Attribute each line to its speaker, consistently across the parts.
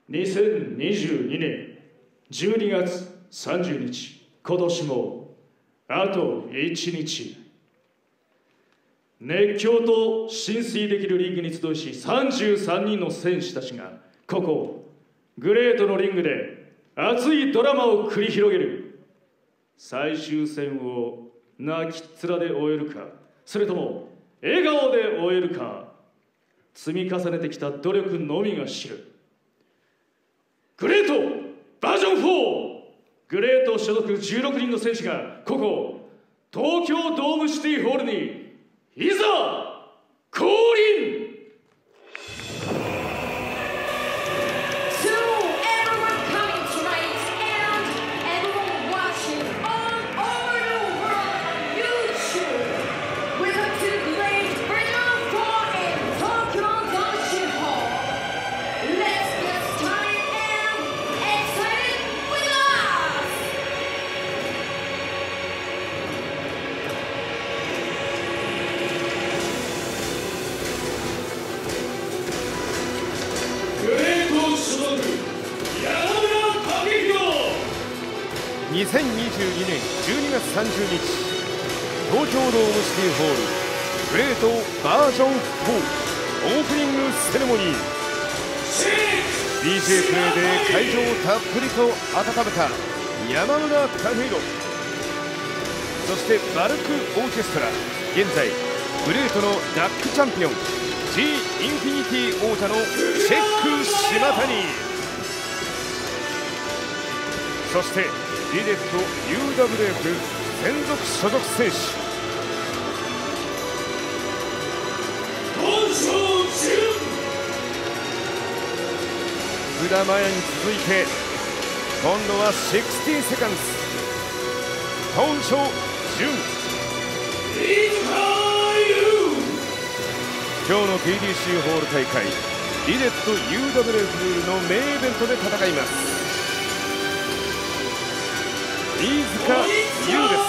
Speaker 1: 2022年12月30日、今年もあと1日。熱狂と浸水できるリングに集いし、33人の選手たちがここグレートのリングで熱いドラマを繰り広げる。最終戦を泣きっ面で終えるか、それとも笑顔で終えるか、積み重ねてきた努力のみが知る。グレートバージョン4、グレート所属16人の選手がここ東京ドームシティホールにいざ降臨。
Speaker 2: 2022年12月30日、東京ドームシティホールグレートバージョン4オープニングセレモニー。 DJ プレイで会場をたっぷりと温めた山村隆弘、そしてバルクオーケストラ、現在グレートのダックチャンピオン G インフィニティ王者のチェック島谷、そしてリデット UWF 専属所属選手福田麻也に続いて、今度は60セカンズトンショジュン。今日の TDC ホール大会、リデット UWF のメインイベントで戦います。飯塚優です。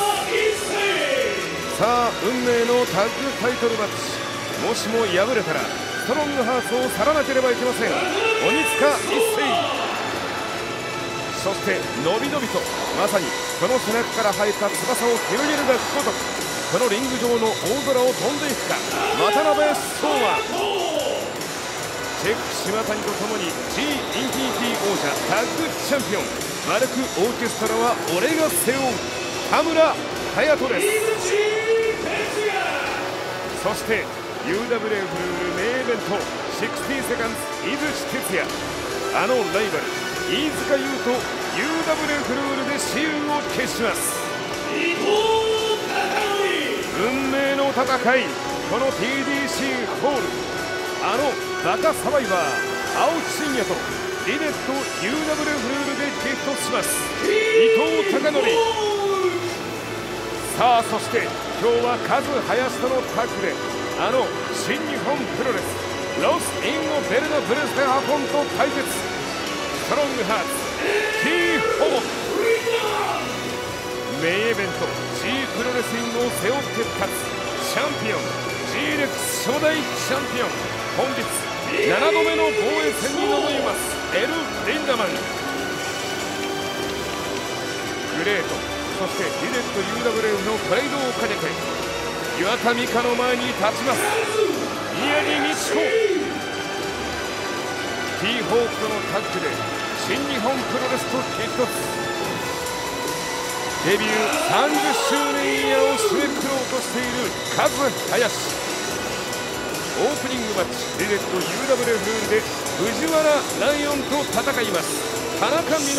Speaker 2: さあ運命のタッグタイトルマッチ、もしも敗れたらストロングハーツを去らなければいけません。鬼塚一世、そしてのびのびとまさにその背中から生えた翼を広げるがごとく、このリング上の大空を飛んでいくか渡辺壮馬。チェック島谷とともに G インフィニティ王者タッグチャンピオンマルクオーケストラは俺が背負う田村隼人です。そして UWF ルールメインイベント60セカンズ井口哲也、あのライバル飯塚優と UWF ルールで雌雄を決します。運命の戦い、この TDC ホール、あのバカサバイバー青木真也とリデット UWF ルールで激突します。伊藤孝則、さあそして今日はカズ林とのタッグであの新日本プロレスロス・インゴ・ベルナ・ブレステハポンと対決。ストロングハーツ T ホモメインイベント G プロレスリングを背負って立つチャンピオン G レックス初代チャンピオン、本日7度目の防衛戦に臨みますエル・リンダマン。グレート、そしてリデット UWF のプライドをかけて岩田美香の前に立ちます宮城美智子。 T ホークとのタッグで新日本プロレスと激突。デビュー30周年イヤーを締めくくろうとしているカズ林。オープニングマッチリデット UWF ルールで藤原ライオンと戦います田中稔。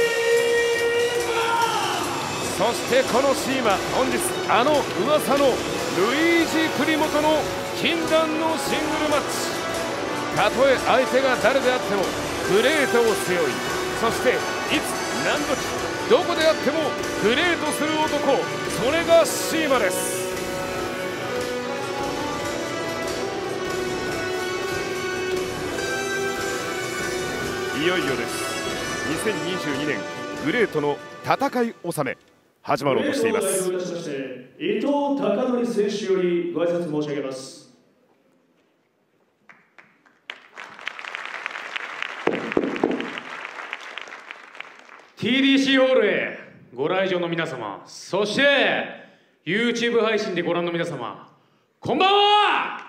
Speaker 2: そしてこのシーマ、本日あの噂のルイージ・プリモとの禁断のシングルマッチ。たとえ相手が誰であってもグレートを背負い、そしていつ何時どこであってもグレートする男、それがシーマです。いよいよです。2022年グレートの戦い納め始まろうとしています。
Speaker 1: 伊藤孝則選手よりご挨拶申し上げます。
Speaker 3: TDC ホールへご来場の皆様、そして YouTube 配信でご覧の皆様、こんばんは。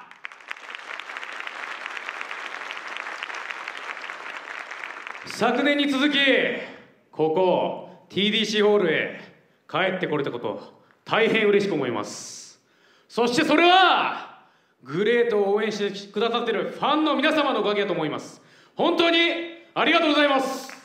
Speaker 3: 昨年に続きここ TDC ホールへ帰ってこれたこと大変嬉しく思います。そしてそれはグレートを応援してくださっているファンの皆様のおかげだと思います。本当にありがとうございます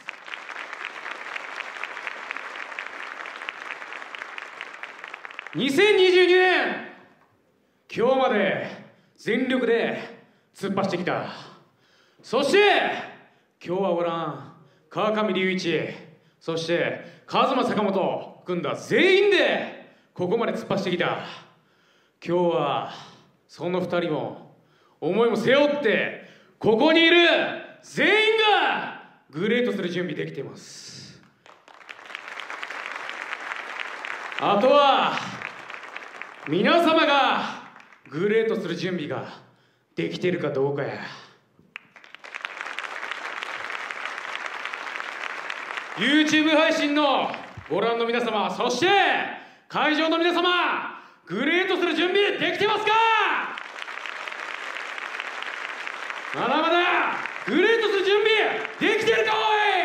Speaker 3: 。2022年今日まで全力で突っ走ってきた。そして今日はご覧川上隆一、そして和馬坂本を組んだ全員でここまで突っ走ってきた。今日はその2人も思いも背負ってここにいる全員がグレートする準備できています。あとは皆様がグレートする準備ができているかどうかや。YouTube 配信のご覧の皆様、そして会場の皆様、グレートする準備できてますか？まだまだグレートする準備できてるか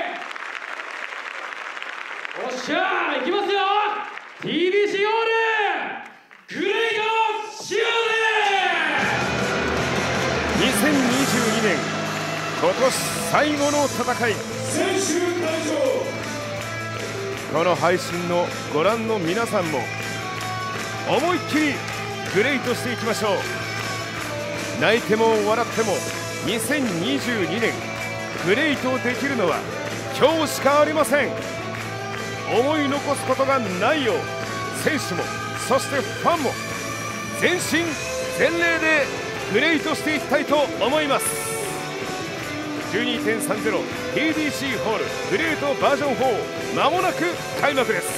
Speaker 3: おい。おっしゃー、いきますよ。 TDC ホールグレートしようぜ。
Speaker 2: 2022年今年最後の戦い、
Speaker 1: 選手会場、
Speaker 2: この配信のご覧の皆さんも思いっきりグレートしていきましょう。泣いても笑っても2022年グレートできるのは今日しかありません。思い残すことがないよう、選手もそしてファンも全身全霊でグレートしていきたいと思います。 12.30 TDC ホールグレートバージョン4、まもなく開幕です。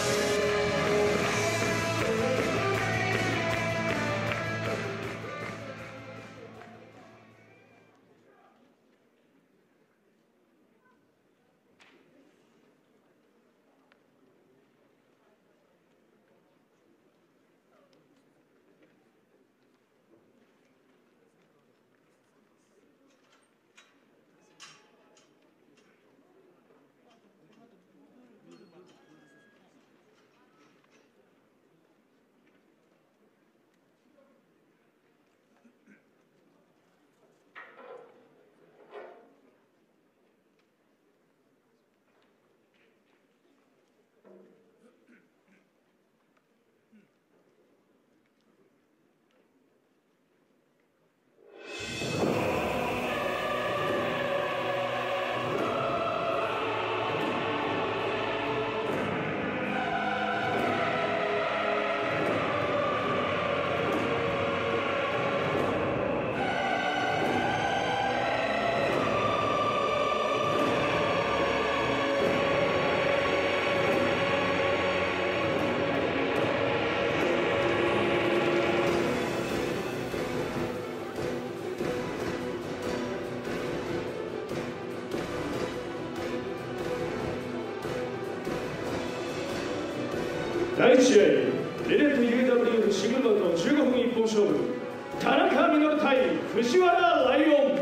Speaker 1: 第1試合、リレーと UWF シングルバトル15分一本勝負、田中稔対藤原ライオン。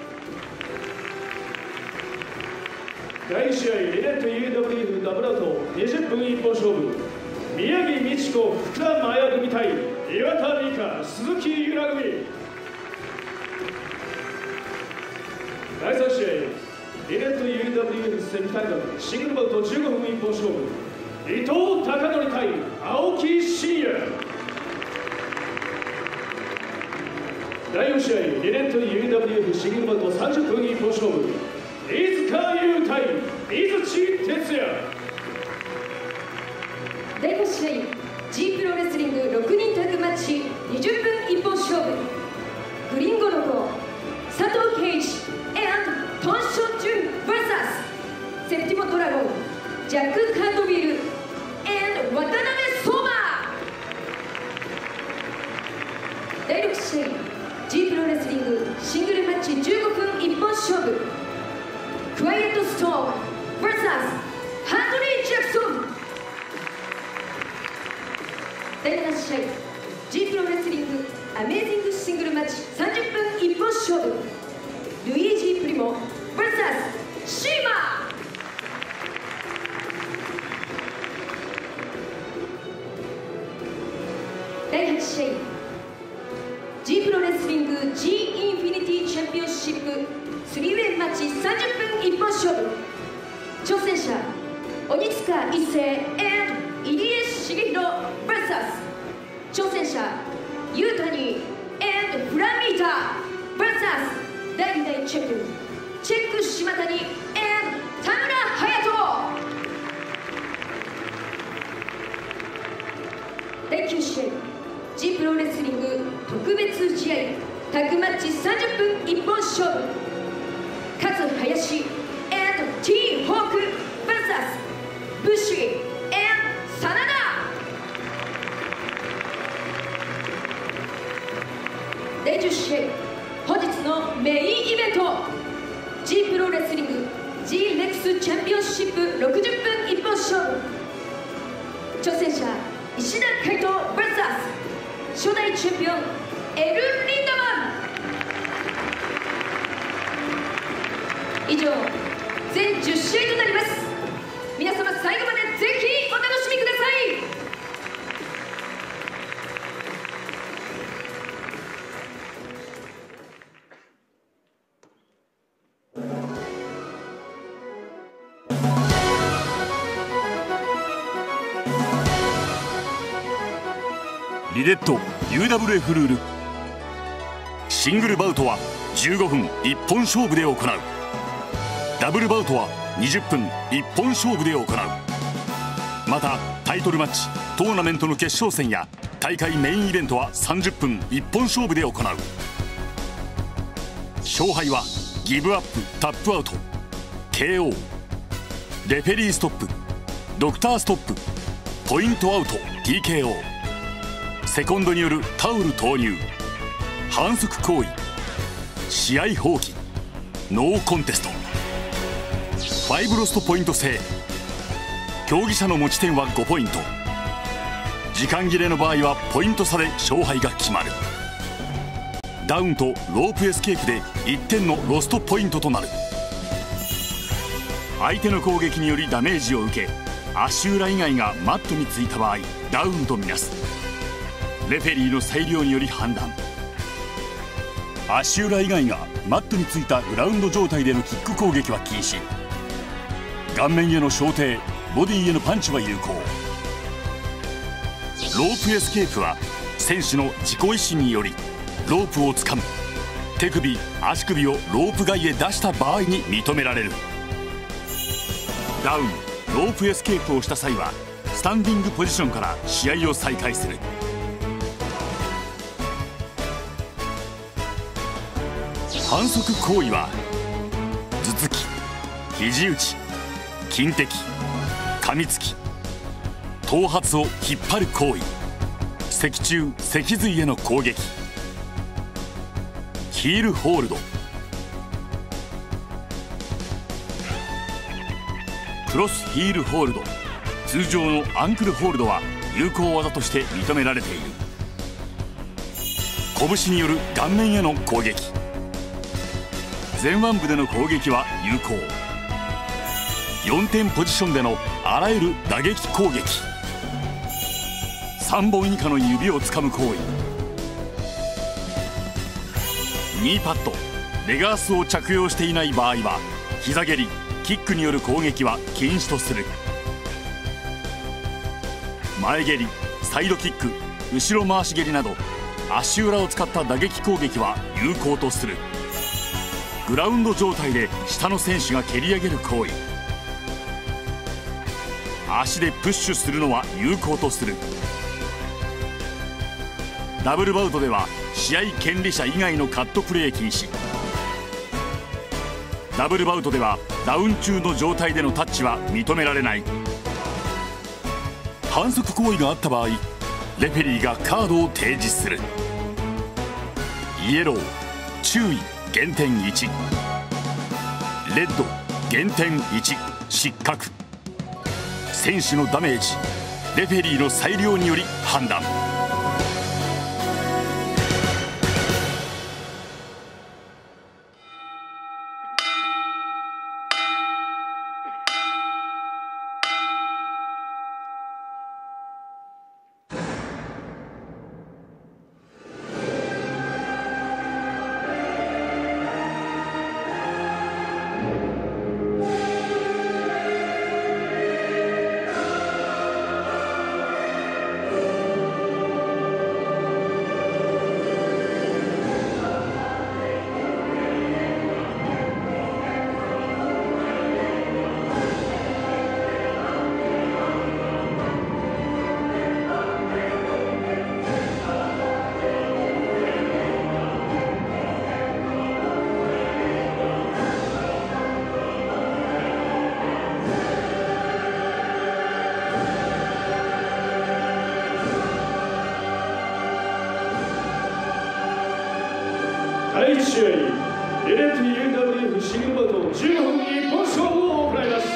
Speaker 1: 第2試合、リレーと UWF ダブルアウト20分一本勝負、宮城美智子福田麻也組対岩田美香鈴木優良組。第3試合、リレーと UWF セミファイナルシングルバトル15分一本勝負、伊藤孝則対青木真也。第4試合、リレーと UWF シングルバトル30分一本勝負、飯塚優対井槌哲也。
Speaker 4: 第5試合、G プロレスリング6人タッグマッチ20分一本勝負、グリンゴロコ佐藤圭一トンションジュン vs セプティモドラゴンジャック・カートビル渡辺相馬。第6試合、G プロレスリングシングルマッチ15分一本勝負、クワイエットストーン vs 第7試合 G プロレスリングアメージングシングルマッチ30分一本勝負ルイージ・プリモ vs シーマ。第8試合 G プロレスリング G インフィニティチャンピオンシップ3ウェイマッチ30分一本勝負挑戦者鬼塚一世入江茂弘 vs 挑戦者ユータニフラミータ vs 第2代チャンピオンチェック島谷田村隼人。第9試合 G プロレスリング特別試合タッグマッチ30分一本勝負勝林 T ホーク vs ブッシー真田。第10試合本日のメインイベント G プロレスリング G レックスチャンピオンシップ60分一本勝負挑戦者石田海斗 vs 初代チャンピオンエル・リンダマン。以上全10試合となります。皆様最後までぜひお楽しみください。
Speaker 5: リデッド UWF ルール。シングルバウトは15分一本勝負で行う。ダブルバウトは20分一本勝負で行う。またタイトルマッチトーナメントの決勝戦や大会メインイベントは30分一本勝負で行う。勝敗はギブアップタップアウト KO レフェリーストップドクターストップポイントアウト TKO セコンドによるタオル投入反則行為試合放棄ノーコンテスト5ロストポイント制競技者の持ち点は5ポイント時間切れの場合はポイント差で勝敗が決まるダウンとロープエスケープで1点のロストポイントとなる相手の攻撃によりダメージを受け足裏以外がマットについた場合ダウンとみなすレフェリーの裁量により判断足裏以外がマットについたグラウンド状態でのキック攻撃は禁止顔面への小手ボディへのパンチは有効ロープエスケープは選手の自己意思によりロープをつかむ手首足首をロープ外へ出した場合に認められるダウンロープエスケープをした際はスタンディングポジションから試合を再開する反則行為は頭突き肘打ち金的噛みつき頭髪を引っ張る行為脊柱脊髄への攻撃ヒールホールドクロスヒールホールド通常のアンクルホールドは有効技として認められている拳による顔面への攻撃前腕部での攻撃は有効4点ポジションでのあらゆる打撃攻撃3本以下の指をつかむ行為ニーパッドレガースを着用していない場合は膝蹴りキックによる攻撃は禁止とする前蹴りサイドキック後ろ回し蹴りなど足裏を使った打撃攻撃は有効とするグラウンド状態で下の選手が蹴り上げる行為足でプッシュするのは有効とするダブルバウトでは試合権利者以外のカットプレー禁止ダブルバウトではダウン中の状態でのタッチは認められない反則行為があった場合レフェリーがカードを提示するイエロー注意減点1レッド減点1失格選手のダメージレフェリーの裁量により判断。
Speaker 1: 第1試合、エレティ UWF シングルバトル15分一本勝負を行います。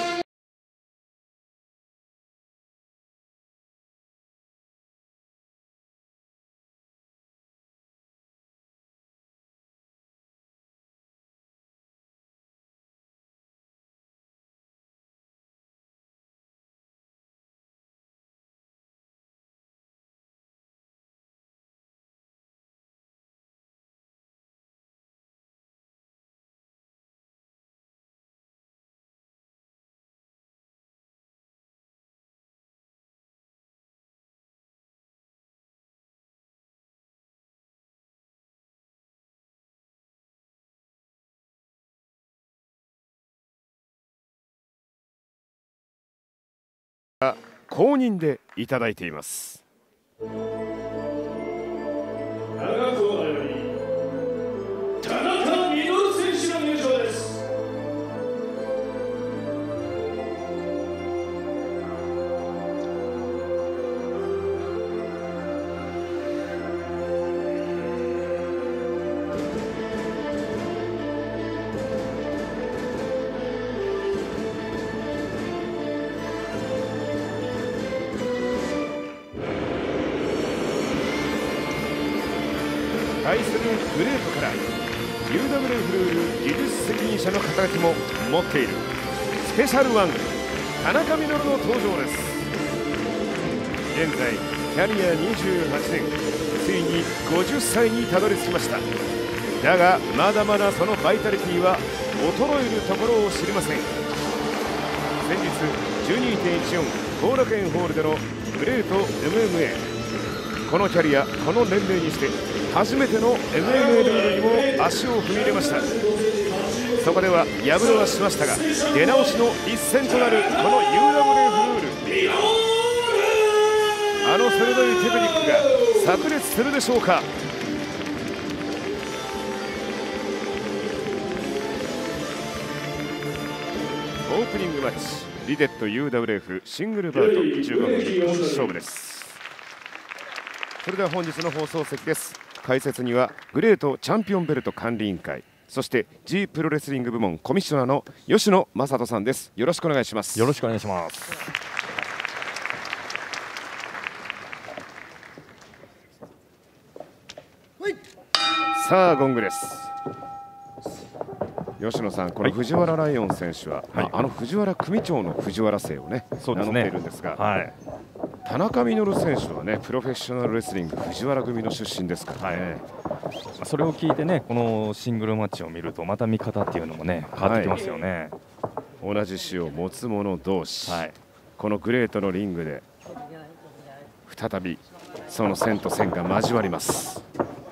Speaker 2: 公認でいただいています。
Speaker 1: 長コーナーより田中稔選手の入場です。
Speaker 2: 対するグレートから UWF ルール技術責任者の肩書きも持っているスペシャルワン田中稔の登場です。現在キャリア28年、ついに50歳にたどり着きました。だがまだまだそのバイタリティは衰えるところを知りません。先日 12.14 後楽園ホールでのグレート MMA、 このキャリアこの年齢にして初めての MMA ルールにも足を踏み入れました。そこでは敗れはしましたが、出直しの一戦となるこの UWF ルール、あの鋭いテクニックが炸裂するでしょうか。オープニングマッチ、リデット UWF シングルバウト15分一本勝負です。それでは本日の放送席です。解説にはグレートチャンピオンベルト管理委員会、そして G プロレスリング部門コミッショナーの吉野正人さんです。よろしくお願いします。
Speaker 6: よろしくお願いします。
Speaker 2: さあゴングです。吉野さん、この藤原ライオン選手は、あの藤原組長の藤原姓をね、名乗っているんですが、田中稔選手はね、プロフェッショナルレスリング藤原組の出身ですからね。
Speaker 6: それを聞いてね、このシングルマッチを見るとまた見方っていうのもね変わってきますよね。
Speaker 2: 同じ死を持つ者同士、このグレートのリングで再びその線と線が交わります。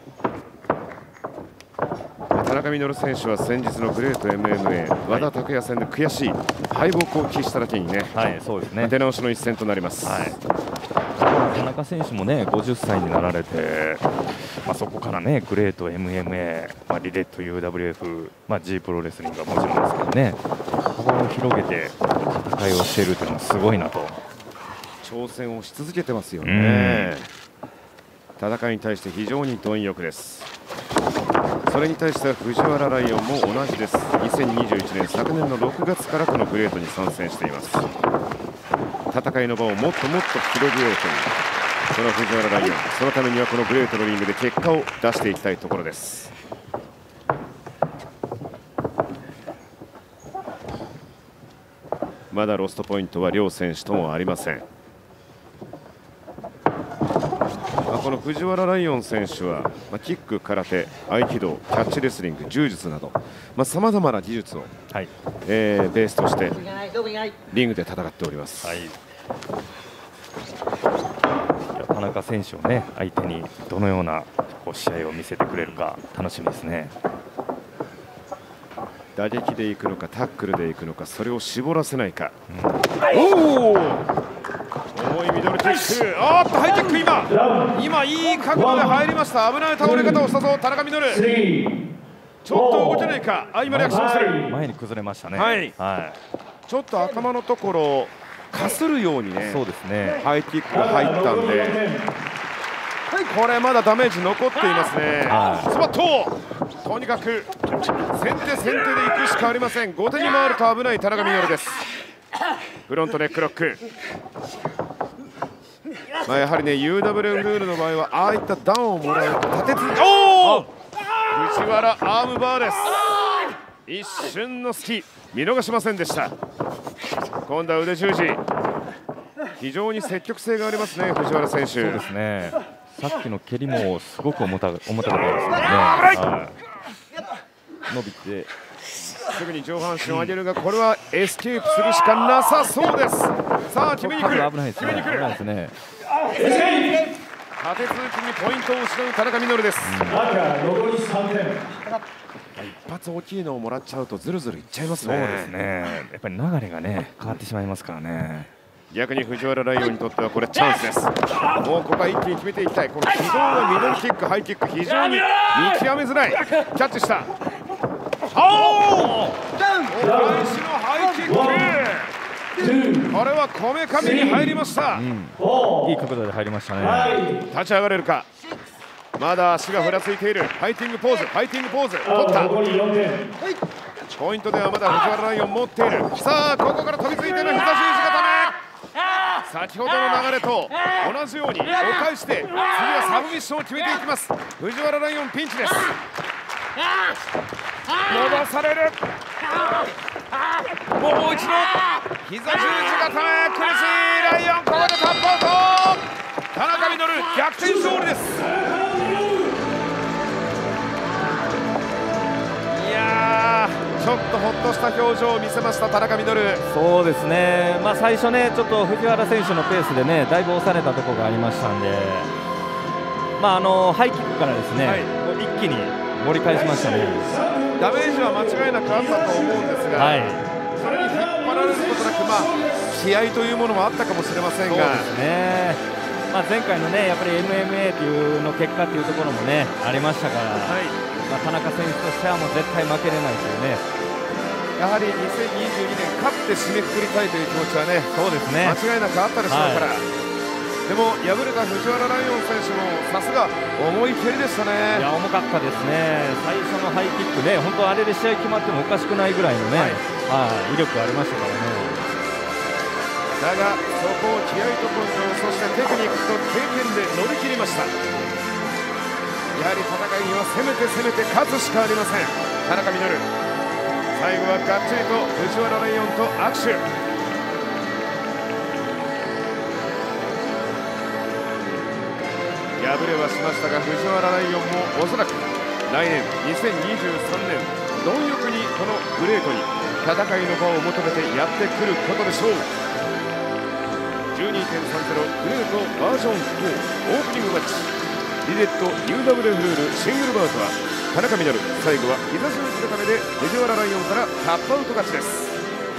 Speaker 2: 田中稔選手は先日のグレート MMA 和田拓也戦で悔しい敗北を喫しただけにね、
Speaker 6: そうですね、
Speaker 2: 出直しの一戦となります。
Speaker 6: 田中選手もね50歳になられて、そこからねグレート MMA、リデット UWF、G プロレスリングはもちろんですけどね、幅を広げて戦いをしているというのはすごいなと。
Speaker 2: 挑戦をし続けてますよね。戦いに対して非常に貪欲です。それに対しては藤原ライオンも同じです。2021年昨年の6月からこのグレートに参戦しています。 戦いの場をもっともっと広げようというその藤原ライオン、そのためにはこのグレートのリングで結果を出していきたいところです。まだロストポイントは両選手ともありません。この藤原ライオン選手はキック、空手、合気道、キャッチレスリング、柔術などさまざまな技術を、ベースとしてリングで戦っております。
Speaker 6: 田中選手をね相手にどのような試合を見せてくれるか楽しみですね。
Speaker 2: 打撃でいくのかタックルでいくのか、それを絞らせないか。おお、重いミドルキック。あっとハイキック、今いい角度で入りました。危ない倒れ方をしたぞ田中ミドル。ちょっと動けないか。今リアクションする。
Speaker 6: 前に崩れましたね。
Speaker 2: ちょっと頭のところかするようにね、
Speaker 6: そうですね、
Speaker 2: ハイキックが入ったんで、これまだダメージ残っていますね。スパット、とにかく先手先手でいくしかありません。後手に回ると危ない田中ミドルです。フロントネックロック。やはりね UWF ルールの場合はああいったダウンをもらうと立て続け、おお、藤原アームバーです。一瞬の隙見逃しませんでした。今度は腕十字、非常に積極性がありますね藤原選手。
Speaker 6: そうですね、さっきの蹴りもすごく重たかったですけどね。伸びて
Speaker 2: すぐに上半身を上げるが、これはエスケープするしかなさそうです。さあ決めに来る、
Speaker 6: 危ないですね、危ないですね。
Speaker 2: 立て続けにポイントを失う田中稔です。一発大きいのをもらっちゃうとずるずるいっちゃいますね。
Speaker 6: そうですね、やっぱり流れがね変わってしまいますからね。
Speaker 2: 逆に藤原ライオンにとってはこれチャンスです。もうここは一気に決めていきたい。この軌道のミドルキック、ハイキック、非常に見極めづらい。キャッチした。おお、返しのハイキック、これはこめかみに入りました。
Speaker 6: いい角度で入りましたね。
Speaker 2: 立ち上がれるか。まだ足がふらついている。ファイティングポーズ、ファイティングポーズ取った。ポイントではまだ藤原ライオン持っている。さあここから飛びついての膝十字固め。先ほどの流れと同じようにお返して次はサブミッションを決めていきます。藤原ライオンピンチです。戻される。もう一度膝十字固め、苦しいライオン、ここでタップアウト。田中稔逆転勝利です。いやー、ちょっとほっとした表情を見せました田中稔。
Speaker 6: そうですね、最初ねちょっと藤原選手のペースでねだいぶ押されたところがありましたんで、ハイキックからですね、一気に盛り返しましたね。
Speaker 2: ダメージは間違いなくあったと思うんですが、それに引っ張られることなく、気合というものもあったかもしれませんが、
Speaker 6: そうですね、前回のねやっぱり MMA というの結果というところもねありましたから、田中選手としてはもう絶対負けれないというね。
Speaker 2: やはり2022年勝って締めくくりたいという気持ちはね、
Speaker 6: そうですね、
Speaker 2: 間違いなくあったでしょうから、でも敗れた藤原ライオン選手もさすが重い蹴りでしたね。
Speaker 6: いや重かったですね。最初のハイキックね、本当あれで試合決まってもおかしくないぐらいのね、威力ありましたからね。
Speaker 2: だがそこを気合と根性、そしてテクニックと経験で乗り切りました。やはり戦いには攻めて攻めて勝つしかありません。田中稔、最後はがっちりと藤原ライオンと握手。敗れはしましたが、藤原ライオンもおそらく来年2023年貪欲にこのグレートに戦いの場を求めてやってくることでしょう。 12.30 グレートバージョン4オープニングマッチ、リレット UWF ルールシングルバウトは田中稔、最後は膝十字固めで藤原ライオンからタップアウト勝ちです。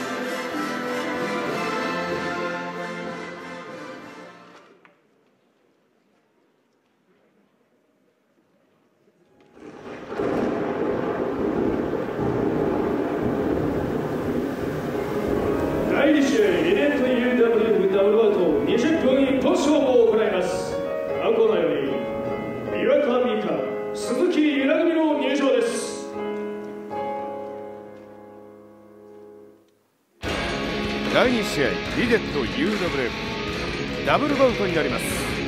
Speaker 1: 第2試合リレット UWF ダブルバウト20分一本勝負を行います。青コーナーより岩川美香、鈴木ゆな組の入場です。
Speaker 2: 第2試合リデット UWF ダブルバウトになります。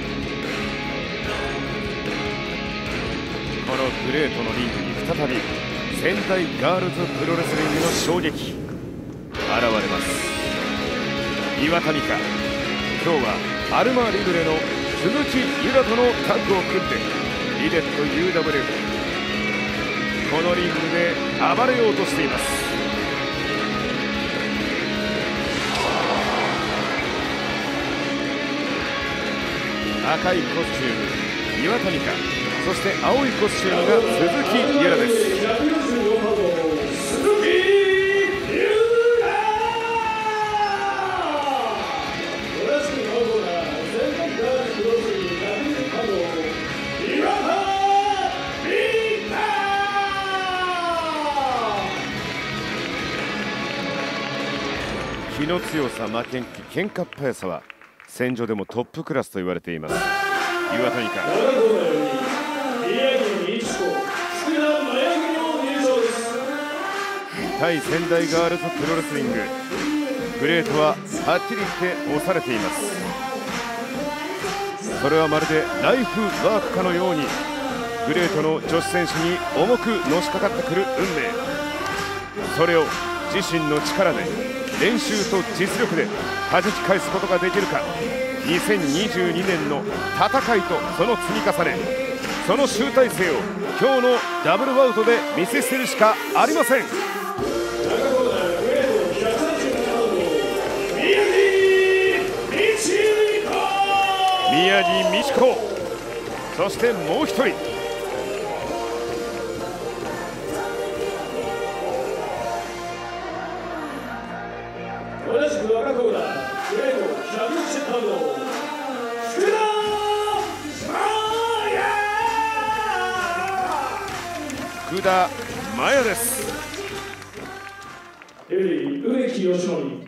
Speaker 2: このグレートのリングに再び仙台ガールズプロレスリングの衝撃現れます。岩谷か、今日はアルマーリブレの鈴木ゆらとのタッグを組んでリデット UWF このリングで暴れようとしています。赤いコスチューム岩谷か、そして青いコスチュームが鈴木ゆらです。気の強さ、負けん気、喧嘩っ早さは戦場でもトップクラスと言われています。岩谷か。対仙台ガールズプロレスリング、グレートははっきり言って押されています。それはまるでライフワークかのようにグレートの女子選手に重くのしかかってくる運命、それを自身の力で練習と実力で弾き返すことができるか。2022年の戦いとその積み重ね、その集大成を今日のダブルバウトで見せつけるしかありません。宮地美智子、そしてもう一人
Speaker 1: 同じく赤コーナーグレート160パウンド福田
Speaker 2: 福田麻也です。
Speaker 1: エリー植木義則。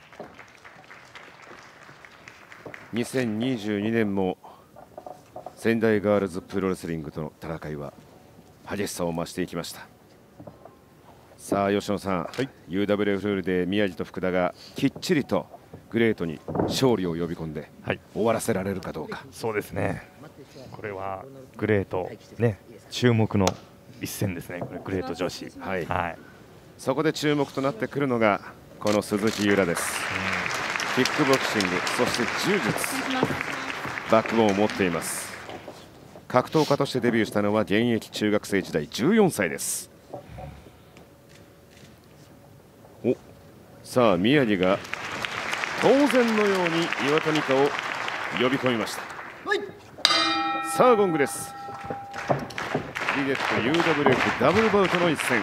Speaker 2: 2022年も仙台ガールズプロレスリングとの戦いは激しさを増していきました。さあ吉野さん、UWF ルールで宮地と福田がきっちりとグレートに勝利を呼び込んで、終わらせられるかどうか。
Speaker 6: そうですね、これはグレート、ね、注目の一戦ですね、これグレート女子、
Speaker 2: そこで注目となってくるのがこの鈴木ゆらです。キックボクシング、そして柔術、バックボーンを持っています。格闘家としてデビューしたのは現役中学生時代14歳です。さあ宮地が当然のように岩谷香を呼び込みました。さあゴングです。リデット UWF ダブルバウトの一戦。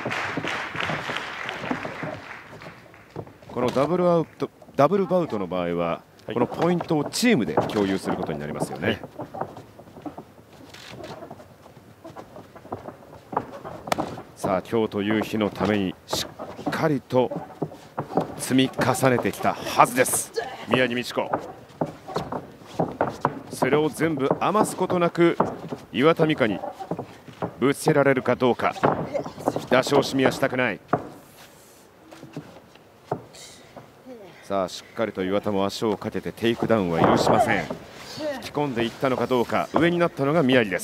Speaker 2: このダブルバウトの場合は、このポイントをチームで共有することになりますよね。さあ今日という日のためにしっかりと積み重ねてきたはずです。宮地美智子、それを全部余すことなく岩田美香にぶつけられるかどうか。出し惜しみはしたくない。さあしっかりと岩田も足をかけてテイクダウンは許しません。引き込んでいったのかどうか。上になったのが宮地です。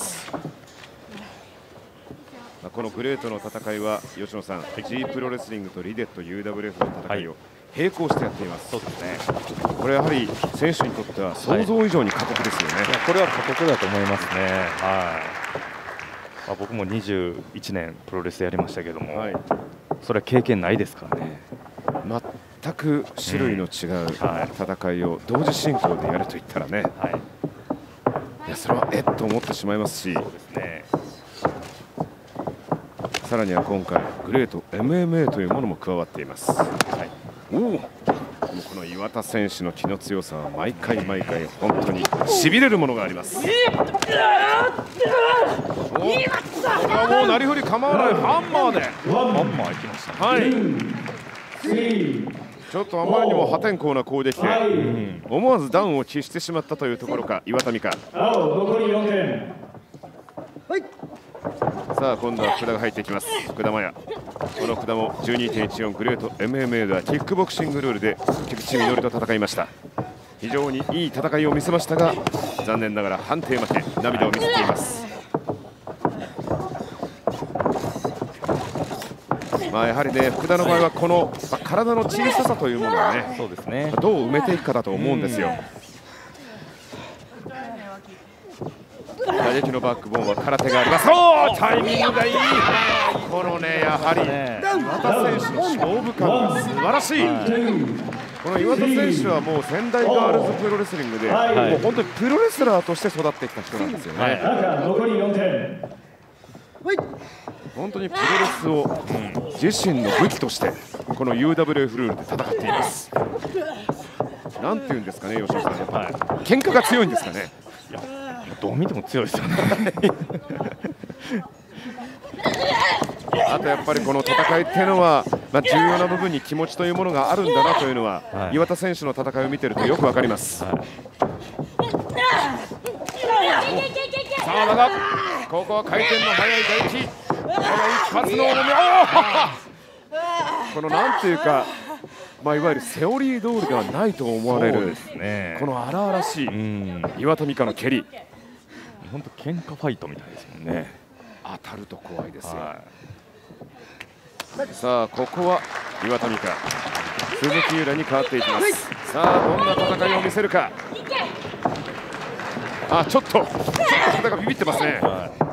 Speaker 2: このグレートの戦いは吉野さん、G プロレスリングとリデット UWF の戦いを並行してやっています。
Speaker 6: そうですね、
Speaker 2: これやはり選手にとっては想像以上に過酷ですよね。
Speaker 6: これは過酷だと思いますね。僕も21年プロレスやりましたけども、それは経験ないですからね。
Speaker 2: 全く種類の違う戦いを同時進行でやるといったらね、いやそれはと思ってしまいますし、さらには今回グレート MMA というものも加わっています。この岩田選手の気の強さは毎回毎回本当にしびれるものがあります。もうなりふり構わないハンマーで
Speaker 6: いきました。
Speaker 2: ちょっとあまりにも破天荒な攻撃で思わずダウンを喫してしまったというところか。岩田美香、
Speaker 1: 青残り4点。
Speaker 2: さあ今度は福田が入っていきます。福田麻也、この福田も 12.14 グレート MMA ではキックボクシングルールで菊池みのりと戦いました。非常にいい戦いを見せましたが、残念ながら判定負け、涙を見せています。やはりね、福田の場合はこの、体の小ささというものをね、
Speaker 6: そうですね、
Speaker 2: どう埋めていくかだと思うんですよ。打撃のバックボーンは空手があります。タイミングがいい。このね、やはり岩田選手の勝負感が素晴らしい。この岩田選手はもう仙台ガールズプロレスリングで、もう本当にプロレスラーとして育ってきた人なんですよね。
Speaker 1: 残り4点。
Speaker 2: 本当にプロレスを、自身の武器としてこの UWF ルールで戦っています。なんていうんですかね、吉野さん、やっぱり喧嘩が強いんですかね。
Speaker 6: どう見ても強いですよね。
Speaker 2: あとやっぱりこの戦いっていうのは、重要な部分に気持ちというものがあるんだなというのは、岩田選手の戦いを見てるとよくわかります。さあだがここは回転の速い打撃、一発の重み、このなんていうか、いわゆるセオリー通りではないと思われる、この荒々しい岩田美香の蹴り、
Speaker 6: 本当喧嘩ファイトみたいですもんね。
Speaker 2: 当たると怖いですよ。さあここは岩田美香、鈴木優良に変わっていきます。さあどんな戦いを見せるか。ちょっと体がビビってますね。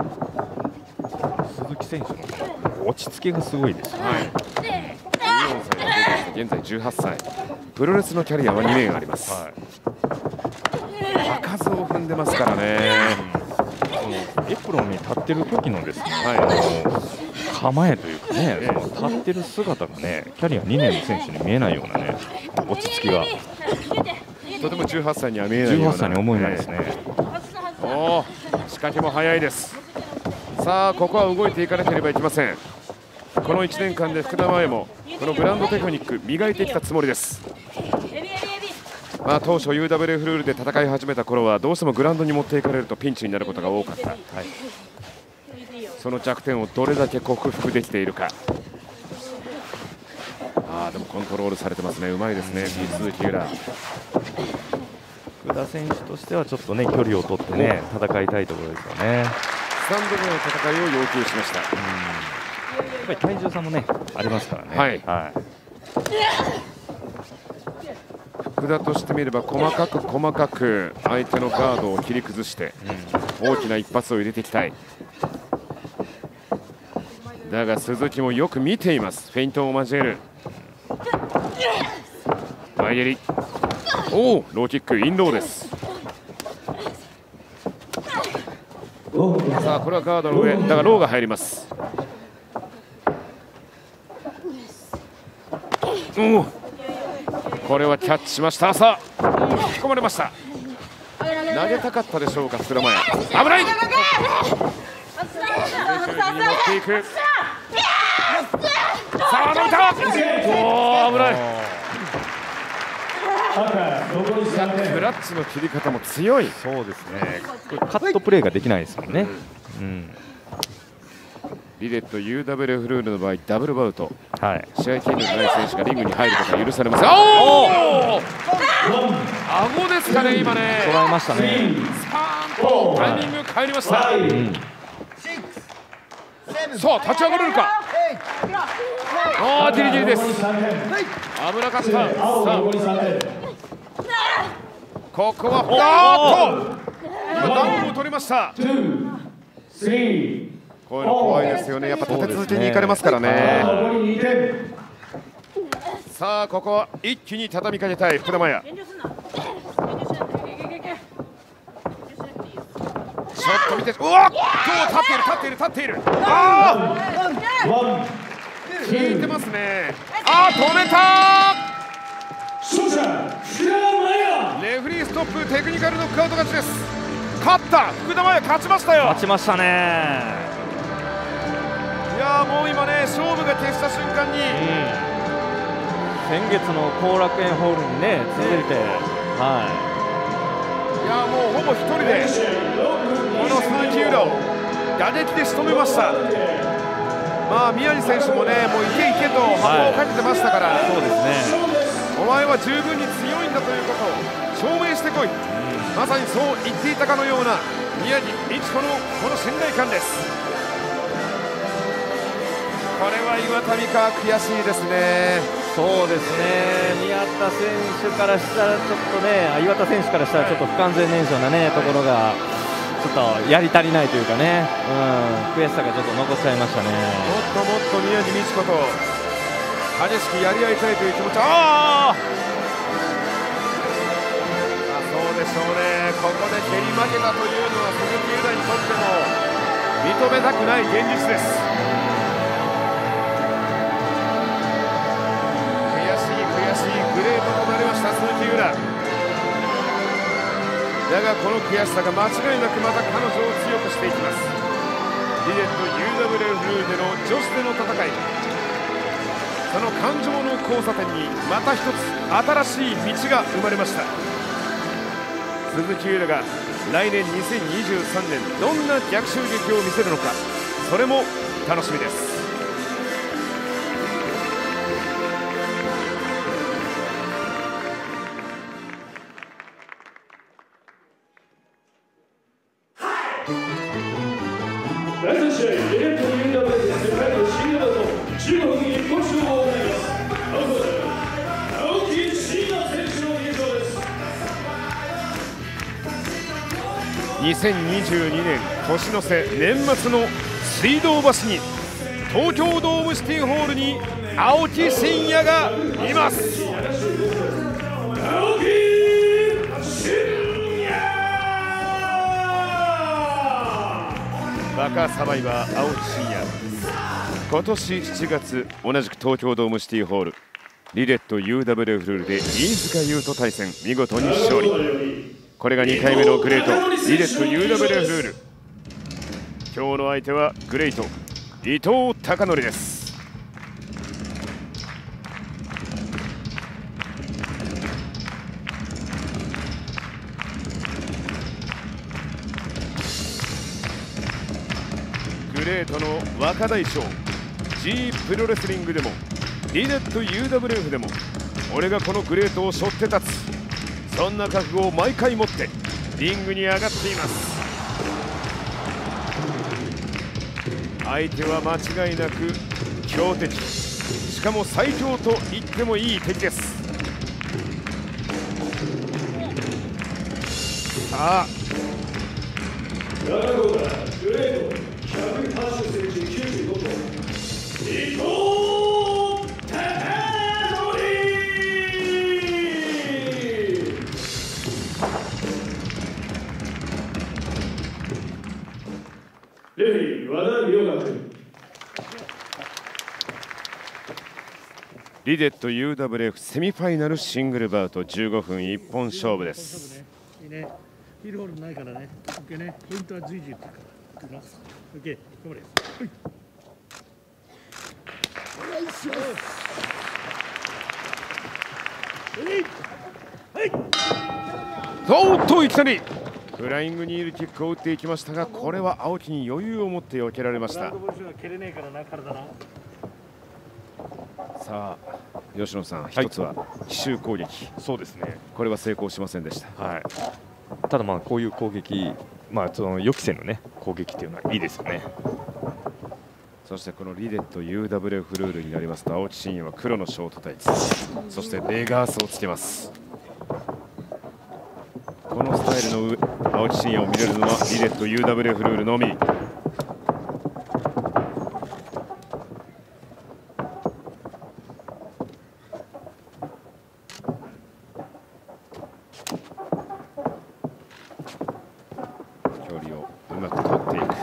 Speaker 6: 鈴木選手の落ち着きがすごいですよね。
Speaker 2: 14歳、現在18歳、プロレスのキャリアは2年あります。場数を踏んでますからね。
Speaker 6: エプロンに立ってる時のですね、構えというかね、その立ってる姿がね、キャリア2年の選手に見えないようなね、落ち着きが
Speaker 2: とても18歳には見えないような、
Speaker 6: 18歳に思えないですね。
Speaker 2: 仕掛けも早いです。さあここは動いていかなければいけません。この1年間で福田麻也もこのグラウンドテクニック磨いてきたつもりです。当初 UWF ルールで戦い始めた頃はどうしてもグラウンドに持っていかれるとピンチになることが多かった、その弱点をどれだけ克服できているか。でもコントロールされてますね。うまいですね、鈴木浦。
Speaker 6: 福田選手としてはちょっとね、距離を取ってね、戦いたいところですよね。
Speaker 2: スタンドでの戦いを要求しました。
Speaker 6: やっぱり体重差もね、ありますからね。
Speaker 2: 福田としてみれば細かく相手のガードを切り崩して大きな一発を入れていきたい。だが鈴木もよく見ています。フェイントを交える前蹴り、ローキックインローです。さあこれはガードの上だがローが入ります。これはキャッチしました。さあ引き込まれました。投げたかったでしょうか、福田麻也。危ない。持っていく。さあ伸びた。危ない。クラッチの切り方も強い。
Speaker 6: そうですね。カットプレーができないですもんね。
Speaker 2: リレット UWF ルールの場合ダブルバウト、試合権利のない選手がリングに入ることが許されます。顎ですかね、今ね。
Speaker 6: 捉えましたね。
Speaker 2: タイミング変えました。さあ立ち上がれるか。ギリギリです。危なかった。さあここはダウンを取りました。こういうの怖いですよね。やっぱ立て続けに行かれますからね。さあここは一気に畳みかけたい福田麻也。ちょっと見て、立っている。引いてますね。止めた。レフリーストップ、テクニカルノックアウト勝ちです。勝った福田麻也、勝ちましたよ。
Speaker 6: 勝ちましたね。
Speaker 2: いやもう今ね、勝負が決した瞬間に、
Speaker 6: 先月の後楽園ホールにね続いて、
Speaker 2: いやもうほぼ一人でこの鈴木優良打撃で仕留めました。まあ宮地選手もね、もういけいけと幅をかけてましたから、
Speaker 6: そうですね。
Speaker 2: お前は十分に強いんだということを証明してこい、まさにそう言っていたかのような宮地美智子のこの信頼感です。これは岩田美香悔しいですね。
Speaker 6: そうですね、宮田選手からしたらちょっとね、岩田選手からしたらちょっと不完全燃焼なねところがちょっとやり足りないというかね、悔しさがちょっと残っちゃいましたね。
Speaker 2: もっともっと宮地美智子と激しくやり合いたいという気持ち、そうでしょうね。ここで蹴り負けたというのは鈴木優太にとっても認めたくない現実です。悔しいグレートとなりました鈴木優太。だがこの悔しさが間違いなくまた彼女を強くしていきます。リレット UWF ルールでの女子での戦い、その感情の交差点にまた一つ新しい道が生まれました。鈴木優太が来年2023年どんな逆襲劇を見せるのか、それも楽しみです。
Speaker 1: 第3試合、リレット UWF 世界の新型と15分一本勝負を行います。青木真也選手の入場です。
Speaker 2: 2022年年の瀬年末の水道橋に東京ドームシティホールに青木真也がいます。
Speaker 1: 青木
Speaker 2: バカサバイバー青木真也、今年7月同じく東京ドームシティホールリレット UWF ルールで飯塚優と対戦、見事に勝利。これが2回目のグレートリレット UWF ルール。今日の相手はグレート伊藤孝則です。グレートの若大将 G プロレスリングでもリネット UWF でも俺がこのグレートを背負って立つ、そんな覚悟を毎回持ってリングに上がっています。相手は間違いなく強敵、しかも最強と言ってもいい敵です。さあ
Speaker 1: 7号だ、グレート180センチ95トン、伊藤孝則。レフェリー和田亮太君。
Speaker 2: リデット UWF セミファイナルシングルバウト15分一本勝負です。
Speaker 7: いいね。ヒールホールないからね。オッケーね。ポイントは随時言ってるから。オッケー。頑張れ。
Speaker 2: おっといきなりフライングニールキックを打っていきましたが、これは青木に余裕を持って避けられました。さあ吉野さん、一つは奇襲攻撃、
Speaker 6: そうですね、
Speaker 2: これは成功しませんでした。
Speaker 6: はい、ただこういう攻撃、その予期せぬね攻撃っていうのはいいですよね。
Speaker 2: そしてこのリデット UWF ルールになりますと、青木真也は黒のショートタイツ、そしてレガースをつけます。このスタイルの青木真也を見れるのはリデット UWF ルールのみ。距離をうまく取っていく。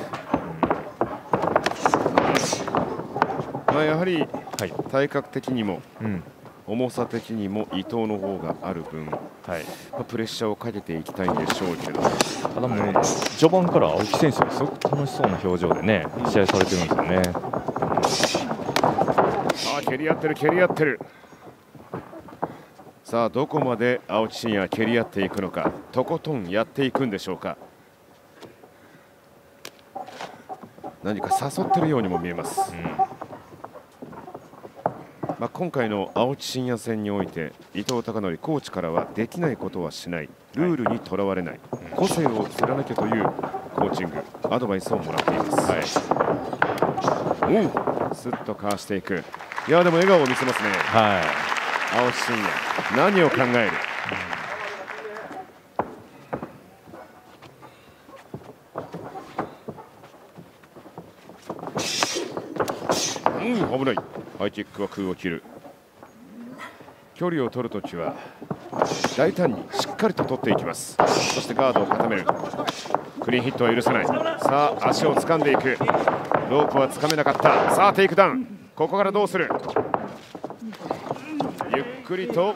Speaker 2: やはり体格的にも、重さ的にも伊藤の方がある分、プレッシャーをかけていきたいんでしょうけど、
Speaker 6: ただもう序盤から青木選手がすごく楽しそうな表情でね試合されてるんですよね。
Speaker 2: さあ蹴り合ってる蹴り合ってる。さあどこまで青木真也は蹴り合っていくのか、とことんやっていくんでしょうか。 何か誘ってるようにも見えます。今回の青木真也戦において伊藤孝則コーチからはできないことはしない、ルールにとらわれない、個性を貫けというコーチングアドバイスをもらっています。スッとかわしていく。いやでも笑顔を見せますね。青木真也、何を考える。危ない。ハイキックは空を切る。距離を取るときは大胆にしっかりと取っていきます。そしてガードを固める。クリーンヒットは許さない。さあ足を掴んでいく。ロープは掴めなかった。さあテイクダウン。ここからどうする。ゆっくりと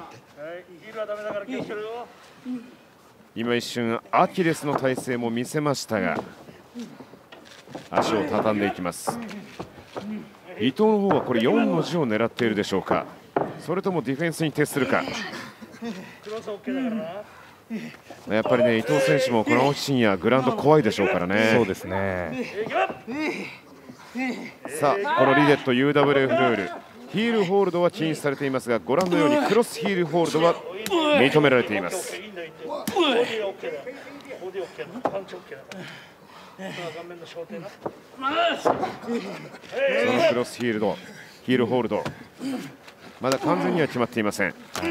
Speaker 2: 今一瞬アキレスの体勢も見せましたが足を畳んでいきます。伊藤の方はこれ4の字を狙っているでしょうか、それともディフェンスに徹するか。やっぱりね伊藤選手もこの青木真也グラウンド怖いでしょうからね。
Speaker 6: そうですね。
Speaker 2: さあこのリデット UWF ルール、ヒールホールドは禁止されていますが、ご覧のようにクロスヒールホールドは認められています。そのクロスヒールド、ヒールホールド、まだ完全には決まっていません。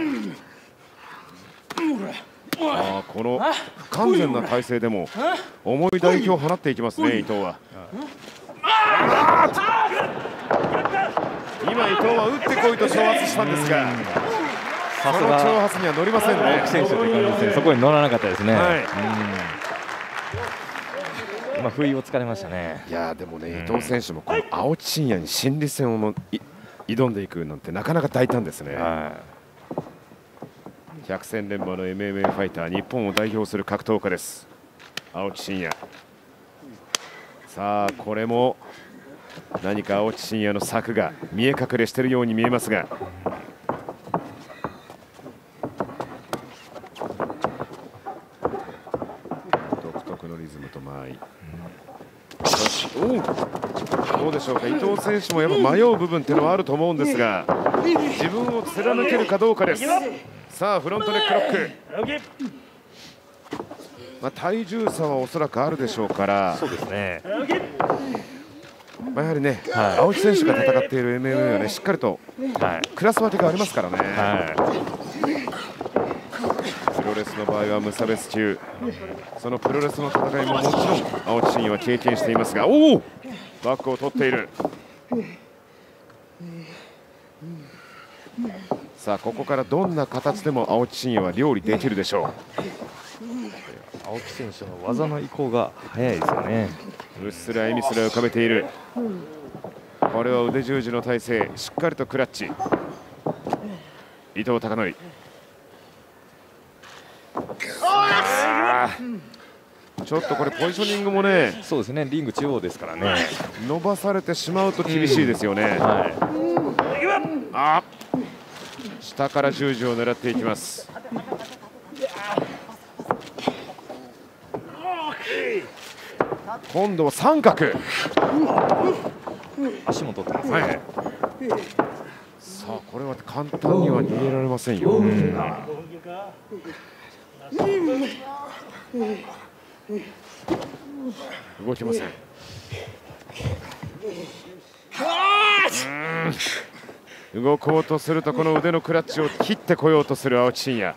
Speaker 2: この不完全な体勢でも重い打撃を放っていきますね、伊藤は。今、伊藤は打ってこいと挑発したんですが、その挑発には乗りませんね。
Speaker 6: 青木選手という感じですね。そこに乗らなかったですね。不意をつかれましたね。
Speaker 2: いやでもね、伊藤選手もこの青木真也に心理戦を挑んでいくなんてなかなか大胆ですね。百戦錬磨の MMA ファイター、日本を代表する格闘家です、青木真也。さあこれも何か青木真也の策が見え隠れしているように見えますが、独特のリズムと間合い。どうでしょうか、伊藤選手もやっぱ迷う部分っていうのはあると思うんですが、自分を貫けるかどうかです。さあフロントネックロック、体重差はおそらくあるでしょうから、
Speaker 6: そうですね。
Speaker 2: やはりね、青木選手が戦っている MMA はね、しっかりとクラス分けがありますからね。プロレスの場合は無差別級、そのプロレスの戦いももちろん青木真也は経験していますが、バックを取っている。さあここからどんな形でも青木真也は料理できるでしょ
Speaker 6: う。青木選手の技の移行が早いですよね。
Speaker 2: うっすら笑みすら浮かべている。これは腕十字の体勢、しっかりとクラッチ。伊藤孝則、ちょっとこれポジショニングもね、
Speaker 6: そうですね、リング中央ですからね、
Speaker 2: 伸ばされてしまうと厳しいですよね。下から十字を狙っていきます。今度は三角、
Speaker 6: 足も取ってますね。
Speaker 2: さあこれは簡単には逃げられませんよ。動きません。動こうとするとこの腕のクラッチを切ってこようとする青木真也。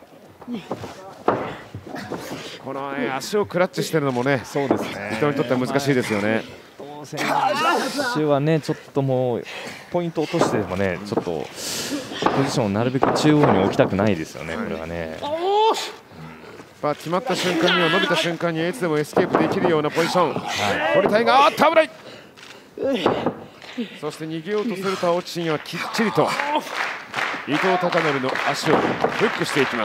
Speaker 2: この、足をクラッチしてるのもね、
Speaker 6: そうですね、
Speaker 2: 人にとっては難しいですよね。
Speaker 6: 選手はね、ちょっともうポイント落としてもね、ちょっとポジションをなるべく中央に置きたくないですよね、これはね。
Speaker 2: 決まった瞬間には、伸びた瞬間にはいつでもエスケープできるようなポジション。堀田が危ない。そして逃げようとすると青木真也はきっちりと伊藤孝則の足をフックしていきます。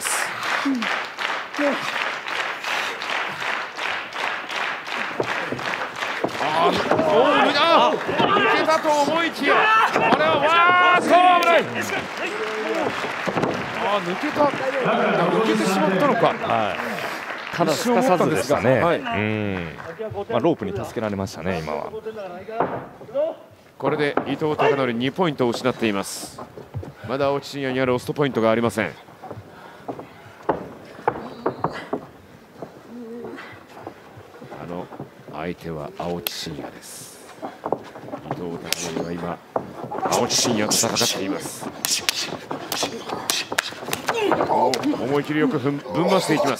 Speaker 2: 抜けたと思いきや、これは危ない。抜けてしまったのか。
Speaker 6: ただすかさずでしたね。
Speaker 2: はい、
Speaker 6: まあ、ロープに助けられましたね今は。
Speaker 2: これで伊藤孝則2ポイントを失っています。まだ青木真也にはロストポイントがありません。相手は青木真也です。伊藤孝則は今青木真也と戦っています。思い切りよくぶん回していきます。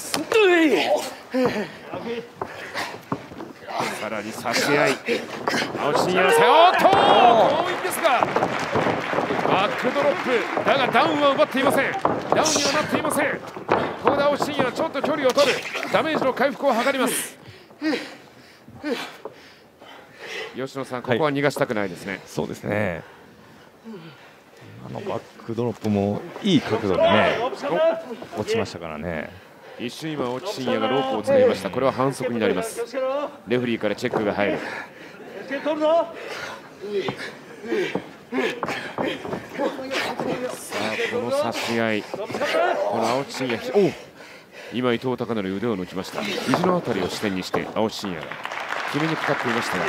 Speaker 2: さらに差し合い、青木真也の背おっと強引ですがバックドロップだがダウンは奪っていません。ダウンにはなっていません。ここで青木真也はちょっと距離を取る、ダメージの回復を図ります。吉野さん、ここは逃がしたくないですね。
Speaker 6: そうですね。バックドロップもいい角度でね落ちましたからね。
Speaker 2: 一瞬今青木真也がロープを使いました。これは反則になります。レフェリーからチェックが入る。さあこの差し合い、この青木真也、今伊藤孝則腕を抜きました。肘のあたりを支点にして青木真也が決めにかかっていましたが、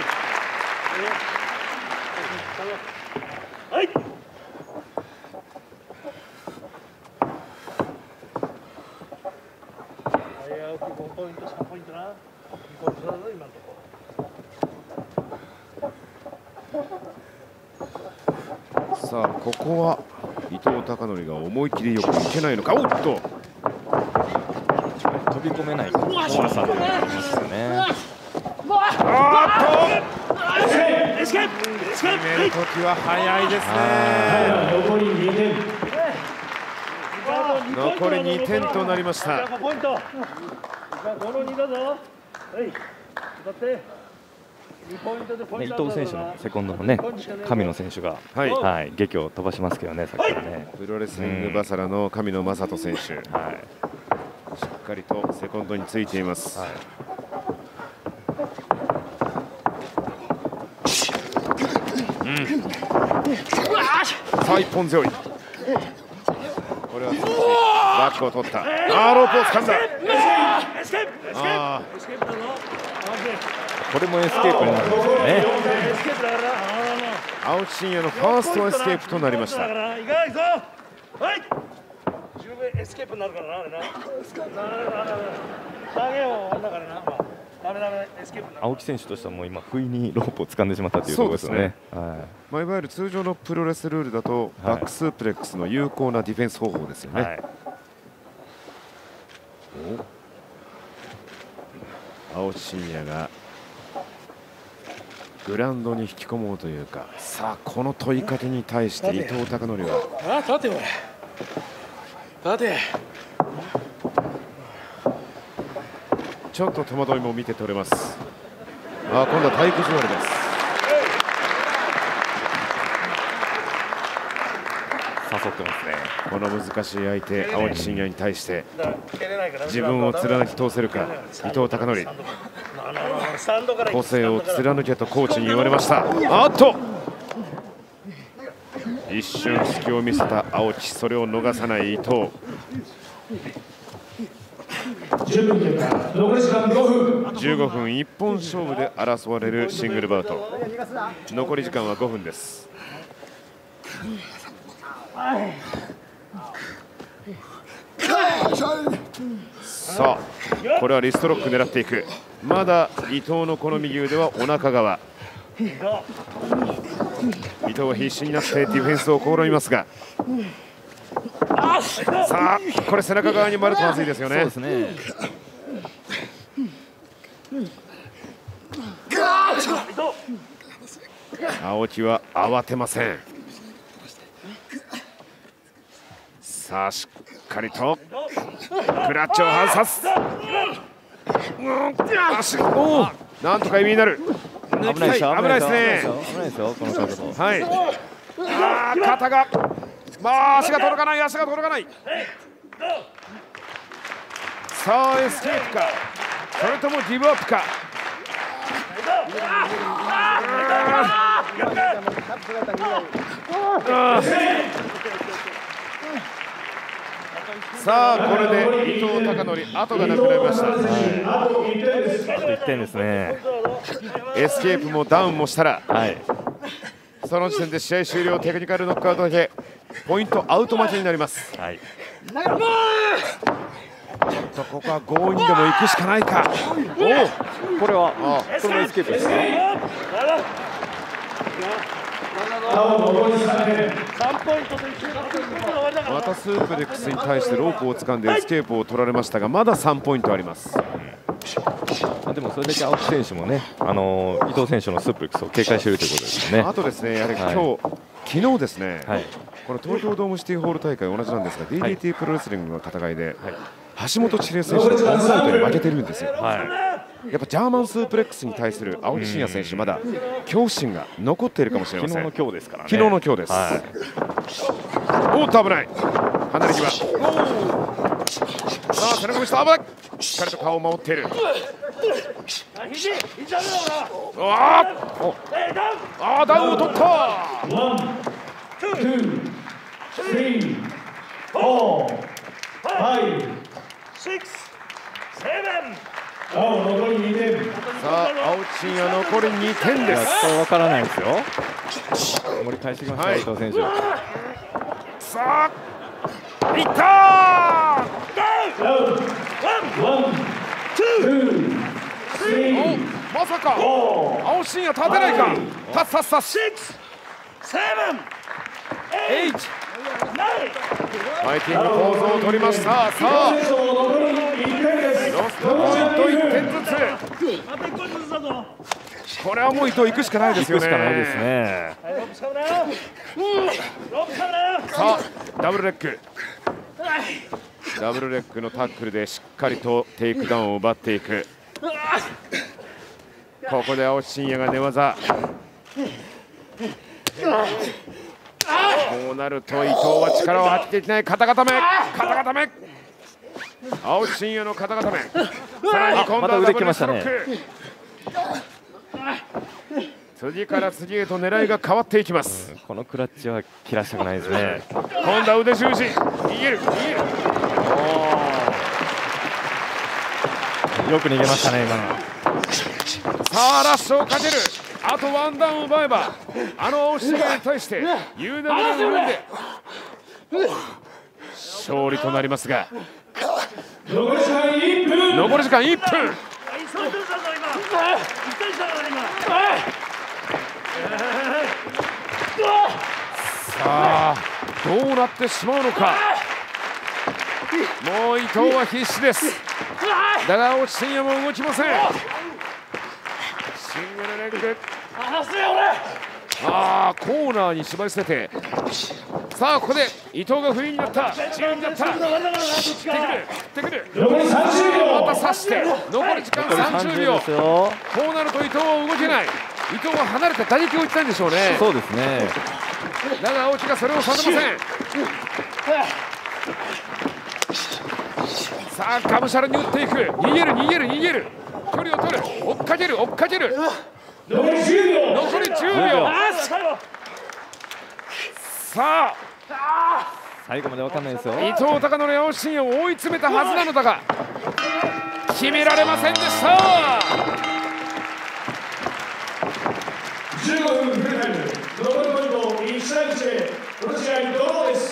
Speaker 2: さあここは伊藤孝則が思い切りよくいけないのか。おっと
Speaker 6: 飛び込めない怖さっていうのがありますよね。
Speaker 2: 決めるときは早いですね。
Speaker 1: 残り2点。
Speaker 2: 残り2点となりました。
Speaker 6: 伊藤選手のセコンドのね神野選手が、はい劇を飛ばしますけどね、さっきからね。
Speaker 2: プロレスリングバサラの神野正人選手、しっかりとセコンドについています。さあ一本背負い、これはバックを取った。ロープを掴んだ。
Speaker 6: これもエスケープになるんですよね。
Speaker 2: 青木真也のファーストエスケープとなりました。
Speaker 6: 青木選手としてはもう今不意にロープを掴んでしまったというところですよね。
Speaker 2: いわゆる通常のプロレスルールだとバックスープレックスの有効なディフェンス方法ですよね。青木真也がグラウンドに引き込もうというか、さあこの問いかけに対して伊藤孝則は
Speaker 7: 立ておい立て。
Speaker 2: ちょっと戸惑いも見て取れます。今度は体育座りです。
Speaker 6: 誘ってますね。
Speaker 2: この難しい相手青木真也に対して自分を貫き通せるか伊藤孝則。個性を貫けとコーチに言われました。一瞬隙を見せた青木、それを逃さない伊藤。15分一本勝負で争われるシングルバウト。残り時間は5分です。さあこれはリストロック狙っていく。まだ伊藤のこの右腕はお腹側。伊藤は必死になってディフェンスを試みますが、さあこれ背中側に回るとまずいですよね。
Speaker 6: そうですね。
Speaker 2: 青木は慌てません。さあしっかりとクラッチを反殺す。なんとか意味になる。
Speaker 6: 危ないですよ。
Speaker 2: 危ないですね。
Speaker 6: 危ないですよこの角度。
Speaker 2: はい。肩が、足が届かない、足が届かない。さあエスケープか、それともギブアップか。 さあこれで伊藤孝則後がなくなりました。
Speaker 6: あと1点ですね。
Speaker 2: エスケープもダウンもしたら、
Speaker 6: はい、
Speaker 2: その時点で試合終了。テクニカルノックアウトだけポイントアウト負けになります。
Speaker 6: はい、
Speaker 2: ここは強引にでも行くしかないか。
Speaker 6: これはこれもエスケープですか。
Speaker 2: またスープレックスに対してロープを掴んでエスケープを取られましたが、まだ3ポイントあります。
Speaker 6: でもそれだけ青木選手もね、伊藤選手のスープレックスを警戒しているということですよね。
Speaker 2: あとですね、やはり昨日ですね、この東京ドームシティホール大会同じなんですが、DDT プロレスリングの戦いで、橋本千怜選手のワンアウトに負けてるんですよ。やっぱジャーマンスープレックスに対する青木真也選手、まだ恐怖心が残っているかもしれません。
Speaker 6: 昨日の今日ですからね。
Speaker 2: 昨日の今日です。おっと危ない。離れ際。さあ背中見せた、危ない。しっかりと顔を守っている。ダウンを取った。さあ青木真也残り2点です。
Speaker 6: これ分からないですよ。盛り返してきました、伊藤選手。
Speaker 2: さあいったまさか青真也立てないか。立つファイティングポーズを取りました。さあロストポイント1点ずつ。これはもう伊藤行くしかないですよね。
Speaker 6: 行くしかないですね。
Speaker 2: さあダブルレッグのタックルでしっかりとテイクダウンを奪っていく。ここで青木真也が寝技。こうなると伊藤は力を発揮できない。肩固め青木真也の肩固め。さらに今度はダブルレッグロック。次から次へと狙いが変わっていきます。
Speaker 6: このクラッチは切らしたくないですね。
Speaker 2: 今度は腕十字。逃げる。
Speaker 6: よく逃げましたね今の。
Speaker 2: さあラッシュをかける。あとワンダウン奪えば青木真也に対して UWF で勝利となりますが、残り時間1分。さあどうなってしまうのか。もう伊藤は必死です。だが青木真也も動きません。シングルレッグ。コーナーに縛り捨てて、さあここで伊藤がフリーになった。自由になった。振ってくる。残り30秒。また刺して、残り時間30秒。こうなると伊藤は動けない。伊藤は離れて打撃を打ちたいんでしょうね。
Speaker 6: そうですね。
Speaker 2: だが青木がそれをさせません。さあがむしゃらに打っていく。逃げる。距離を取る。追っかける。残り10秒。さあ
Speaker 6: 最後まで分かんないですよ。
Speaker 2: 伊藤孝則青木真也を追い詰めたはずなのだが決められませんでした。
Speaker 1: 15分フルタイム、残りポイント1対1でこの試合ドローです。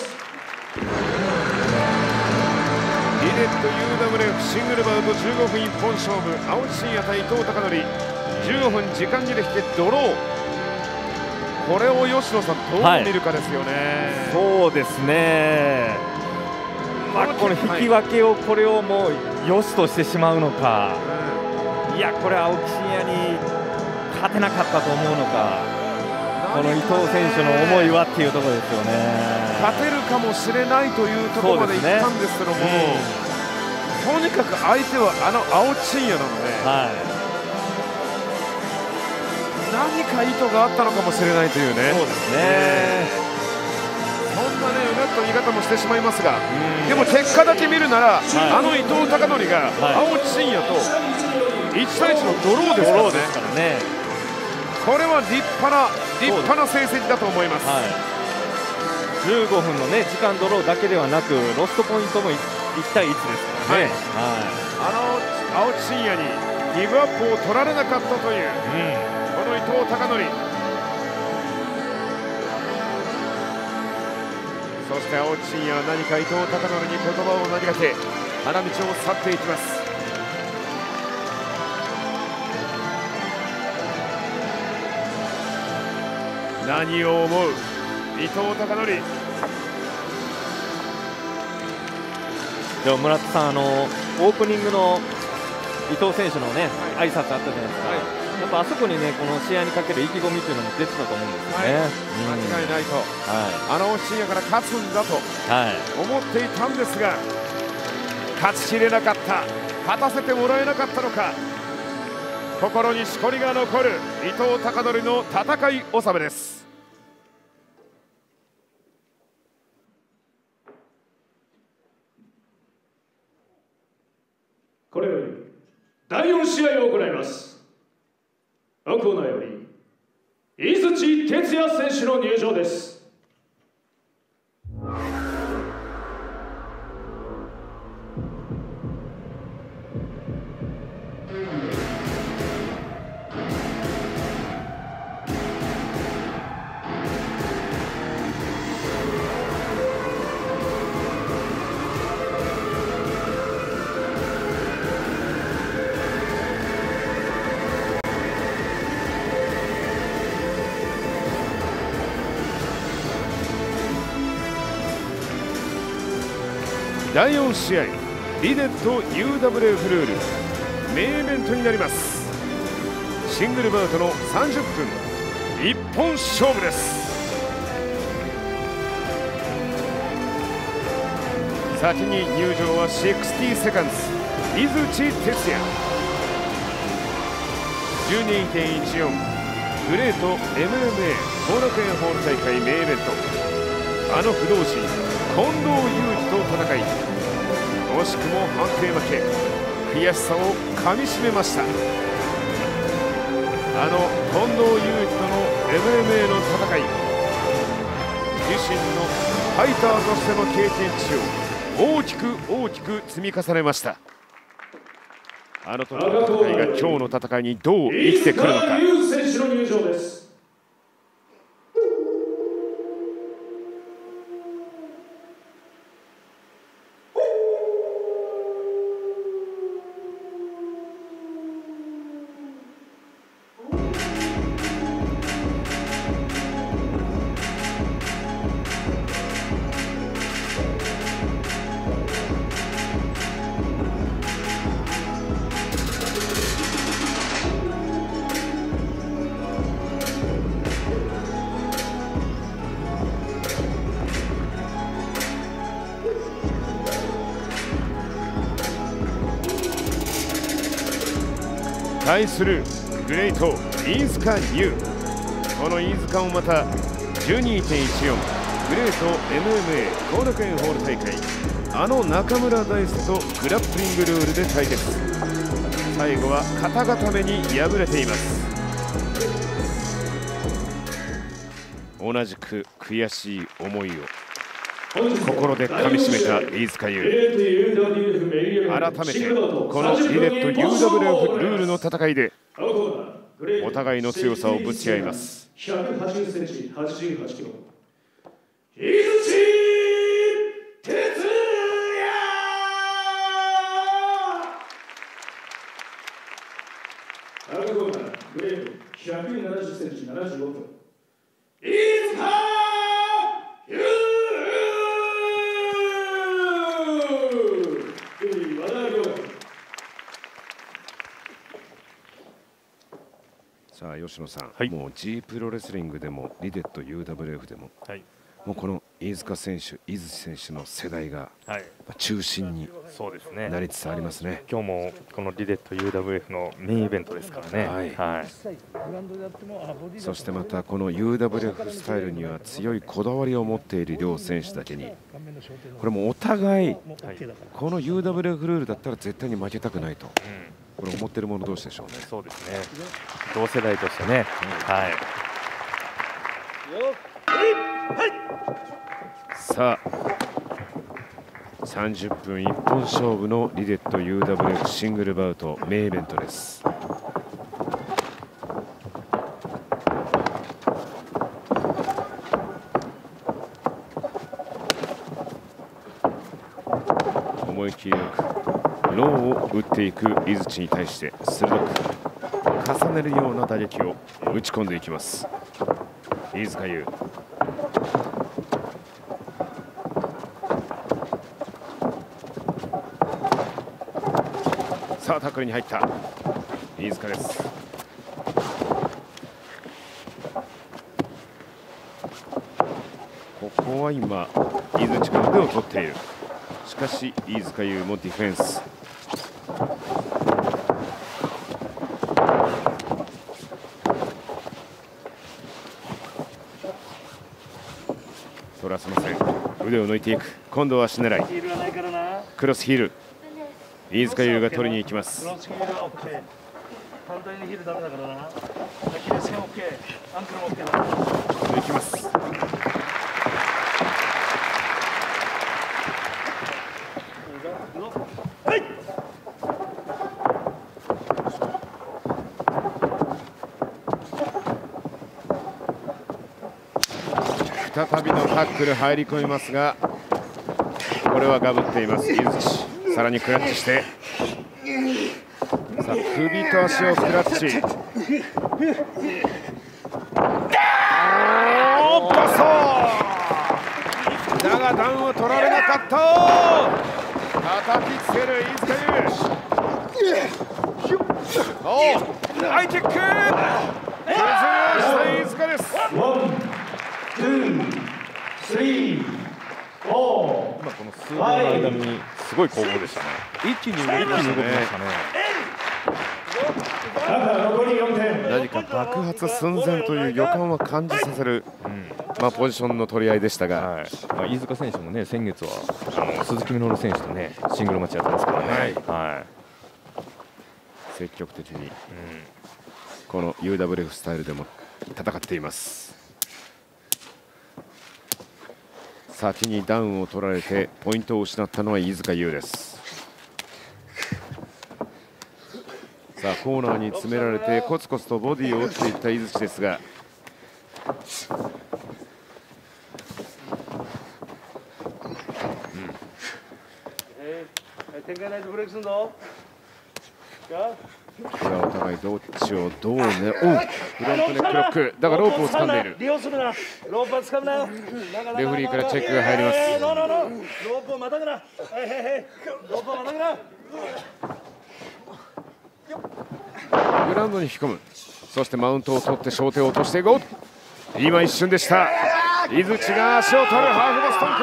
Speaker 2: リレット UWF シングルバウト15分一本勝負、青木真也対伊藤孝則、15分時間切れしてドロー。これを吉野さんどう見るかですよね。
Speaker 6: そうですね。この引き分けをこれをもうよしとしてしまうのか、いやこれ青木真也に勝てなかったと思うのか、この伊藤選手の思いはっていうところですよね。
Speaker 2: 勝てるかもしれないというところまでいったんですけども、とにかく相手は青木真也なので、何か意図があったのかもしれないというね。
Speaker 6: そうですね。
Speaker 2: そんなねうなっと言い方もしてしまいますが、でも結果だけ見るなら、伊藤孝則が青木真也と1対1のドローですからね。これは立派な成績だと思います。
Speaker 6: 15分のね時間ドローだけではなくロストポイントも1対1ですからね。
Speaker 2: 青木真也にギブアップを取られなかったという、この伊藤孝則。そして青木真也は何か伊藤孝則に言葉を投げかけ花道を去っていきます。何を思う伊藤孝則。
Speaker 6: でも村田さん、オープニングの伊藤選手のね挨拶あったじゃないですか、やっぱあそこにねこの試合にかける意気込みっていうのも出てたと思うんですよね。
Speaker 2: 間違いないと、深夜から勝つんだと思っていたんですが、勝ちきれなかった、勝たせてもらえなかったのか、心にしこりが残る伊藤孝則の戦い納めです。
Speaker 1: これより第4試合を行います。本コーナーより井槌哲也選手の入場です。
Speaker 2: 第4試合リデット UWF ルールメインイベントになります。シングルバウトの30分一本勝負です。先に入場は60セカンズ井槌哲也 12.14 グレート MMA 後楽園ホール大会メインイベント、あの不動心近藤祐二と戦い、惜しくも判定負け、悔しさをかみしめました。あの近藤祐二との MMA の戦い、自身のファイターとしての経験値を大きく積み重ねました。あの時の戦いが今日の戦いにどう生きてくるのか。
Speaker 1: 選手の入場です。
Speaker 2: 対するグレート飯塚優、この飯塚もまた 12.14 グレート MMA 後楽園ホール大会、あの中村大輔とグラップリングルールで対決、最後は肩固めに敗れています。同じく悔しい思いを心でかみしめた飯塚優、改めてこのリデット UWF ルールの戦いでお互いの強さをぶつけ合います。
Speaker 1: 180センチ88キロ井槌哲也、赤コーナーグレート170センチ75キロ飯塚優。
Speaker 2: さあ吉野さん、もう G プロレスリングでもリデット UWF でも、もうこの飯塚選手、井槌選手の世代が中心になりつつありますね。
Speaker 6: 今日もこのリデット UWF のメインイベントですからね。
Speaker 2: そしてまたこの UWF スタイルには強いこだわりを持っている両選手だけに、これもお互いこの UWF ルールだったら絶対に負けたくないと、これ思ってる者同士でしょうね。
Speaker 6: そうですね、同世代としてね。
Speaker 2: さあ30分一本勝負のリデット UWF シングルバウトメインイベントです。思い切りよくローを打っていく井槌に対して鋭く重ねるような打撃を打ち込んでいきます飯塚優。さあタックルに入った飯塚です。ここは今井槌が腕を取っている。しかし飯塚優もディフェンス。取らせません。腕を抜いていく。今度は足狙い。クロスヒール。飯塚優が取りに行きます。
Speaker 7: 反対にヒールダメだからな。アキレス腱 OK、アンクルも OK だ。
Speaker 2: 行きます。
Speaker 7: はい。
Speaker 2: 再びのタックル入り込みますが、これはガブっています井槌。さらにクラッチして、さあ首と足をクラッチ。パスだがダウンを取られなかった。叩きつける飯塚優。ハイキック。崩した飯塚です。
Speaker 6: 今この数秒の間にすごい攻防でしたね。一気に動きましたね。
Speaker 2: 何か爆発寸前という予感は感じさせる、ポジションの取り合いでしたが、
Speaker 6: 飯塚選手もね、先月は鈴木みのる選手とねシングルマッチやってますからね。
Speaker 2: 積極的に、この UWF スタイルでも戦っています。先にダウンを取られてポイントを失ったのは飯塚優です。さあコーナーに詰められてコツコツとボディを打っていった井槌ですが、
Speaker 7: 展開ないとブレイクするぞ。
Speaker 2: これはお互いどっちをどうね、フロントネックロックだがロープを掴んでいる。
Speaker 7: 利用するな。ロープは掴むなよ。
Speaker 2: レフリーからチェックが入ります。
Speaker 7: ロープをまたぐな。ロープをまたぐな。
Speaker 2: グラウンドに引き込む。そしてマウントを取って小手を落としていこう。今一瞬でした。井槌が足を取るハーフボストン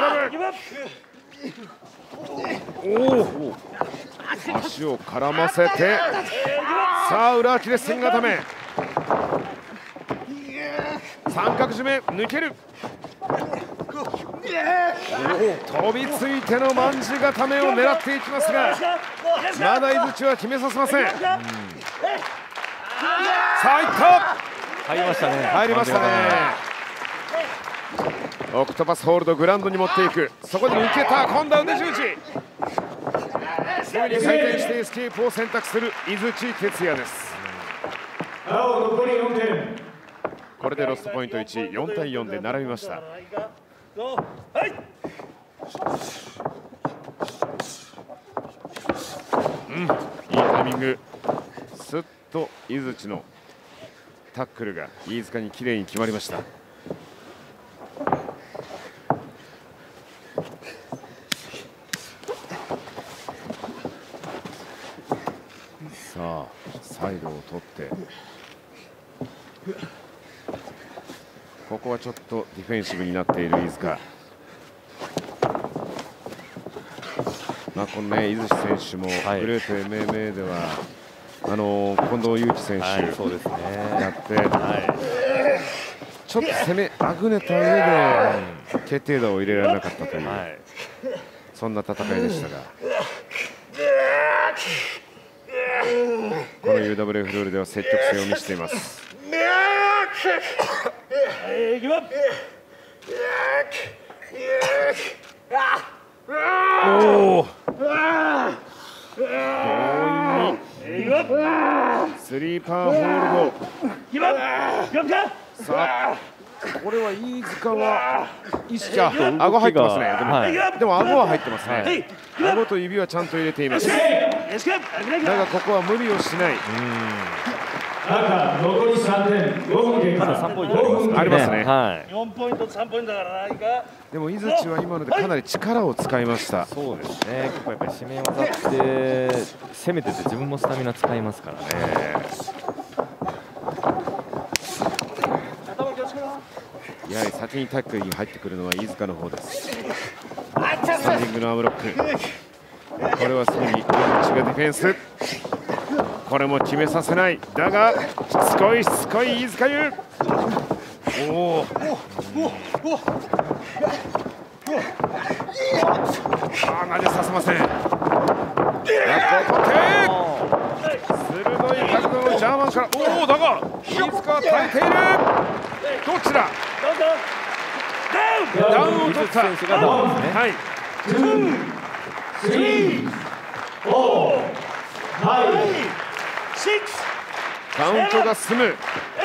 Speaker 2: クラブ。足を絡ませて、さあ裏アキレス腱固め、三角締め抜ける。飛びついての卍固めを狙っていきますが、まだ井槌は決めさせません。さあいった。
Speaker 6: 入りましたね。
Speaker 2: 入りましたね。オクトパスホールドグラウンドに持っていく。そこで抜けた。今度は腕十字。すぐに回転してエスケープを選択する井槌哲也です。これでロストポイント1、4対4で並びました。いいタイミング。すっと井槌のタックルが飯塚にきれいに決まりました。さあサイドを取って、ここはちょっとディフェンシブになっている飯塚。このね井槌選手もグレート MMA では近藤祐樹選手やって、ちょっと攻めあぐねた上で決定打を入れられなかったという、そんな戦いでしたが、この UWF ルールでは積極性を見せています。 おお、スリーパーホールド。さあこれは飯塚は意識顎入ってますね。でも顎は入ってますね。顎と指はちゃんと入れています。だがここは無理をしない。
Speaker 1: 赤残り3点、5分経過。
Speaker 6: まだ3ポイントありますね。
Speaker 7: 4ポイント3ポイントだからないか。
Speaker 2: でも井槌は今のでかなり力を使いました。
Speaker 6: そうですね。結構やっぱり締め技って攻めてて自分もスタミナ使いますからね。
Speaker 2: やはり先にタックルに入ってくるのは飯塚の方です。スタンディングのアームロック。これはすぐに井槌がディフェンス。これも決めさせない。だがしつこい飯塚優。おお。投げさせません。バックを取って鋭い角度のジャーマンから。おお、だが飯塚は耐えている。どっちだ。ダウンを取った。はい。カウントが進む。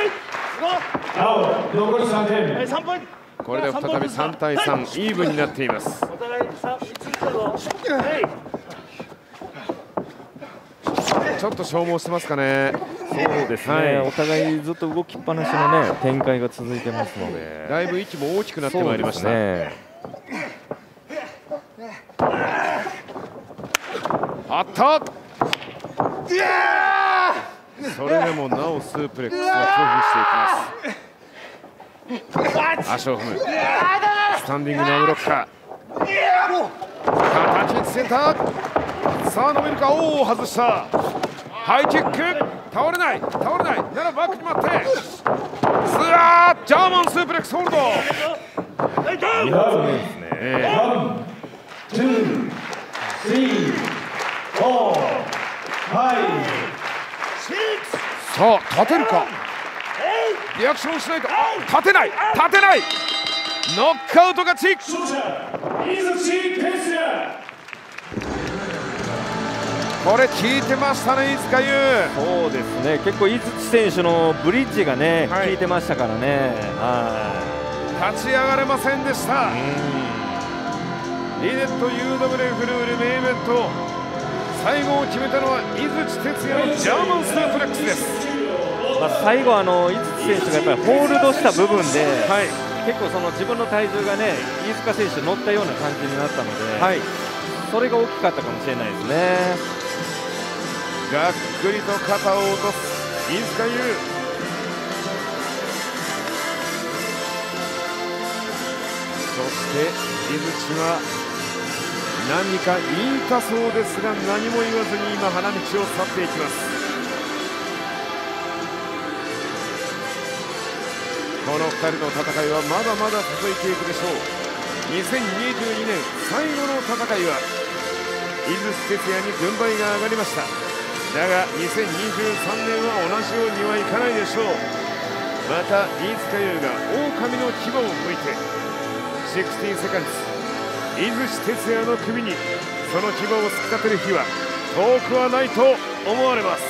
Speaker 1: 残り3点。
Speaker 2: これで再び3対3イーブンになっています。ちょっと消耗してますかね。
Speaker 6: そうですね、お互いずっと動きっぱなしの、ね、展開が続いてますので、
Speaker 2: だいぶ息も大きくなってまいりました。あった。それでもなおスープレックスは拒否していきます。足を踏む。スタンディングのアムロッカー。形センター。さあ伸びるか。おお、外した。ハイキック。倒れないならバックに待って。ジャーマンスープレックスホールド。
Speaker 6: 2発目ですね。
Speaker 1: 1、2、3、4、
Speaker 2: さあ立てるか。リアクションしないと。立てない。ノックアウト勝ち。これ効いてましたね、飯塚優。
Speaker 6: そうですね、結構井槌選手のブリッジがね、効いてましたからね。
Speaker 2: 立ち上がれませんでした。リネット UWF ルールメインイベント、最後を決めたのは井槌哲也のジャーマンスープレックスです。
Speaker 6: 最後井槌選手がやっぱりホールドした部分で、結構その自分の体重がね、飯塚選手乗ったような感じになったので、それが大きかったかもしれないですね。
Speaker 2: がっくりと肩を落とす飯塚優。そして井槌は何か言いたそうですが、何も言わずに今花道を去っていきます。この2人の戦いはまだまだ続いていくでしょう。2022年最後の戦いは井槌哲也に軍配が上がりました。だが2023年は同じようにはいかないでしょう。また飯塚優が狼の牙を向いて60セカンズ井槌哲也の首にその牙を突き立てる日は遠くはないと思われます。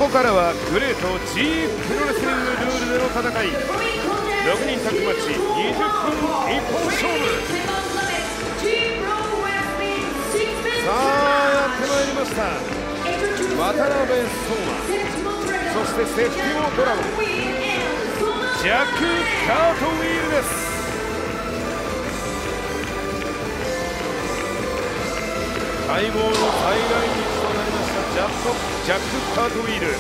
Speaker 2: からはグレート G プロレスリングルールでの戦い、6人タッグマッチ20分一本勝負。さあやってまいりました。渡辺相馬、そしてセフティモドラゴン、ジャック・カートウィールです。待望の再来日となりましたジャック・カートウィール。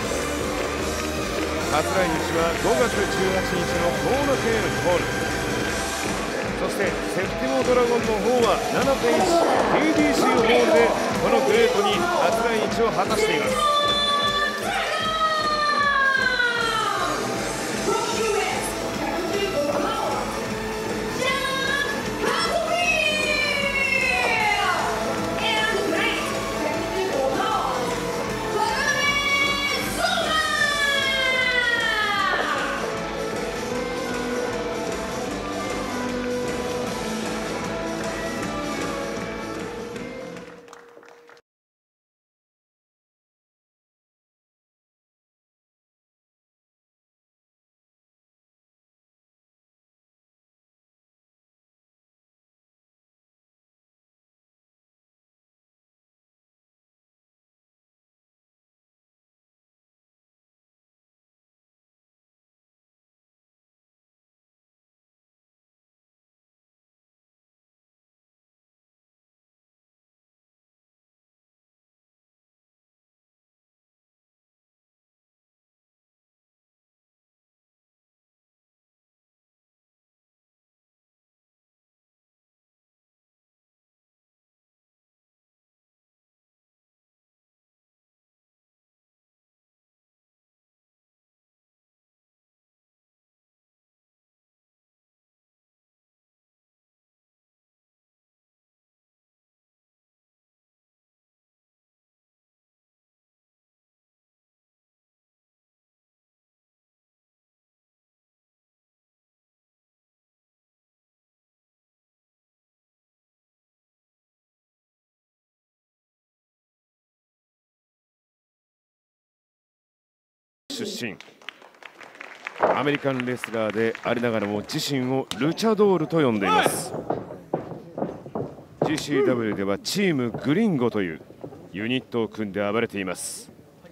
Speaker 2: 初来日は5月18日のコーナケールホール、そしてセフティモドラゴンの方は 7.1TDC ホールでこのグレートに初来日を果たしています。出身、アメリカンレスラーでありながらも自身をルチャドールと呼んでいます。 GCW ではチームグリンゴというユニットを組んで暴れています。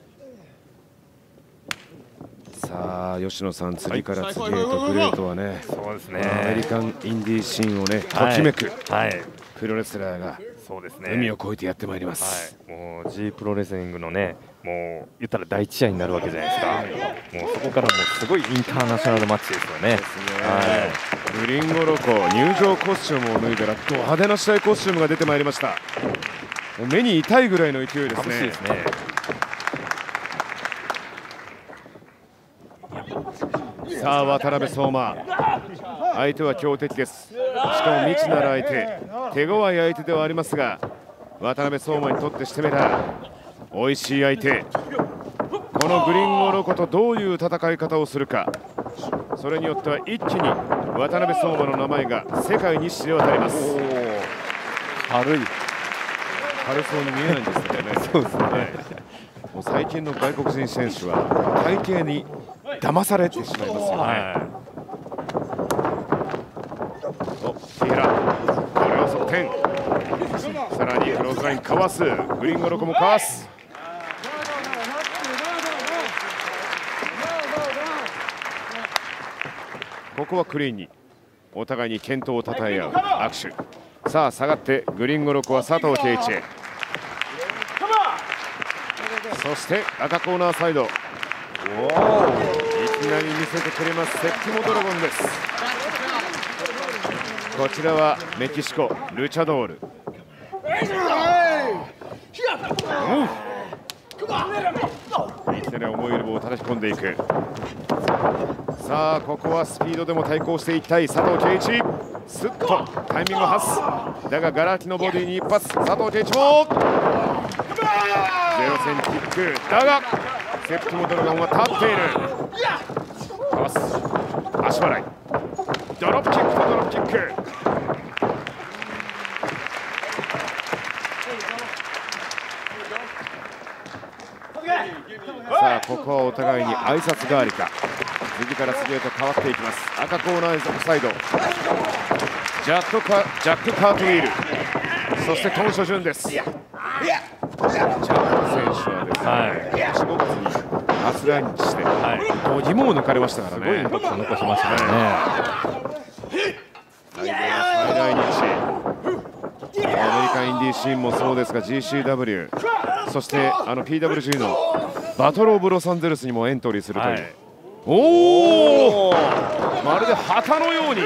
Speaker 2: さあ吉野さん、次から次へとグレートはね、
Speaker 6: そうですね、
Speaker 2: アメリカンインディーシーンをねときめく、プロレスラーが
Speaker 6: そうですね、
Speaker 2: 海を越えてやってまいります。
Speaker 6: もう G プロレスリングのね、もう言ったら第一試合になるわけじゃないですか。もうそこからもうすごいインターナショナルマッチですよね。
Speaker 2: グリンゴロコ入場コスチュームを脱いだらド派手な試合コスチュームが出てまいりました。もう目に痛いぐらいの勢いですね。さあ渡辺相馬、相手は強敵です。しかも未知なる相手、手強い相手ではありますが、渡辺相馬にとってしてみたら美味しい相手。このグリンゴロコとどういう戦い方をするか、それによっては一気に渡辺相馬の名前が世界に知れ渡ります。軽そうに見えないんですけどね。そうですね。もう最近の外国人選手は体型に騙されてしまいますよね。お、木原、これを側転。さらにクローズラインかわす。グリンゴロコもかわす。ここはクリーンにお互いに健闘をたたえ合う握手。さあ下がってグリンゴロコは佐藤圭一へ。そして赤コーナーサイド、いきなり見せてくれますセプティモドラゴンです。こちらはメキシコルチャドール。いきなり重いエルボーを叩き込んでいく。さあここはスピードでも対抗していきたい佐藤圭一。スッとタイミングを外す。だがガラ空きのボディに一発。佐藤圭一もゼロ戦キックだがセプティモドラゴンは立っている。かわす足払い、ドロップキックとドロップキック。さあここはお互いに挨拶代わりか。次から次へと変わっていきます。赤コーナーサイド、ジャック・カートウィール、そしてトン・ショジュンです。ジャック選手はですね、4月に初来日して、度肝を抜かれましたからね。すごいインパクト残しましたね。最来日、アメリカインディーシーンもそうですが GCW、 そしてPWG のバトルオブロサンゼルスにもエントリーするという、おお、まるで旗のように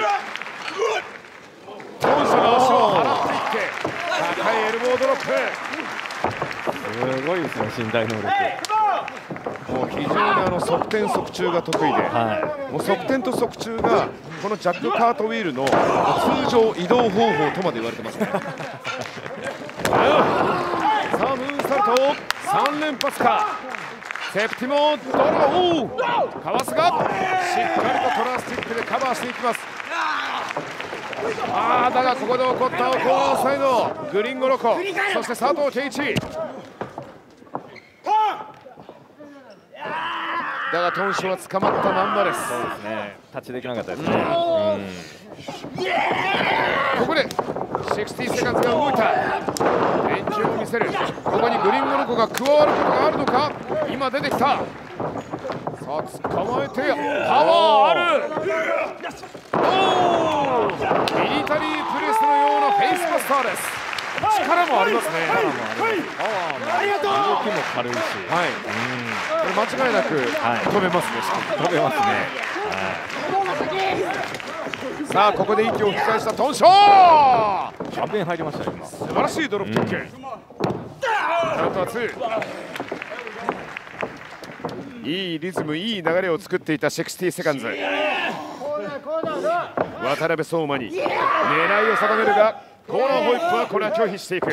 Speaker 2: トンショが足を払っていって高いエルボードロップ。
Speaker 6: すごいですね、身体能力。
Speaker 2: もう非常に側転側宙が得意で、もう側転と側宙がこのジャック・カートウィールの通常移動方法とまで言われてますね。さあムーンサルト3連発か。セプティモドラゴン、かわすがしっかりとトラスティックでカバーしていきます。だがここで起こったコーナーサイド、グリンゴロコ、そして佐藤圭一。だがトンショは捕まったまんまです。
Speaker 6: そうですね、タッチできなかったですね。
Speaker 2: ここで60セカンズが動いた。連中を見せる。ここにグリンゴロコが加わることがあるのか。今出てきた。さあ捕まえてパワーある。ミリタリープレスのようなフェイスバスターです。力もありますね。パワーも動きも軽いし、間違いなく止めますね。止めますね。さあここで息を吹き返したトンショー。
Speaker 6: 完璧に入りましたよ今。
Speaker 2: 素晴らしいドロップキック。カウントは2。いいリズム、いい流れを作っていた60セカンズ。渡辺相馬に狙いを定めるが、コーナーホイップはこれは拒否していく。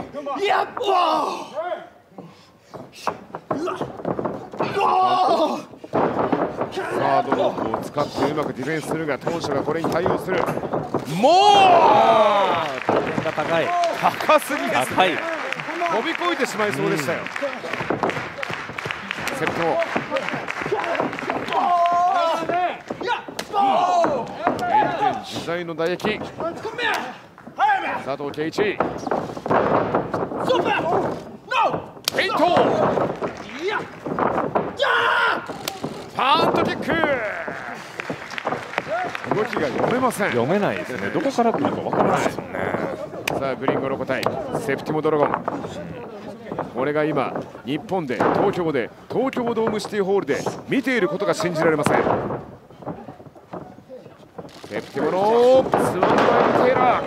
Speaker 2: さあドロップを使ってうまくディフェンスするが、トンショがこれに対応する。もう
Speaker 6: 加点が高い。
Speaker 2: 高すぎですね。飛び越えてしまいそうでしたよ。セプト変幻自在の打撃。佐藤圭一、フェイント、パーントキック。動きが読めません。
Speaker 6: 読めないですね。どこから来るか分からないですもんね。
Speaker 2: さあグリンゴロコ対セプティモドラゴン。これが今日本で東京で東京ドームシティホールで見ていることが信じられません。セプティモのスワンバイブテイラー。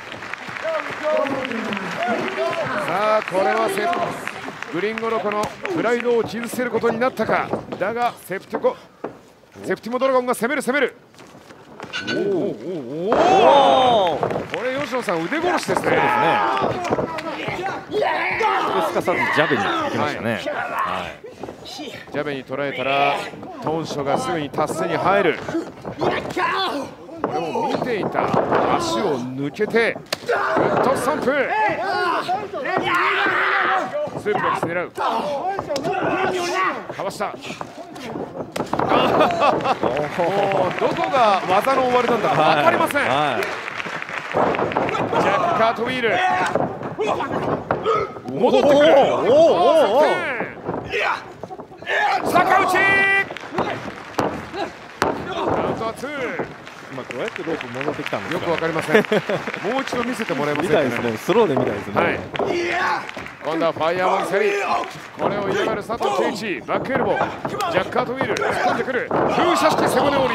Speaker 2: さあこれはグリンゴロコのプライドを傷つけることになったか。だがセプティモドラゴンが攻める。これ吉野さん腕殺しですね。
Speaker 6: すかさずジャベに行きましたね。
Speaker 2: ジャベに捉えたらトンショがすぐにタッセに入る。これも見ていた。足を抜けてグッドスタンプ。スープレックス狙う。かわした。どこが技の終わりなんだか分かりません。ジャック・カートウィール戻ってくる。逆打ち。カウントは2。
Speaker 6: どうやってロープ戻ってきたんですか。
Speaker 2: よくわかりません。もう一度見せてもらえませんか。
Speaker 6: 見たいですね。スローで見たいですね。
Speaker 2: 今度はファイヤーマンセリー。これを嫌がる佐藤圭一。バックエルボー。ジャック・カートウィール突っ込んでくる。風車式背骨折り。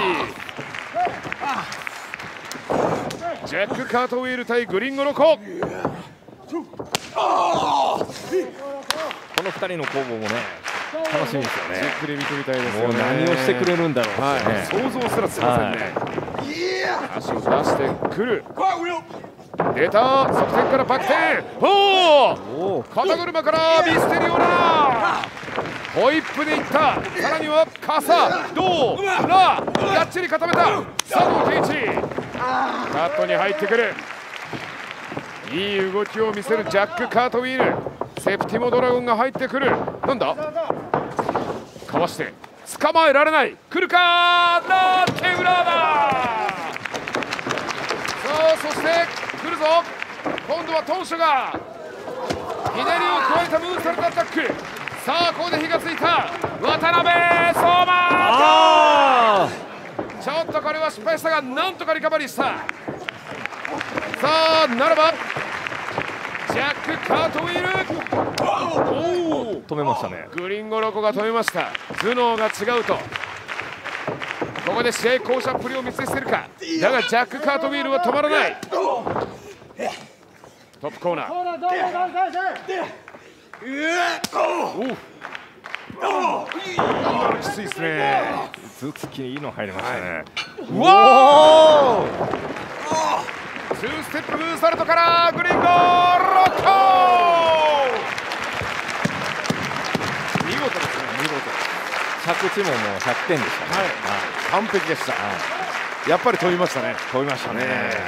Speaker 2: ジャック・カートウィール対グリンゴロコ。こ
Speaker 6: の2人の攻防もね楽しみですよね。
Speaker 2: じっくり見てみたいですよね。
Speaker 6: 何をしてくれるんだろうってね、
Speaker 2: 想像すらつきませんね。足を出してくる。出た。側転からバック転。肩車からミステリオラ。ホイップでいった。さらには傘ドーラがっちり固めた佐藤圭一。カットに入ってくる。いい動きを見せるジャック・カートウィール。セプティモドラゴンが入ってくる。なんだ。 かわして捕まえられない。来るかラーケウラーだ。さあそして来るぞ。今度はトンショがひねりを加えたムーンサルトアタック。さあここで火がついた渡辺相馬。ちょっとこれは失敗したがなんとかリカバリーした。さあならばジャック・カートウィル
Speaker 6: 止めましたね。
Speaker 2: グリンゴロコが止めました。頭脳が違うとここで試合巧者っぷりを見せつけるか。だがジャック・カートウィルは止まらない。トップコーナーきついですね。
Speaker 6: 頭突きいいの入りましたね。
Speaker 2: うわー2ステップムーンサルトからグリンゴロコ見事ですね。見事
Speaker 6: 着地ももう100点でしたね。
Speaker 2: 完璧でした。やっぱり飛びましたね。
Speaker 6: 飛びましたね。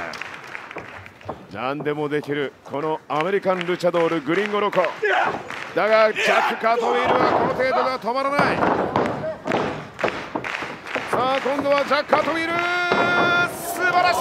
Speaker 2: 何でもできるこのアメリカンルチャドールグリンゴロコだがジャック・カートウィールはこの程度では止まらない。さあ今度はジャック・カートウィール素晴らし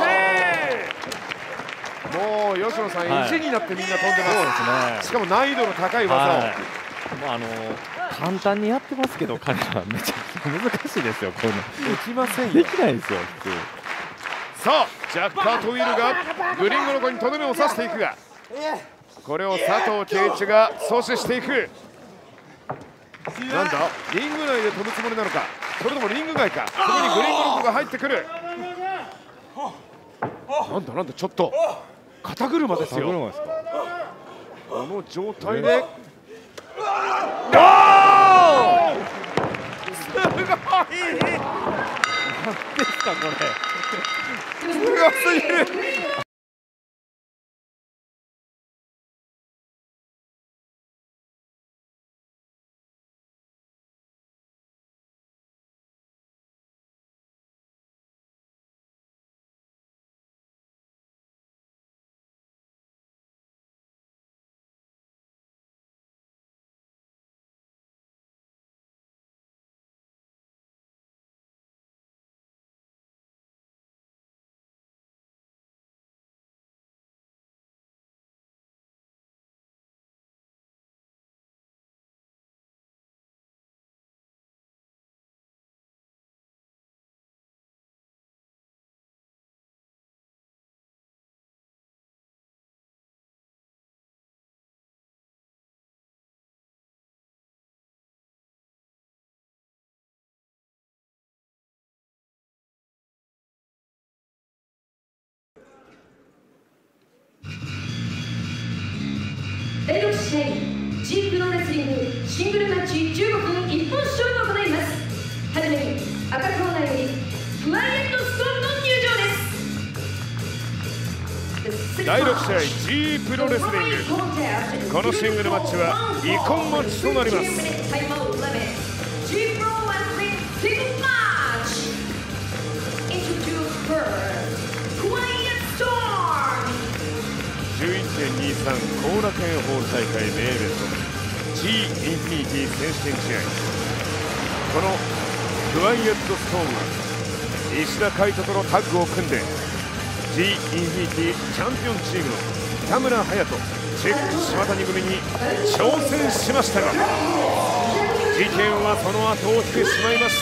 Speaker 2: い。もう吉野さん、意地になってみんな飛んでます。しかも難易度の高い技を、
Speaker 6: 簡単にやってますけど彼はめちゃくちゃ難しいですよ。こんな
Speaker 2: できませんよ。
Speaker 6: できないですよ普通。
Speaker 2: さあジャック・カートウィールがグリンゴロコにとどめを刺していくがこれを佐藤圭一が阻止していく。なんだリング内で飛ぶつもりなのかそれともリング外か。そこにグリンゴロコが入ってくる。なんだちょっと肩車ですよ。この状態で、すごいなんですかこれすごすぎる。
Speaker 4: 第6試合 G プロレスリングシングルマッチ15分一本勝負を行います。はじめに赤コーナーよりクワイエットストーンの入場です。
Speaker 2: 第6試合 G プロレスリングこのシングルマッチはイコンマッチとなります。11.23 後楽園ホール大会メインイベント G インフィニティ選手権試合。このクワイエットストーンは石田海人とのタッグを組んで G インフィニティチャンピオンチームの北村隼人チェック島谷組に挑戦しましたが事件はその後を追ってしまいました。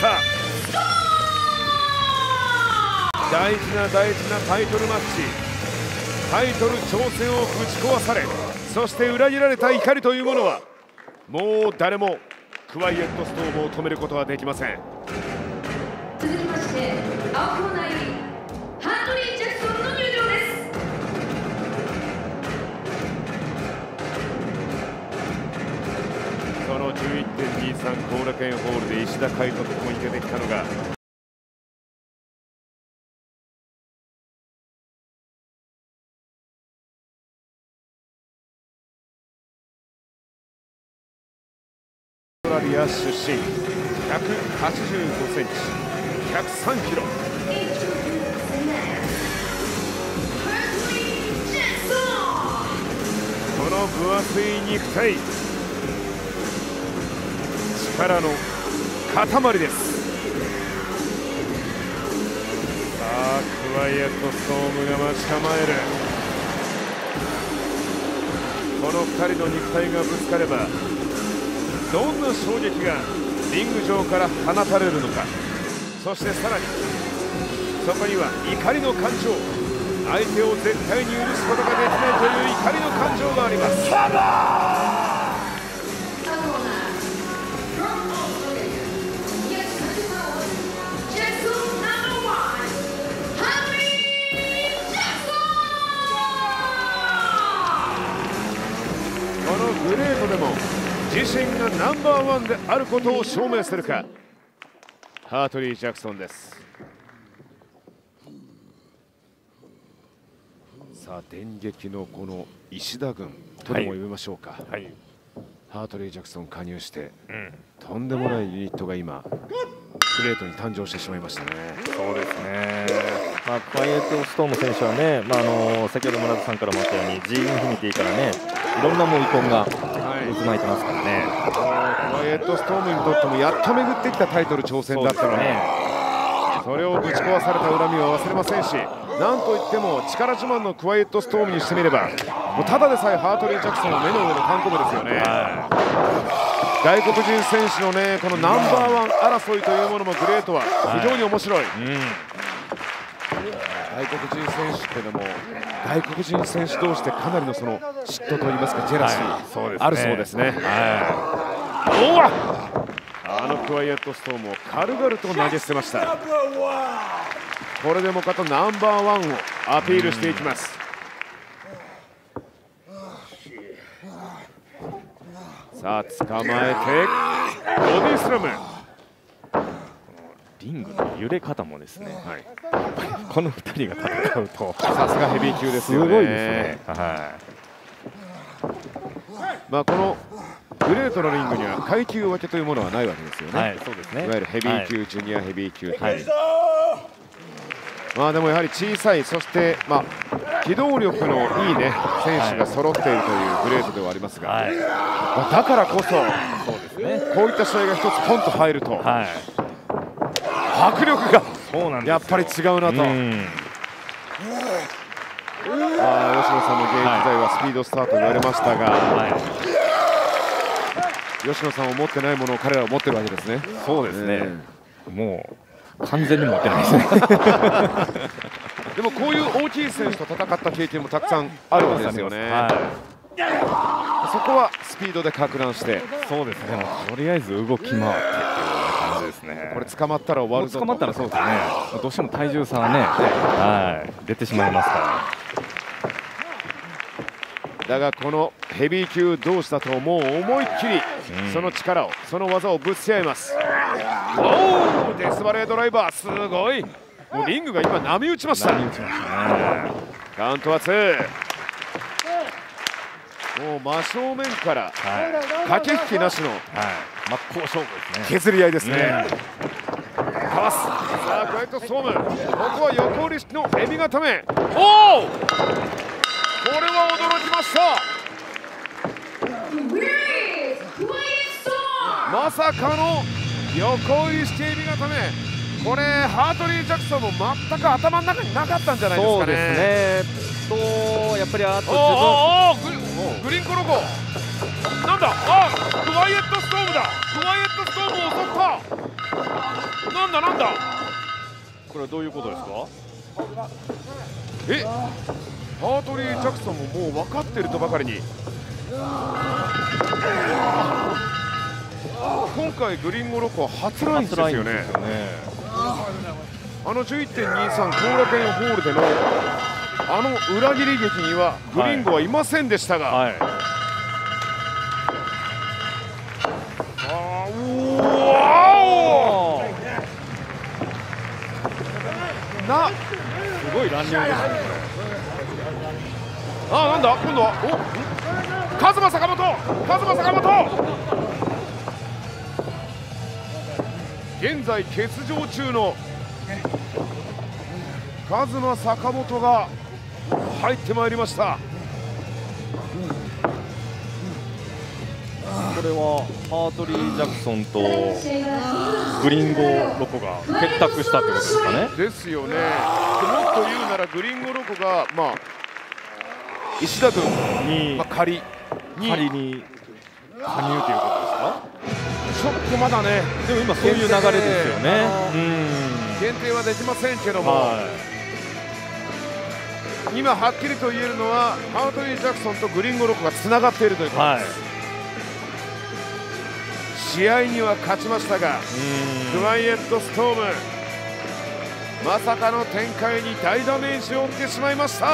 Speaker 2: 大事なタイトルマッチ、タイトル挑戦をぶち壊され、そして裏切られた怒りというものはもう誰もクワイエットストームを止めることはできません。
Speaker 4: 続きまして青コーナーよりハントリー・ジャクソンの入場です。
Speaker 2: その 11.23 後楽園ホールで石田海人と共に出てきたのがオーストラリア出身185センチ103キロ。この分厚い肉体、力の塊塊です。さあクワイエットストームが待ち構える。この2人の肉体がぶつかればどんな衝撃がリング上から放たれるのか。そしてさらにそこには怒りの感情、相手を絶対に許すことができないという怒りの感情があります。このグレートでも自身がナンバーワンであることを証明するか、ハートリー・ジャクソンです。さあ電撃のこの石田軍とでも呼びましょうか、はい、ハートリー・ジャクソン加入して、とんでもないユニットが今グレートに誕生してしまいましたね。
Speaker 6: そうですね、クワイエットストーム選手はね、先ほど村田さんからもあったように G インフィニティからね、いろんなもう遺恨が渦巻いてますからね。
Speaker 2: クワイエットストームにとってもやっと巡ってきたタイトル挑戦だったのに、それをぶち壊された恨みは忘れませんし、なんといっても力自慢のクワイエットストームにしてみれば、もうただでさえハートリー・ジャクソンの目の上の単行部ですよね。外国人選手のね、このナンバーワン争いというものもグレートは非常に面白い。外国人選手っていうのも外国人選手同士でかなりのその嫉妬といいますかジェラシーあるそうですね。あのクワイエットストームを軽々と投げ捨てました。これでもかとナンバーワンをアピールしていきます。さあ捕まえてボディスラム。
Speaker 6: リングの揺れ方もですね、この2人が戦うと
Speaker 2: さすがヘビー級ですよね。
Speaker 6: すごいですね。
Speaker 2: このグレートのリングには階級分けというものはないわけですよね。
Speaker 6: そうですね。
Speaker 2: いわゆるヘビー級、ジュニアヘビー級と。でもやはり小さい、そして機動力のいいね選手が揃っているというグレートではありますが、だからこそこういった試合が一つポンと入ると、迫力がやっぱり違うなと。吉野さんの現役時代はスピードスターと言われましたが、吉野さんを持ってないものを彼らは持ってるわけですね。
Speaker 6: そうですね。もう完全に持ってないですね。
Speaker 2: でもこういう大きい選手と戦った経験もたくさんあるわけですよね。そこはスピードでか乱して、
Speaker 6: そうですね。とりあえず動き回ってっていう感じですね。
Speaker 2: これ捕まったら終わるぞ。
Speaker 6: 捕まったらそうですね。どうしても体重差はね、出てしまいますから。
Speaker 2: だがこのヘビー級同士だともう思いっきりその力を、その技をぶつけ合います。デスバレードライバー、すごい。もうリングが今波打ちました。カウントは2。もう真正面から駆け引きなしの
Speaker 6: 真っ向勝負ですね。
Speaker 2: 削り合いですね。かわす。さあクワイエットストーム、ここは横売りのエビ固め。これは驚きました。まさかの横売りしてエビ固め。これハートリー・ジャクソンも全く頭の中になかったんじゃないですかね。
Speaker 6: そうですね。やっぱり
Speaker 2: グリーンコロコなんだ。クワイエットストームだ。クワイエットストームを襲った。なんだ
Speaker 6: これはどういうことですか。
Speaker 2: ハートリー・ジャクソンももう分かっているとばかりに、今回グリーンモロコ初来日ですよね。11.23 後楽園ホールでの裏切り劇にはグリーンゴはいませんでしたが、
Speaker 6: すごい乱入ですね。
Speaker 2: なんだ今度はカズマ坂本。現在欠場中のカズマ坂本が入ってまいりました。
Speaker 6: これはハートリー・ジャクソンとグリンゴロコが結託したってことですかね。
Speaker 2: ですよね。もっと言うならグリンゴロコが、石田軍に、仮に加入ということですか。ちょっとまだね、
Speaker 6: でも今そういう流れですよね。
Speaker 2: 限定はできませんけども、今はっきりと言えるのはハートリー・ジャクソンとグリンゴロコがつながっているということです、試合には勝ちましたがクワイエット・ストームまさかの展開に大ダメージを負ってしまいました。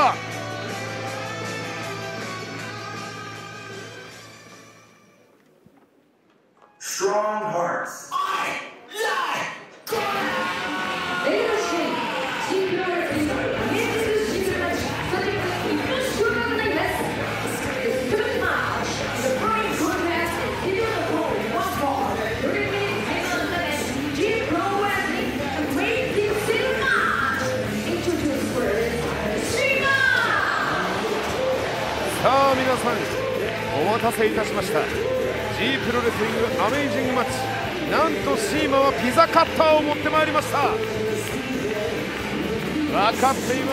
Speaker 2: さあ皆さんお待たせいたしました。 G プロレスリングアメイジングマッチ、なんとシーマはピザカッターを持ってまいりました。分かっていますシーマ。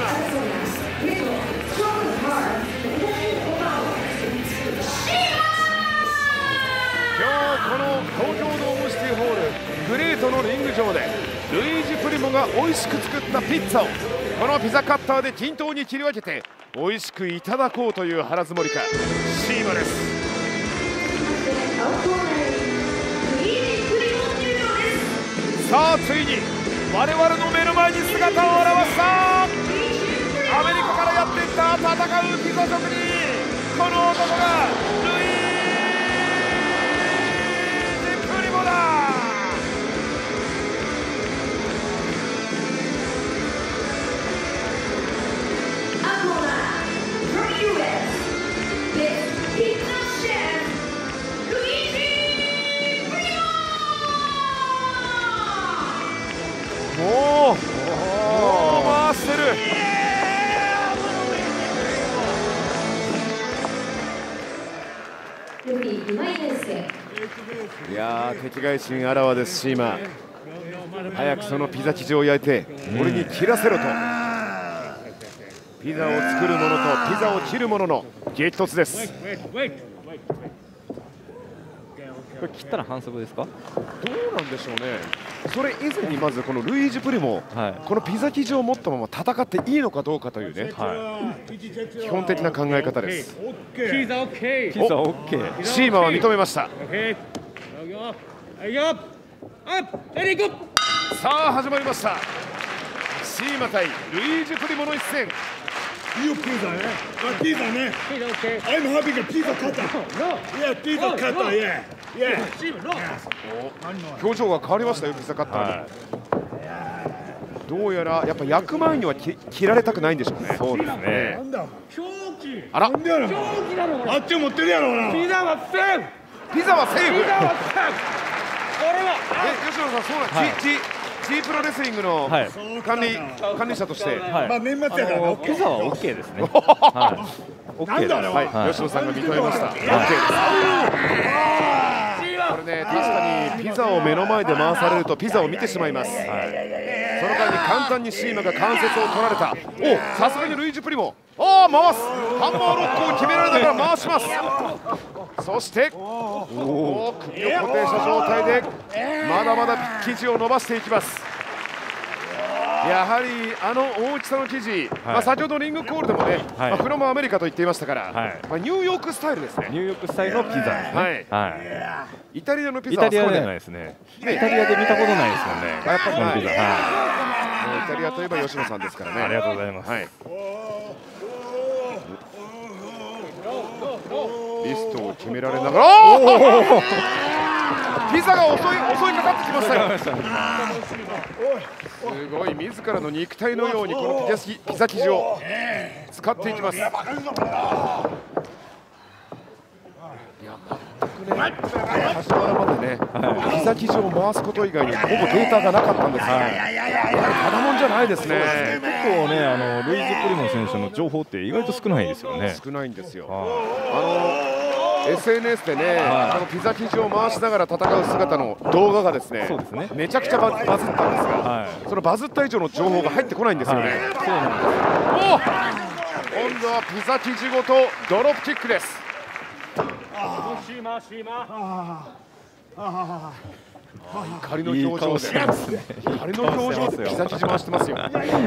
Speaker 2: 今日この東京ドームシティホールグレートのリング上でルイージ・プリモが美味しく作ったピッツァをこのピザカッターで均等に切り分けて美味しくいただこうという腹積もりかシーマです。さあついに我々の目の前に姿を現したアメリカからやってきた戦うピザ職人、この男がルイージ・プリモだ。もう回してる。いやー敵外心あらわですシーマ。早くそのピザ生地を焼いて俺に切らせろと、ピザを作る者とピザを切る者の激突です。
Speaker 6: これ切ったら反則ですか。
Speaker 2: どうなんでしょうね。それ以前にまずこのルイージ・プリモ、このピザ生地を持ったまま戦っていいのかどうかというね、基本的な考え方です。
Speaker 6: ピザ OK、 ピザ OK、
Speaker 2: シーマは認めました。さあ始まりました。シーマ対ルイージ・プリモの一戦。
Speaker 7: You pizza, eh? Pizza, man. Pizza, okay. I'm having a pizza cutter. No. Yeah, pizza cutter, yeah. Yeah.
Speaker 2: 表情が変わりましたよ、ピザカッターに。どうやらやっぱ焼く前には切られたくないんでしょうね。
Speaker 6: そうですね。
Speaker 2: あら。
Speaker 7: あっち持ってるやろうな。
Speaker 2: ピザはセーフ。ピザはセーフ。これは。吉野さん、そうなん。G プロレスリングの管理者として、
Speaker 7: まあ年末やから
Speaker 6: ピザは OK ですね。はい、OK です。
Speaker 2: はい、吉野さんが認めました。OK です。これね、確かにピザを目の前で回されるとピザを見てしまいます。その間に簡単にシーマが関節を取られた。お、さすがにルイージ・プリモ。回す。ハンマーロックを決められながら回します。そして首を固定した状態でまだまだ生地を伸ばしていきます。やはりあの大きさの生地、先ほどリングコールでもね、フロムアメリカと言っていましたから、ニューヨークスタイルですね。
Speaker 6: ニューヨークスタイルのピザですね。
Speaker 2: イタリアのピザは
Speaker 6: イタリアではないですね。イタリアで見たことないですもんね。やっぱりこのピザ。イ
Speaker 2: タリアといえば吉野さんですからね。
Speaker 6: ありがとうございます。
Speaker 2: リストを決められながら、ピザが襲いかかってきましたよ。すごい自らの肉体のようにこのピザ生地を使っていきます。いや、全くね、始まるまでね、ピザ生地を回すこと以外にほぼデータがなかったんですが、ただもんじゃないですね。
Speaker 6: 結構ね、ルイージ・プリモ選手の情報って意外と少ないですよね。
Speaker 2: 少ないんですよ。 SNS でね、このピザ生地を回しながら戦う姿の動画がですね、めちゃくちゃバズったんですが、そのバズった以上の情報が入ってこないんですよね。今度はピザ生地ごとドロップキックです。怒りの表情で、怒りの表情でピザ生地回してますよ。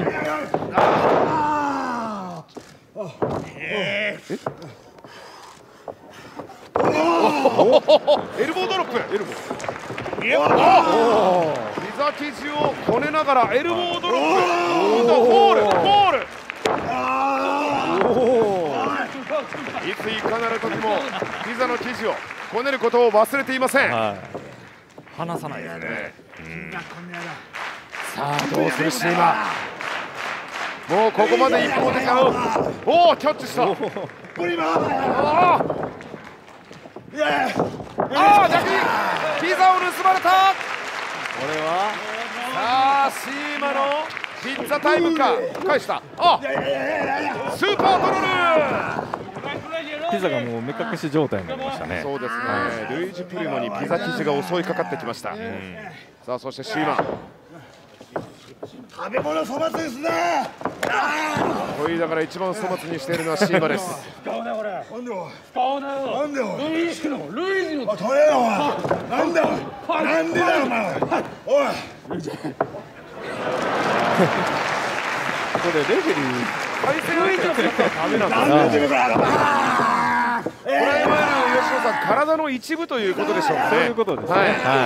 Speaker 2: エルボードロップ。ピザ生地をこねながらエルボードロップ。ホール。いついかなる時もピザの生地をこねることを忘れていません。
Speaker 6: 離さないですね。
Speaker 2: さあどうするシーマ。もうここまで一方的な。おお、キャッチした。逆にピザを盗まれた。これはさあシーマのピッツァタイムか。返した。スーパードロール。
Speaker 6: ピザがもう目隠し状態になりましたね。
Speaker 2: そうですね、ルイージ・プリモにピザ生地が襲いかかってきました。さあそしてシーマ、
Speaker 7: 食べ物粗末ですね。
Speaker 2: と言いながら一番粗末にしているのはシーマです。
Speaker 7: なんでルイージの取れろ。なんでだお前。おい。
Speaker 6: ここでレフェリー
Speaker 2: 対戦相手を使ったらダメなんだな。これはいわゆる吉野さん、体の一部ということでしょうかね。
Speaker 6: そういうことですね。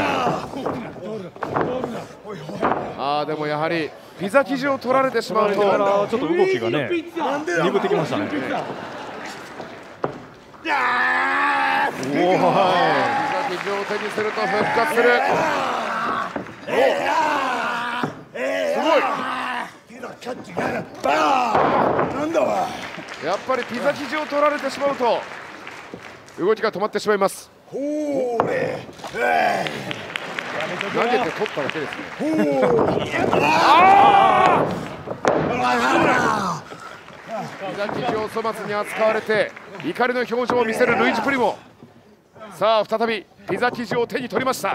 Speaker 2: でもやはりピザ生地を取られてしまうと、
Speaker 6: ちょっと動きがね鈍ってきましたね。ピザ
Speaker 2: 生地を手にすると復活する。すごい。やっぱりピザ生地を取られてしまうと動きが止まってしまいます。投げて取っただけですね。ピザ生地を粗末に扱われて怒りの表情を見せるルイージ・プリモ。さあ再びピザ生地を手に取りました。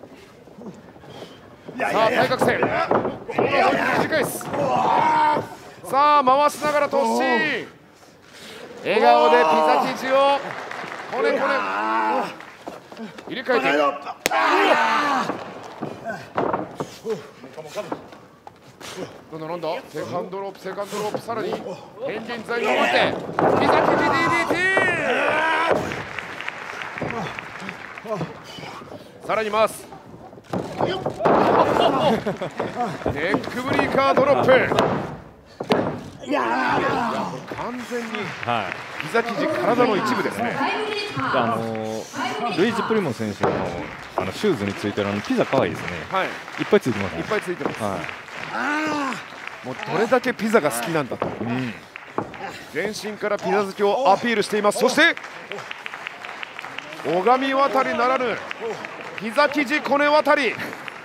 Speaker 2: さあ対角線、短いです。さあ回しながら突進。笑顔でピザ生地をこね入れ替えている。なんだセカンドロープ、さらに変幻材料を待ってピザ生地 DDT。 さらに回す。ネックブリーカードロップ。完全にピザ生地体の一部ですね。
Speaker 6: ルイージ・プリモ選手のシューズについてるピザ可愛いですね。いっぱいついてますね。
Speaker 2: いっぱいついてます。もうどれだけピザが好きなんだと、全身からピザ好きをアピールしています。そして小上渡りならぬピザ生地こね渡り。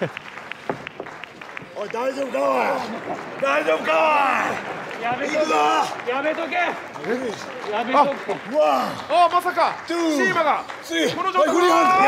Speaker 7: おい大丈夫か。おい大丈夫か。やめとけ。
Speaker 2: まさかシーマがこの状態。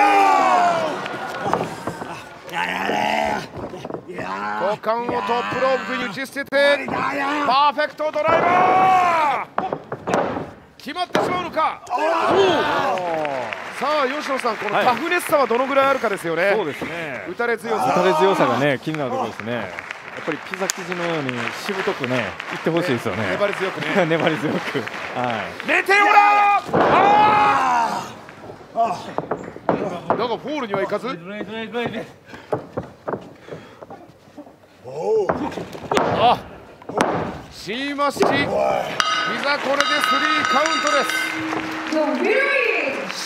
Speaker 2: 股間をトップロープに打ち捨ててパーフェクトドライバー。決まってしまうのか。さあ吉野さん、このタフネスさはどのぐらいあるかですよね。
Speaker 6: そうですね。
Speaker 2: 打たれ強さ
Speaker 6: がね気になるところですね。やっぱりピザ生地のようにしぶとくねいってほしいですよね。
Speaker 2: 粘り強くね。
Speaker 6: 粘り強く。
Speaker 2: メテオラだがフォールにはいかず。シーマ式ピザこれで3カウントです。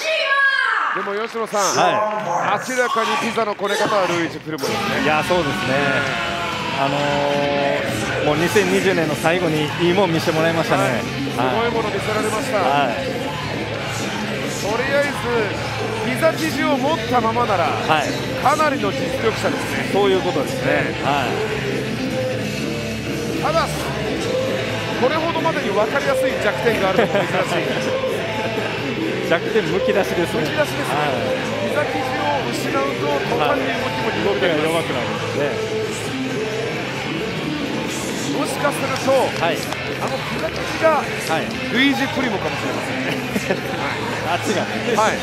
Speaker 2: でも吉野さん、明らかにピザのこね方はルイージ・プリモですね。
Speaker 6: いやそうですね。もう2020年の最後にいいもん見せてもらいましたね。
Speaker 2: すごいもの見せられました。とりあえずピザ生地を持ったままなら、かなりの実力者ですね。
Speaker 6: そういうことですね。
Speaker 2: ただこれほどまでに分かりやすい弱点があるのも珍しい。
Speaker 6: 弱点むき出しですね。
Speaker 2: むき出しですね。膝肘を失うと途端に動きも
Speaker 6: 動きが
Speaker 2: 鈍って
Speaker 6: 弱くなるんですね。
Speaker 2: もしかすると、
Speaker 6: はい、
Speaker 2: 膝肘がルイージ・プリモかもしれませんね。
Speaker 6: あっちがね。
Speaker 2: はい。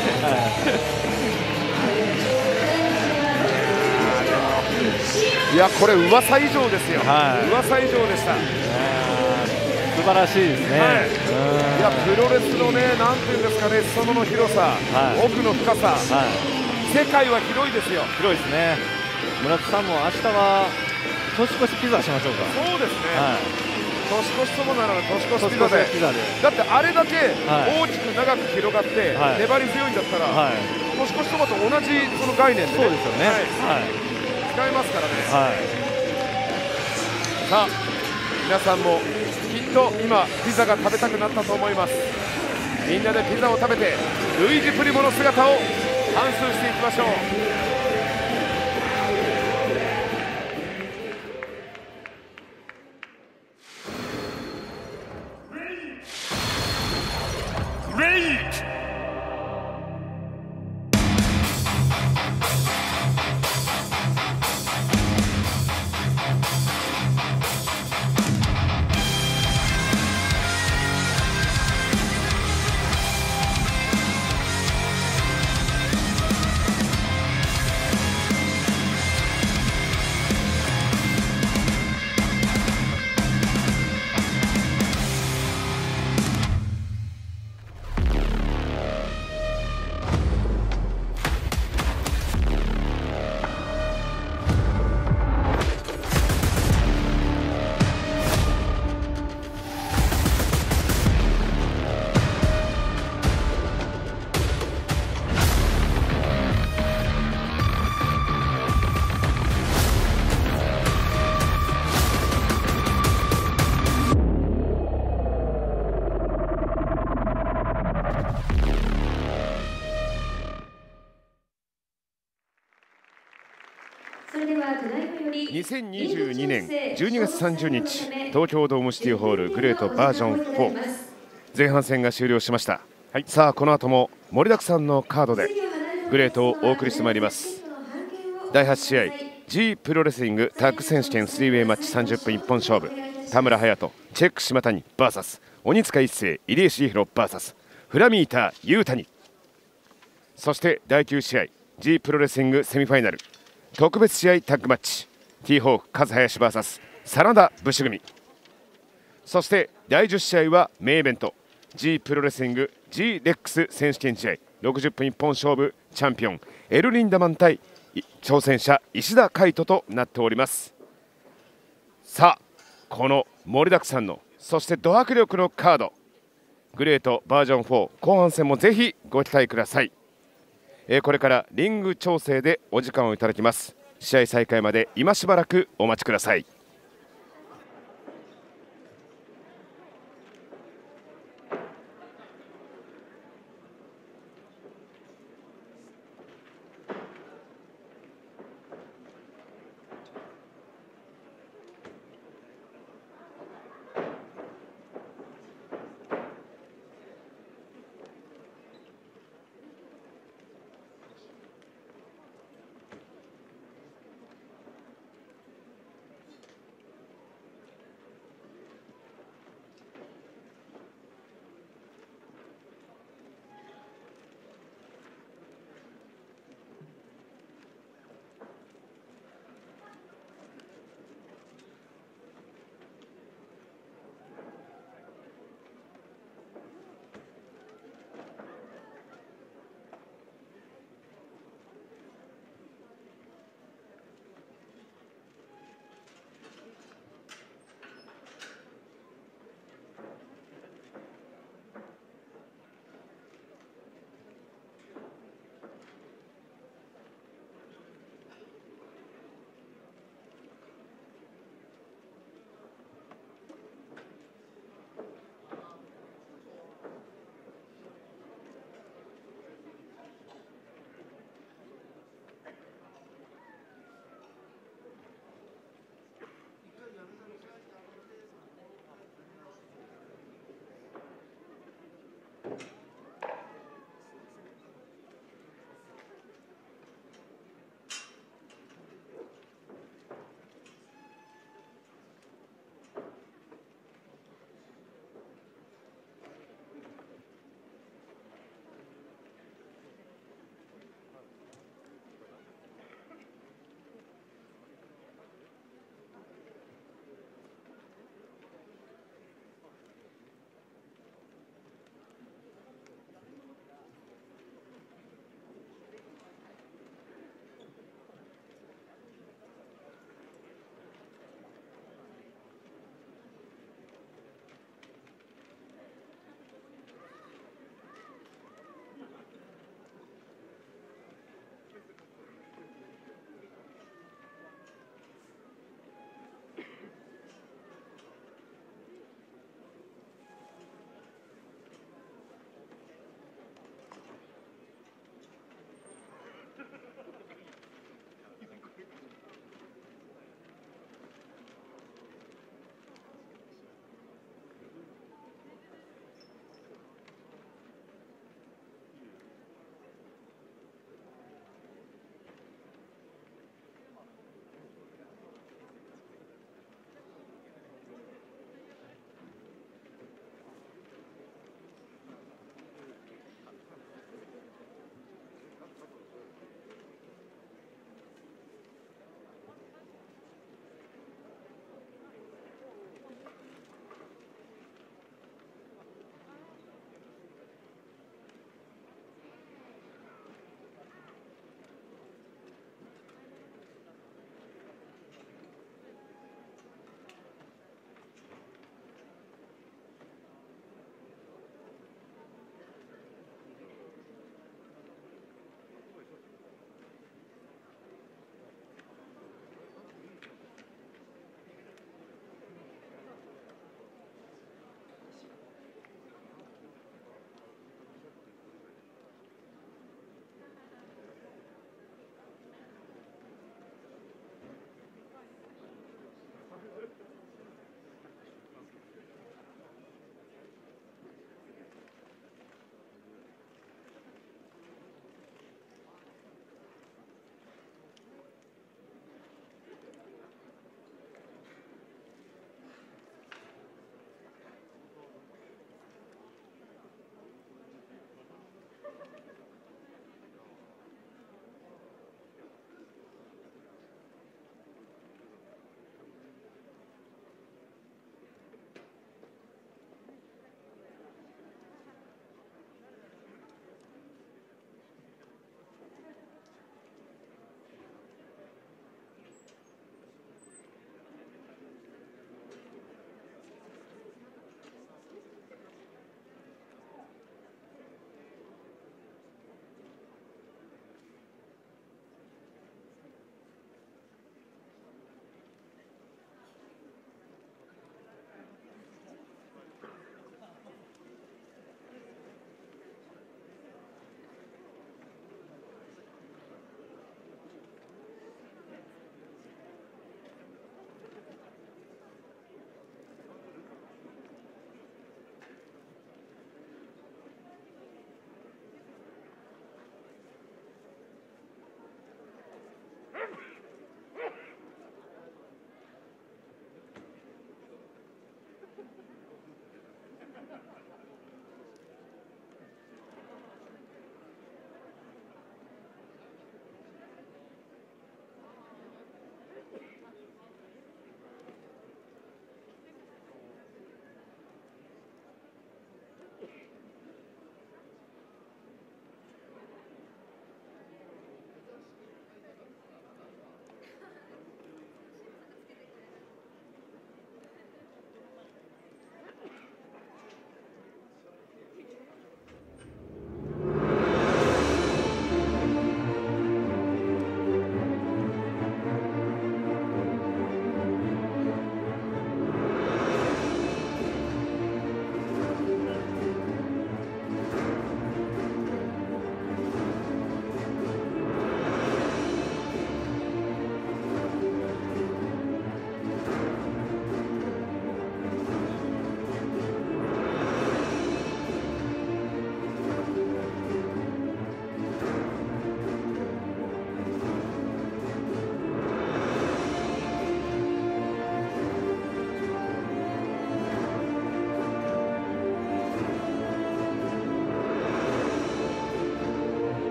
Speaker 2: いや、これ噂以上ですよ。噂以上でした。
Speaker 6: 素晴らしいですね。
Speaker 2: いや、プロレスのね、なんていうんですかね、裾野の広さ、奥の深さ、世界は広いですよ。
Speaker 6: 広いですね。村田さんも明日は年越しピザしましょうか。
Speaker 2: そうですね。年越しそばなら年越しピザで。だってあれだけ大きく長く広がって粘り強いんだったら、年越しそばと同じその概念で、
Speaker 6: そうですよね。
Speaker 2: 使えますからね。さあ、皆さんもきっと今ピザが食べたくなったと思います。みんなでピザを食べてルイージ・プリモの姿を反芻していきましょう。2022年12月30日東京ドームシティホールグレートバージョン4前半戦が終了しました。さあ、この後も盛りだくさんのカードでグレートをお送りしてまいります。第8試合 G プロレスリングタッグ選手権 3way マッチ30分一本勝負、田村隼人チェック島谷 VS 鬼塚一誠入江重弘 VS フラミータ雄谷。そして第9試合 G プロレスリングセミファイナル特別試合タッグマッチ T ホーク和林 VS 真田武士組。そして第10試合はメインイベント G プロレスリング G レックス選手権試合60分一本勝負、チャンピオンエルリンダマン対挑戦者石田海人となっております。さあ、この盛りだくさんのそしてド迫力のカードグレートバージョン4後半戦もぜひご期待ください。これからリング調整でお時間をいただきます。試合再開まで今しばらくお待ちください。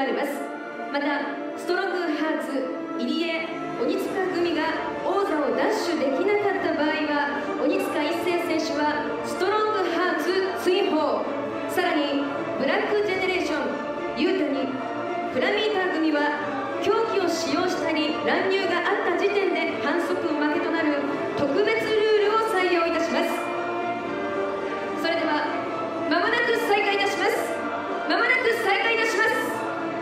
Speaker 4: われます。またストロングハーツ入江鬼塚組が王座を奪取できなかった場合は鬼塚一誠選手はストロングハーツ追放、さらにブラックジェネレーションユータにプラミーター組は凶器を使用したり乱入があった時点で反則負けとなる特別ルールを採用いたします。それではまもなく再開いたします。まもなく再開いたします。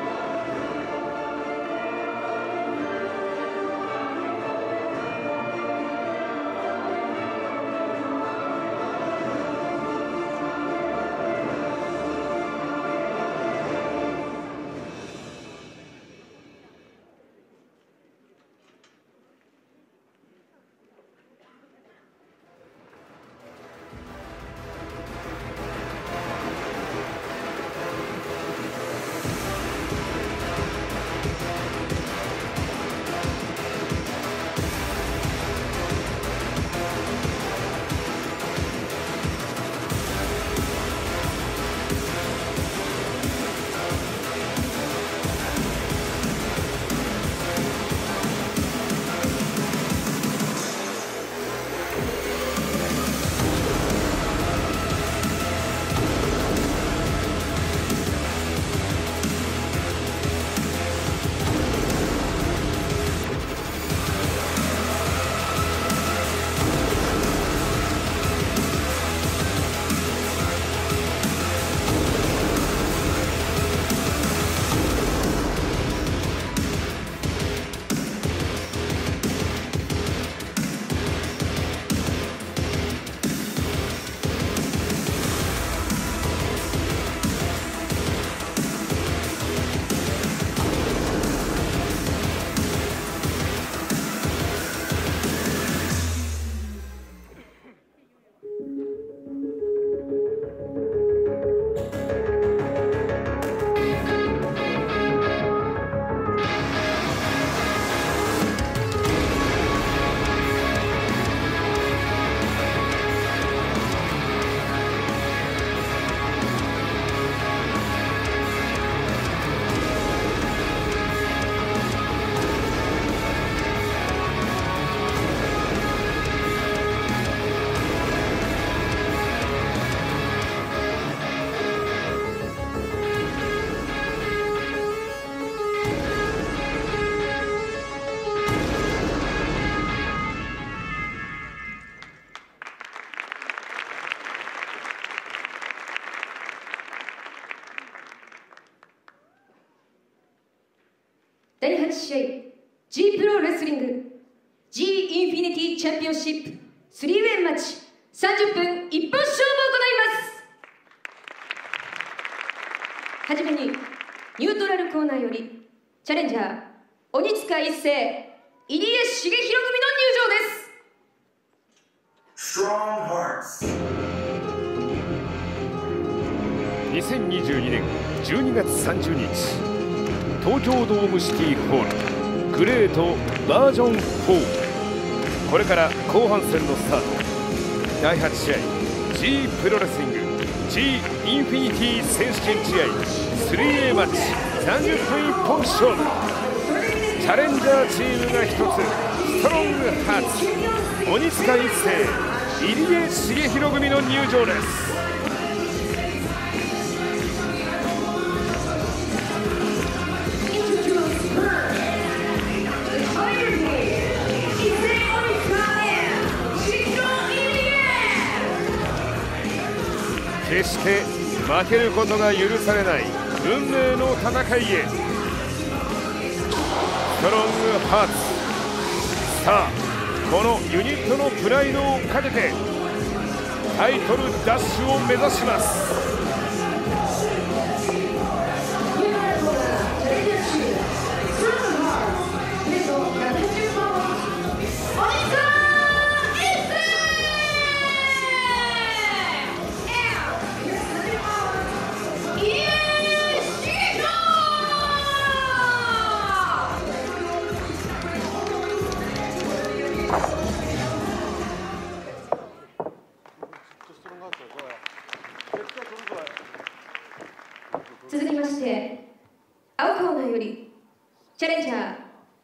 Speaker 4: 第8試合 G プロレスリング G インフィニティチャンピオンシップ 3way マッチ30分一本勝負を行います。はじめにニュートラルコーナーよりチャレンジャー鬼塚一誠入江重弘組の入
Speaker 2: 場です。2022年12月30日東京ドームシティホールグレートバージョン4、これから後半戦のスタート。第8試合 G プロレスリング G インフィニティ選手権試合 3way マッチ30分一本勝負。チャレンジャーチームが1つ、ストロングハーツ鬼塚一誠入江重弘組の入場です。決して負けることが許されない運命の戦いへ。ストロングハーツ、さあこのユニットのプライドをかけてタイトル奪取を目指します。
Speaker 4: 続きまして青コーナーよりチャレンジャー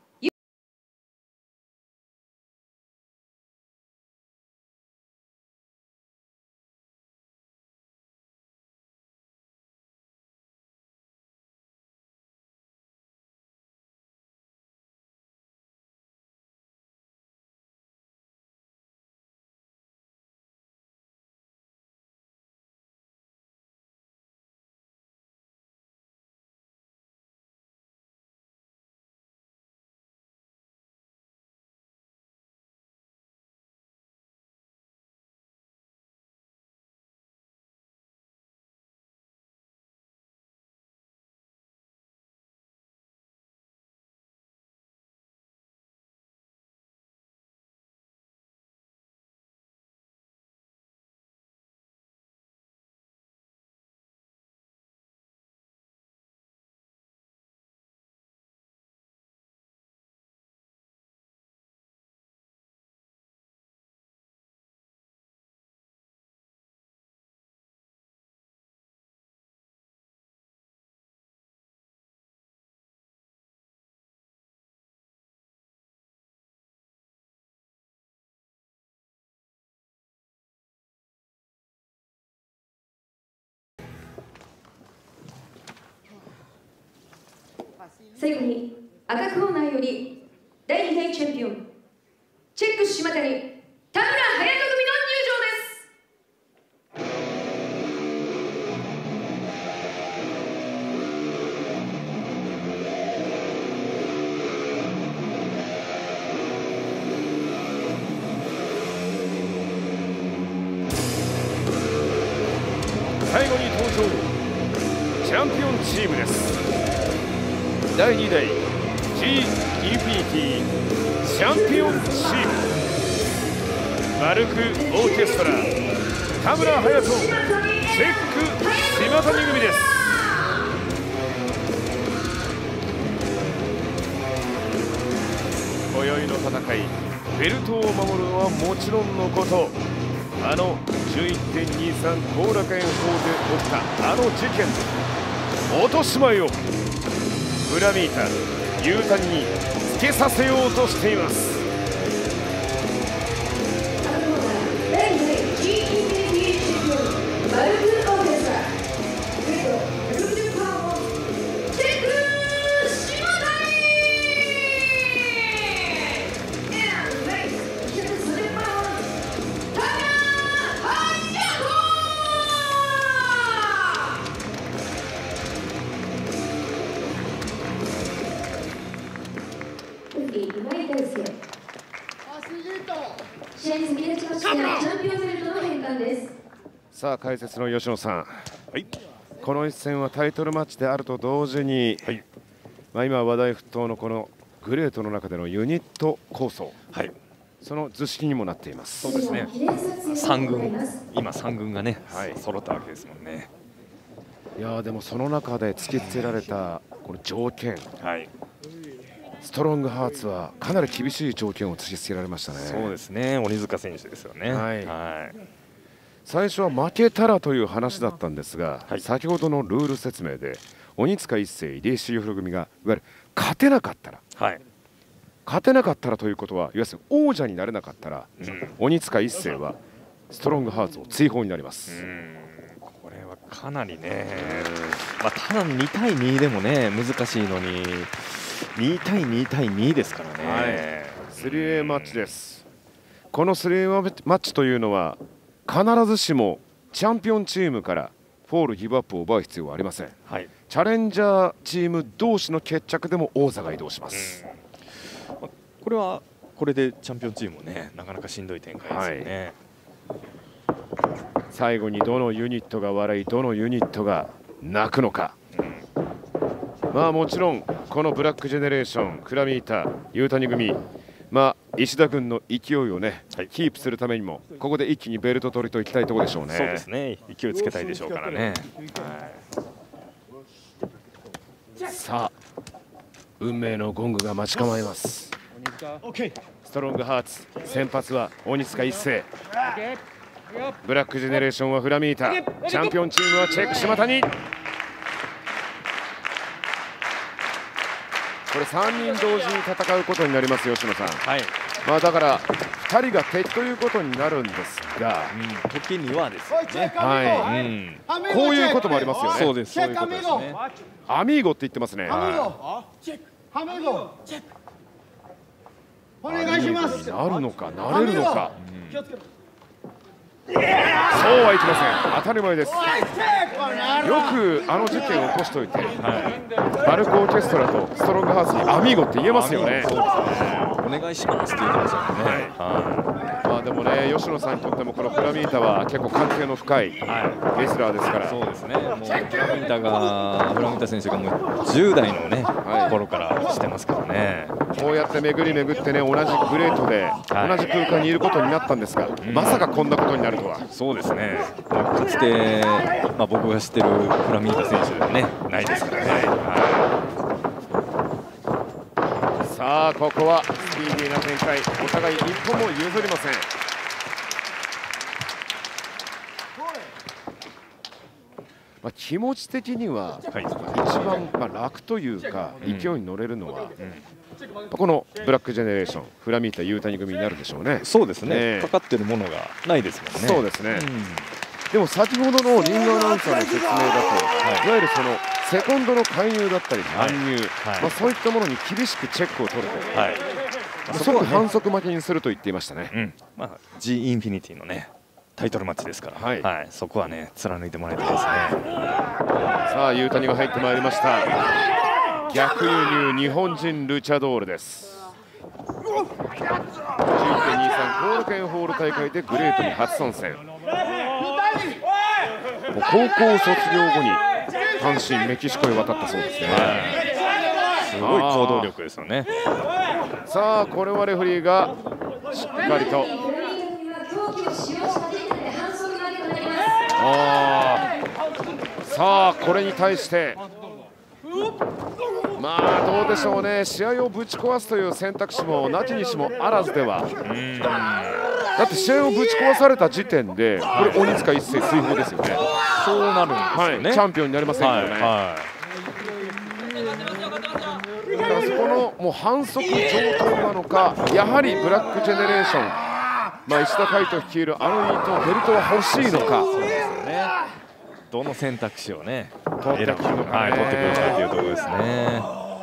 Speaker 4: 最後に赤コーナーより第2代チャンピオンチェック島谷田村隼人組の入場です。
Speaker 2: 最後に登場チャンピオンチームです。第2代 GEPT チャンピオンチームマルクオーケストラ田村隼人チェック島谷組です。今宵の戦いベルトを守るのはもちろんのこと11.23 後楽園ホールで起きた事件落とし前をフラミータ、ユータニにつけさせようとしています。さあ解説の吉野さん、はい、この一戦はタイトルマッチであると同時に、はい、今話題沸騰のこのグレートの中でのユニット構想、はい、その図式にもなっています。
Speaker 6: そうですね。3軍、今3軍がね、はい、揃ったわけですもんね。
Speaker 2: いやでもその中で突きつけられたこの条件、はい、ストロングハーツはかなり厳しい条件を突きつけられましたね。
Speaker 6: そうですね。鬼塚選手ですよね。はい。はい、
Speaker 2: 最初は負けたらという話だったんですが、はい、先ほどのルール説明で鬼塚一世、入江重弘組がいわゆる勝てなかったら、はい、勝てなかったらということはいわゆる王者になれなかったら、鬼塚一世はストロングハーツを追放になります。
Speaker 6: これはかなりね、ただ2対2でもね難しいのに2対2対2ですからね。はい、
Speaker 2: 3A マッチです。この 3A マッチというのは必ずしもチャンピオンチームからフォールギブアップを奪う必要はありません。はい、チャレンジャーチーム同士の決着でも王座が移動します。
Speaker 6: これはこれでチャンピオンチームもねなかなかしんどい展開ですよね。
Speaker 2: はい、最後にどのユニットが笑いどのユニットが泣くのか、もちろんこのブラックジェネレーションクラミータユータニ組石田軍の勢いをね、はい、キープするためにもここで一気にベルト取りといきたいところでしょうね。
Speaker 6: そうですね。勢いつけたいでしょうからね。
Speaker 2: はい、さあ運命のゴングが待ち構えます。ストロングハーツ先発は鬼塚一世、ブラックジェネレーションはフラミータ、チャンピオンチームはチェック島谷。さあ運命のゴングが待ち構えます。ストロングハーツ先発は鬼塚一世、ブラックジェネレーションはフラミータ、チャンピオンチームはチェック島谷。 これ3人同時に戦うことになります吉野さん。
Speaker 6: はい、
Speaker 2: だから2人が敵ということになるんですが、
Speaker 6: 時にはですよね。
Speaker 2: はい、こういうこともありますよね。
Speaker 6: そうです、そういうことですね。
Speaker 2: アミーゴって言ってますね。
Speaker 8: アミーゴお願いします。
Speaker 2: なるのかなれるのか。そうはいきません。当たり前です。よくあの事件を起こしておいて、バルクオーケストラとストロングハーツにアミーゴって言えますよね。
Speaker 6: そうですね。お願いしますって言ってましたね。
Speaker 2: でもね、吉野さんにとってもこのフラミータは結構関係の深いレスラーですから。
Speaker 6: そうですね。もうフラミータ選手がもう10代のね、頃からしてますからね。
Speaker 2: こうやって巡り巡ってね、同じグレートで同じ空間にいることになったんですが、まさかこんなことになるとは。
Speaker 6: そうですね。かつて僕が知ってるフラミータ選手ではね、ないですからね。
Speaker 2: さあここはスピーディーな展開、お互い一歩も譲りません。気持ち的には一番楽というか勢いに乗れるのはこのブラックジェネレーション、フラミータユータニ組になるでしょうね。
Speaker 6: そうですね。かかってるものがないですもんね。
Speaker 2: そうですね。でも先ほどのリングアナウンサーの説明だと、いわゆるそのセコンドの介入だったり乱入、そういったものに厳しくチェックを取ると、即反則負けにすると言っていましたね。
Speaker 6: G インフィニティのねタイトルマッチですから、そこはね貫いてもらいたいですね。
Speaker 2: さあユータニが入ってまいりました。逆輸入日本人ルチャドールです。1923 コールケンホール大会でグレートに初参戦。高校卒業後に単身メキシコへ渡ったそうですね。
Speaker 6: すごい行動力ですよね。
Speaker 2: さあこれはレフェリーがしっかりとさあこれに対してどうでしょうね、試合をぶち壊すという選択肢もなきにしもあらずでは。だって試合をぶち壊された時点でこれ鬼塚一世追放ですよね。
Speaker 6: そうなるんですよね。
Speaker 2: チャンピオンになりませんよね。だからそこのもう反則状態なのか、やはりブラックジェネレーション、石田海人率いるあのとベルトは欲しいのか。
Speaker 6: どの選択肢をね
Speaker 2: 取ってくるのか、
Speaker 6: 取ってくるかというところですね。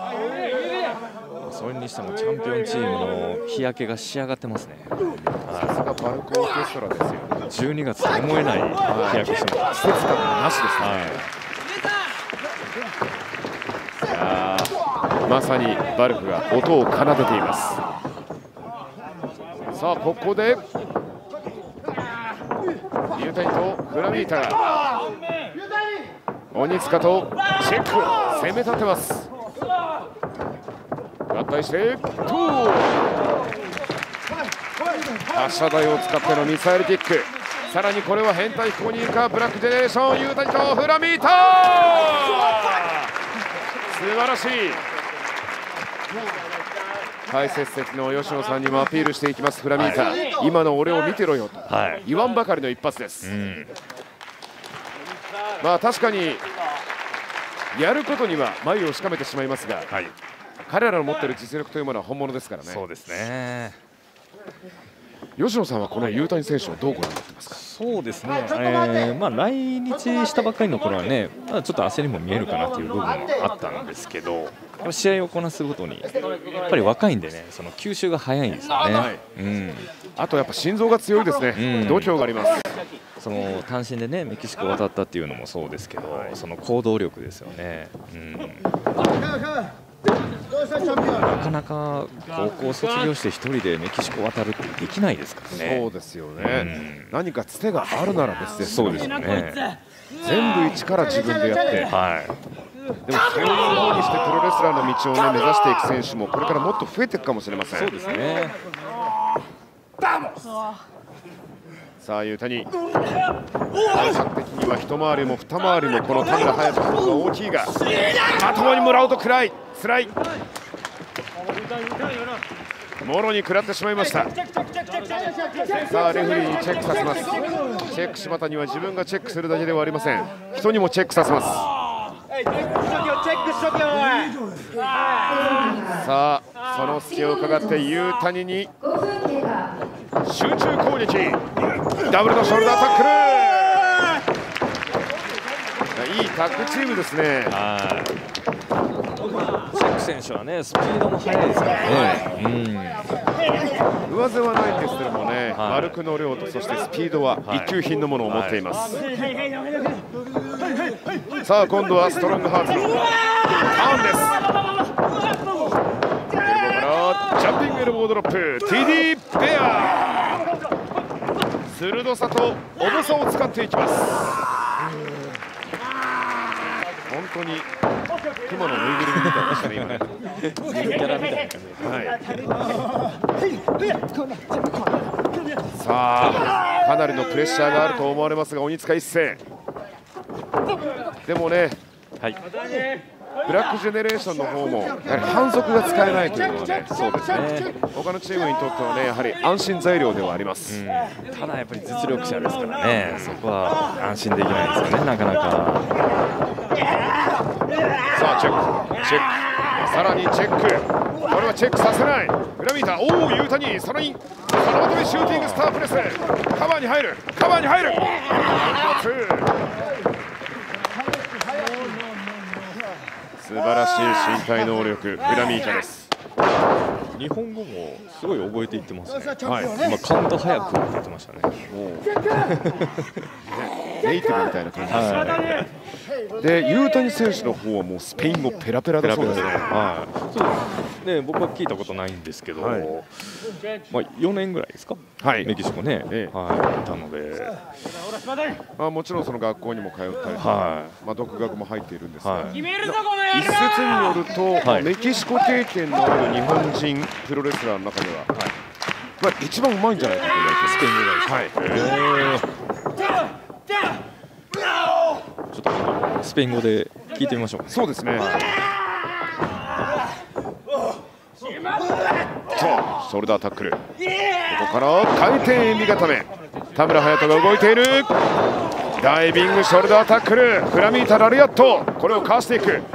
Speaker 6: それにしてもチャンピオンチームの日焼けが仕上がってますね。
Speaker 2: さすがバルクオーケストラですよ。
Speaker 6: 12月と思えない日焼けしてます。
Speaker 2: 季節感なしですね。まさにバルクが音を奏でています。さあここでユータニとフラミータが鬼塚とチェックを攻め立てます。合体して発射台を使ってのミサイルキック、さらにこれは変態飛行にいるかブラックジェネレーション、ユータニとフラミータ、素晴らしい。解説席の吉野さんにもアピールしていきます。フラミータ、今の俺を見てろよと言わんばかりの一発です。確かにやることには眉をしかめてしまいますが、彼らの持っている実力というものは本物ですからね。
Speaker 6: そうですね。
Speaker 2: 吉野さんはこのユータニ選手をどうご覧になってますか。
Speaker 6: そうですね、来日したばっかりの頃はね、ちょっと焦りも見えるかなという部分もあったんですけど、試合をこなすごとにやっぱり若いんでね、その吸収が早いんですよね。
Speaker 2: あとやっぱ心臓が強いですね。度胸があります。
Speaker 6: その単身でねメキシコ渡ったっていうのもそうですけど、その行動力ですよね。なかなか高校卒業して一人でメキシコ渡るってできないですからね。
Speaker 2: そうですよね。何かつてがあるなら別です。
Speaker 6: そうですよね。
Speaker 2: 全部一から自分でやって、でもそういうふうにしてプロレスラーの道をね目指していく選手もこれからもっと増えていくかもしれません。
Speaker 6: そうですね。
Speaker 2: さあユータニ、体格的には一回りも二回りもこの田村隼人の方が大きいが、まともにもらうとつらい、もろに食らってしまいました。さあレフェリーにチェックさせます。チェック柴田には自分がチェックするだけではありません、人にもチェックさせます。 さあその隙を伺ってユータニに集中攻撃、ダブルのショルダータックル。いいタッグチームですね。
Speaker 6: チェック選手はね、スピードも速いですからね。
Speaker 2: 上背はないんですけどもね、歩くの量とそしてスピードは一級品のものを持っています。さあ今度はストロングハーツのターンです。ジャンピングエルボードロップ TD ベア、鋭さと重さを使っていきます。本当に熊のぬいぐるみみたいでしたね、今ね。
Speaker 6: キャラみたい
Speaker 2: な。さあかなりのプレッシャーがあると思われますが、鬼塚一世でもね、ブラックジェネレーションの方もやはり反則が使えないというのはね、そうですね、他のチームにとってはね、やはり安心材料ではあります。
Speaker 6: ただやっぱり実力者ですからね、そこは安心できないですよね、なかなか。
Speaker 2: さあチェック、さらにチェック、これはチェックさせない。裏見た、おお、ユータニ、そのまとめシューティングスタープレス、カバーに入る、素晴らしい身体能力、グラミータです。
Speaker 6: 日本語もすごい覚えていってますね。今カウント早くって言ってましたね。
Speaker 2: ネイティブみたいな感じですよね。で、ユータニ選手の方はもうスペイン語ペラペラだそうですね。
Speaker 6: で、僕は聞いたことないんですけど、まあ4年ぐらいですか、メキシコね、いたので、
Speaker 2: もちろんその学校にも通ったりとか、独学も入っているんですが、一説によるとメキシコ経験のある日本人プロレスラーの中では一番うまいんじゃないかと言われて、スペイン語
Speaker 6: です。ちょっとスペイン語で聞いてみましょう。
Speaker 2: そうですね。ショルダータックル、ここから回転エビ固め、田村隼人が動いている。ダイビングショルダータックル、フラミータラリアット、これをかわしていく。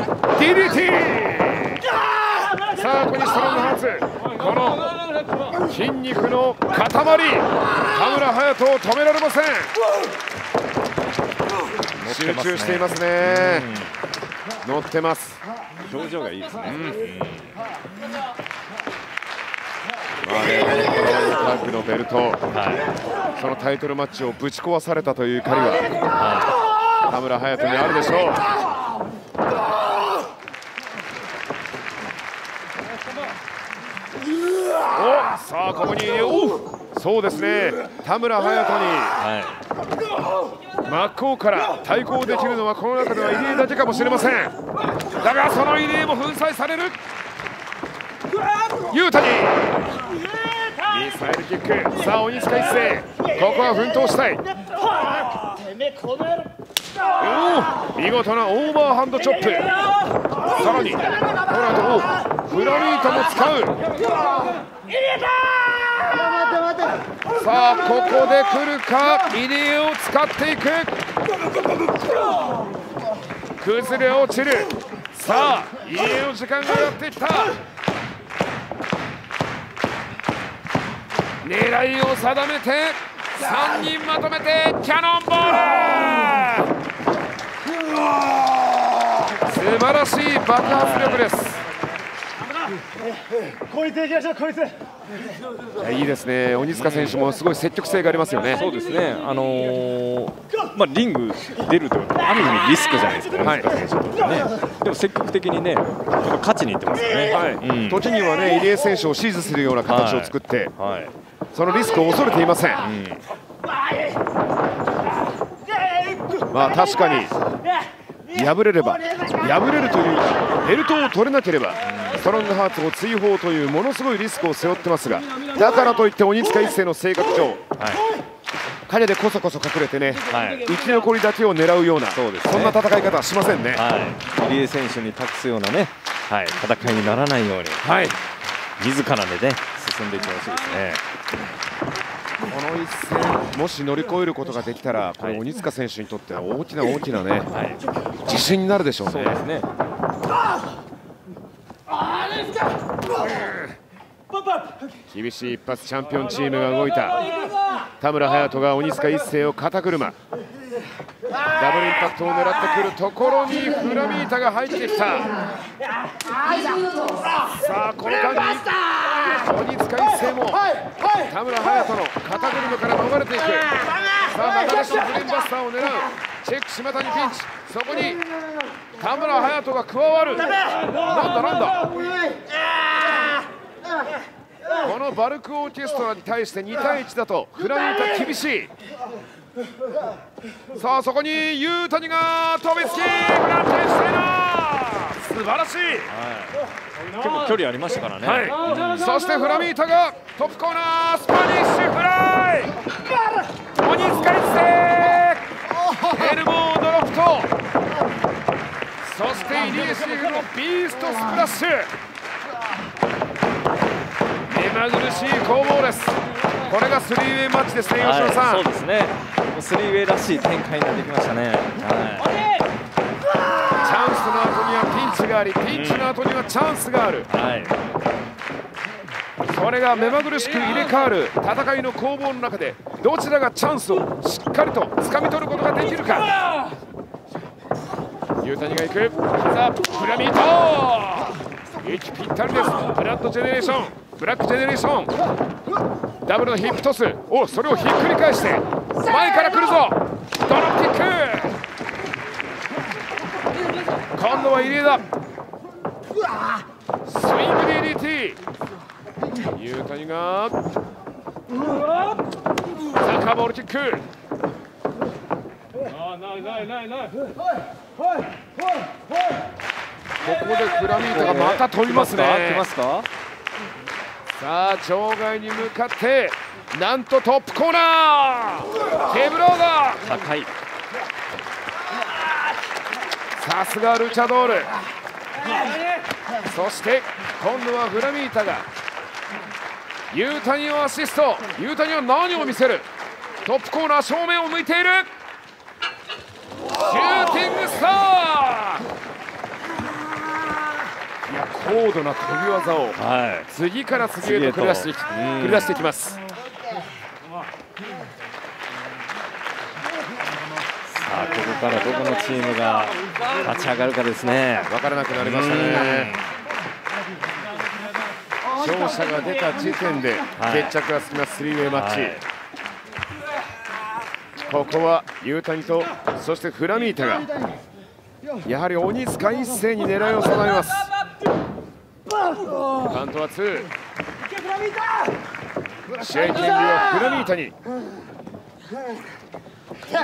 Speaker 2: DDT。 さあここにストロングハーツ、この筋肉の塊、田村隼人を止められません。集中していますね。乗ってます。
Speaker 6: 表情がいいですね。
Speaker 2: タッグのベルト、そのタイトルマッチをぶち壊されたという怒りは田村隼人にあるでしょう。さあここに、そうですね、田村隼人に真っ向から対抗できるのはこの中では入江だけかもしれません。だがその入江も粉砕される。ユータニミサイルキック、さあ鬼塚一世、ここは奮闘したい。見事なオーバーハンドチョップ、さらにこの後フラミータも使う。さあここで来るか、入江を使っていく。崩れ落ちる。さあ入江の時間がやってきた。狙いを定めて3人まとめてキャノンボール。素晴らしい爆発力です。いいですね。鬼塚選手もすごい積極性がありますよね。
Speaker 6: そうですね。リング出るとある意味リスクじゃないですか、鬼塚選手とってね。でも積極的にね、勝ちにいってますよね。
Speaker 2: 時にはね、入江選手をシーズするような形を作って、そのリスクを恐れていません。まあ確かに敗れるというか、ベルトを取れなければストロングハーツを追放というものすごいリスクを背負ってますが、だからといって鬼塚一世の性格上、影でこそこそ隠れてね、生き残りだけを狙うような、そんな戦い方はしませんね。
Speaker 6: 入江選手に託すようなね、戦いにならないように、自らでね進んでいってほしいですね。
Speaker 2: この一戦もし乗り越えることができたら、これ鬼塚選手にとっては大きなね、自信になるでしょうね。
Speaker 6: そうですね。
Speaker 2: 厳しい一発、チャンピオンチームが動いた。田村隼人が鬼塚一世を肩車、ダブルインパクトを狙ってくるところにフラミータが入ってきた。さあこの間に鬼塚一世も田村隼人の肩車から逃れていく。さあ中出しのブレーンバスターを狙う。チェック島谷ピンチ、そこに田村隼人が加わる。なんだこのバルクオーケストラに対して2対1だとフラミータ厳しい。さあそこにユータニが飛びつき、フランケンシュタイナー、素晴らしい、
Speaker 6: 結構距離ありましたからね。
Speaker 2: そしてフラミータがトップコーナースパニッシュフライ、鬼塚一世エルボードロップと、そしてイニエシフのビーストスプラッシュ、目まぐるしい攻防です。これがスリーウェイマッチですね、吉野さん。
Speaker 6: そうですね、スリーウェイらしい展開になってきましたね。
Speaker 2: チャンスの後にはピンチがあり、ピンチの後にはチャンスがある、それが目まぐるしく入れ替わる戦いの攻防の中で、どちらがチャンスをしっかりと掴み取ることができるか。ユータニが行く。さあフラミート、息ぴったりです。ブラックジェネレーション、ダブルのヒップトス、それをひっくり返して前から来るぞ、ドロップキック、今度は入江だ。スイング DDT、 ユータニがサッカーボールキック、ここでフラミータがまた飛びますね。さあ場外に向かってなんとトップコーナー、ケブローガー
Speaker 6: 高い、
Speaker 2: さすがルチャドール。そして今度はフラミータがユータニをアシスト。ユータニは何を見せる。トップコーナー正面を向いている。シューティングスター、いや高度な飛び技を次から次へと繰り出していきます。さ
Speaker 6: あここからどこのチームが立ち上がるかですね。
Speaker 2: 分からなくなりましたね。勝者が出た時点で決着がつきます。スリーウェイマッチ、ここはユータニとそしてフラミータがやはり鬼塚一世に狙いを定めます。カウントは2、試合権利はフラミータに。コ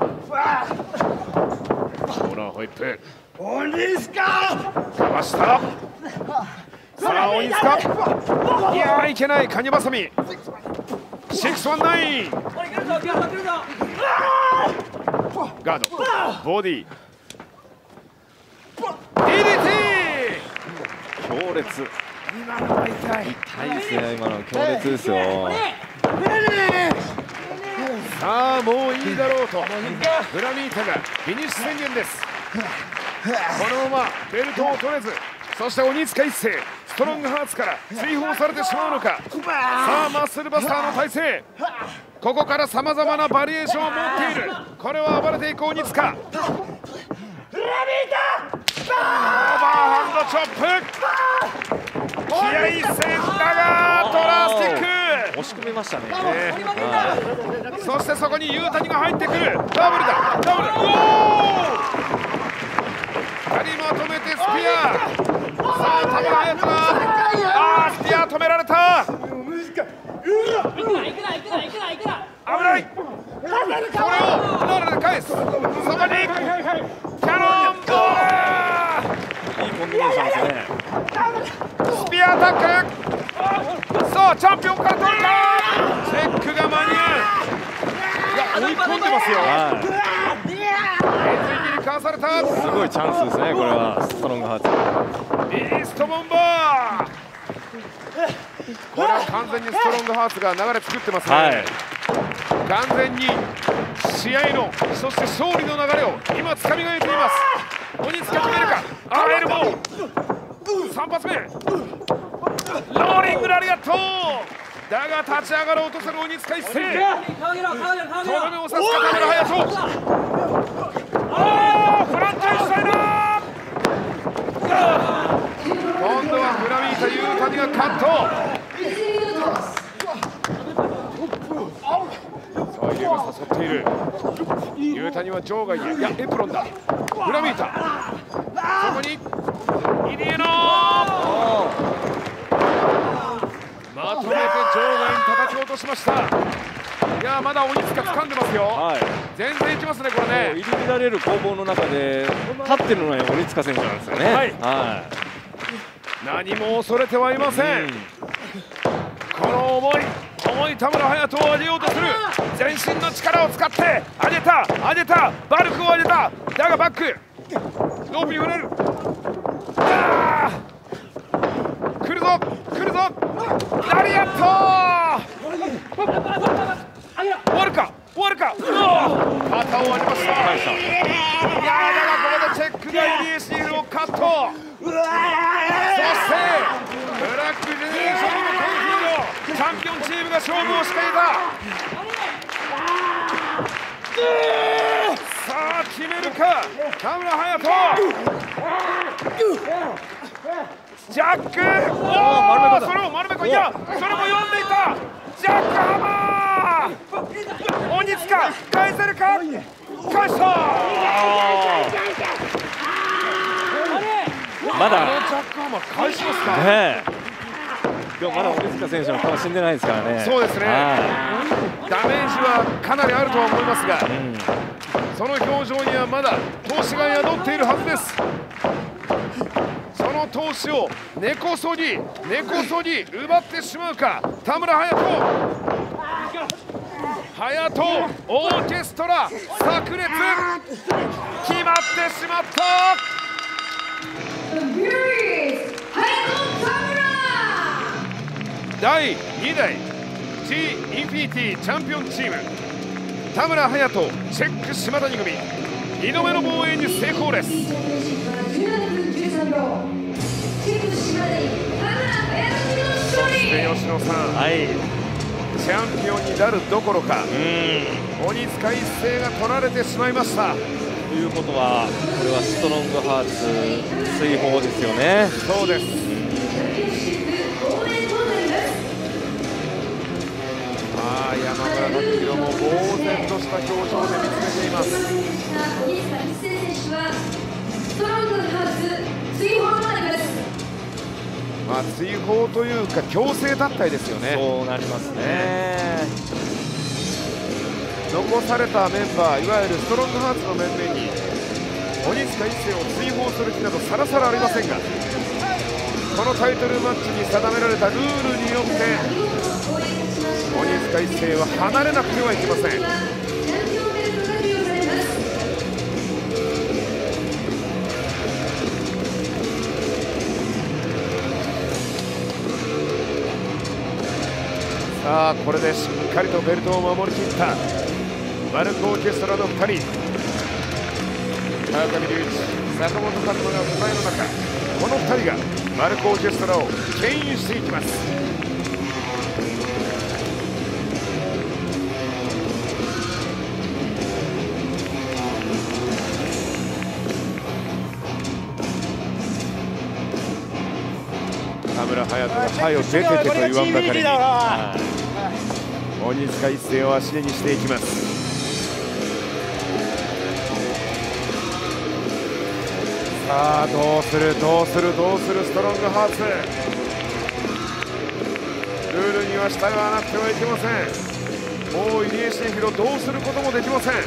Speaker 2: ーナーホイップ、かわした。さあ鬼塚、いやーいけない、カニバサミ619、ガード、ボディ DDT、
Speaker 6: 強烈、痛いですね、今の強烈ですよ。
Speaker 2: さあもういいだろうとフラミータがフィニッシュ宣言です。このままベルトを取れず、そして鬼塚一世ストロングハーツから追放されてしまうのか。さあマッスルバスターの体勢、ここからさまざまなバリエーションを持っている。これは暴れていく鬼塚。オーバーハンドチョップ、気合い戦だがトラスティック
Speaker 6: 押し込みましたね。
Speaker 2: そしてそこにユータニが入ってくる。ダブルだ、ダブル、2人まとめてスピア。さあ田村隼人だ、スピア止められた。危ない、これをノールで返す。そこにキャノンボール、
Speaker 6: いいコンビネーションですね。
Speaker 2: スピアアタック。さあチャンピオンから取るか。チェックが間に合う。いや追い込んでますよ。エンジンにかわされた。
Speaker 6: すごいチャンスですね、これは。ストロングハーツ、
Speaker 2: ビーストボンバー。これは完全にストロングハーツが流れ作ってますね。完全に試合のそして勝利の流れを今掴み上げています。鬼塚決めるか。エルボー、 だが立ち上がろうとする鬼塚一世。とどめを刺すか田村隼人。フランチャイズサイダー。今度はフラミータユータニがカット。さあ入江が誘っている。ユータニは場外へ、いやエプロンだ。フラミータそこに入江のまとめて場外に叩き落としました。いやまだ鬼塚掴んでますよ、はい、全然いきますねこれね。
Speaker 6: 入り乱れる攻防の中で勝ってるのは鬼塚選手なんですよね。はい、はい、
Speaker 2: 何も恐れてはいません、この重い田村隼人を上げようとする。全身の力を使って上げたバルクを上げた。だがバックロープに触れる。来るぞラリアット。終わるか肩を上げました。いやだがここでチェックが入江シールをカット。そしてブラックジェネレーションのコンフィードチャンピオンチームが勝負をしていた。さあ決めるか田村隼人。ジャック、それを丸め込ん、いやそれも読んでいた。ジャックハマー。鬼塚返せるか。返した。
Speaker 6: まだ
Speaker 2: ジャックハマー返しますか。
Speaker 6: 今日まだ鬼塚選手の顔死んでないですからね。
Speaker 2: そうですね、ダメージはかなりあるとは思いますが、その表情にはまだ闘志が宿っているはずです。その闘志を根こそぎ奪ってしまうか田村隼人。オーケストラ炸裂、決まってしまった。第2代 G インフィニティチャンピオンチーム田村隼人チェック島谷組2度目の防衛に成功です。そして吉野さん、チャンピオンになるどころか鬼塚一世が取られてしまいました。
Speaker 6: ということはこれはストロングハーツ追放ですよね。
Speaker 2: そうです。山村拓弘も呆然とした表情で見つめています。
Speaker 4: 鬼塚一世選手はストロングハーツ追放となります。
Speaker 2: 追放というか強制脱退ですよね。
Speaker 6: そうなりますね。
Speaker 2: 残されたメンバー、いわゆるストロングハーツの面々に鬼塚一世を追放する気などさらさらありませんが、このタイトルマッチに定められたルールによって鬼塚一世は離れなくてはいけません。さあこれでしっかりとベルトを守りきったマルコオーケストラの2人、川上隆一、坂本拓磨が不在の中、この2人がマルコオーケストラを牽引していきます。田村隼人が「はよ出てて」と言わんばかりに鬼塚一世を足手にしていきます。さあどうするストロングハーツ。ルールには従わなくてはいけません。もう入江茂弘どうすることもできません。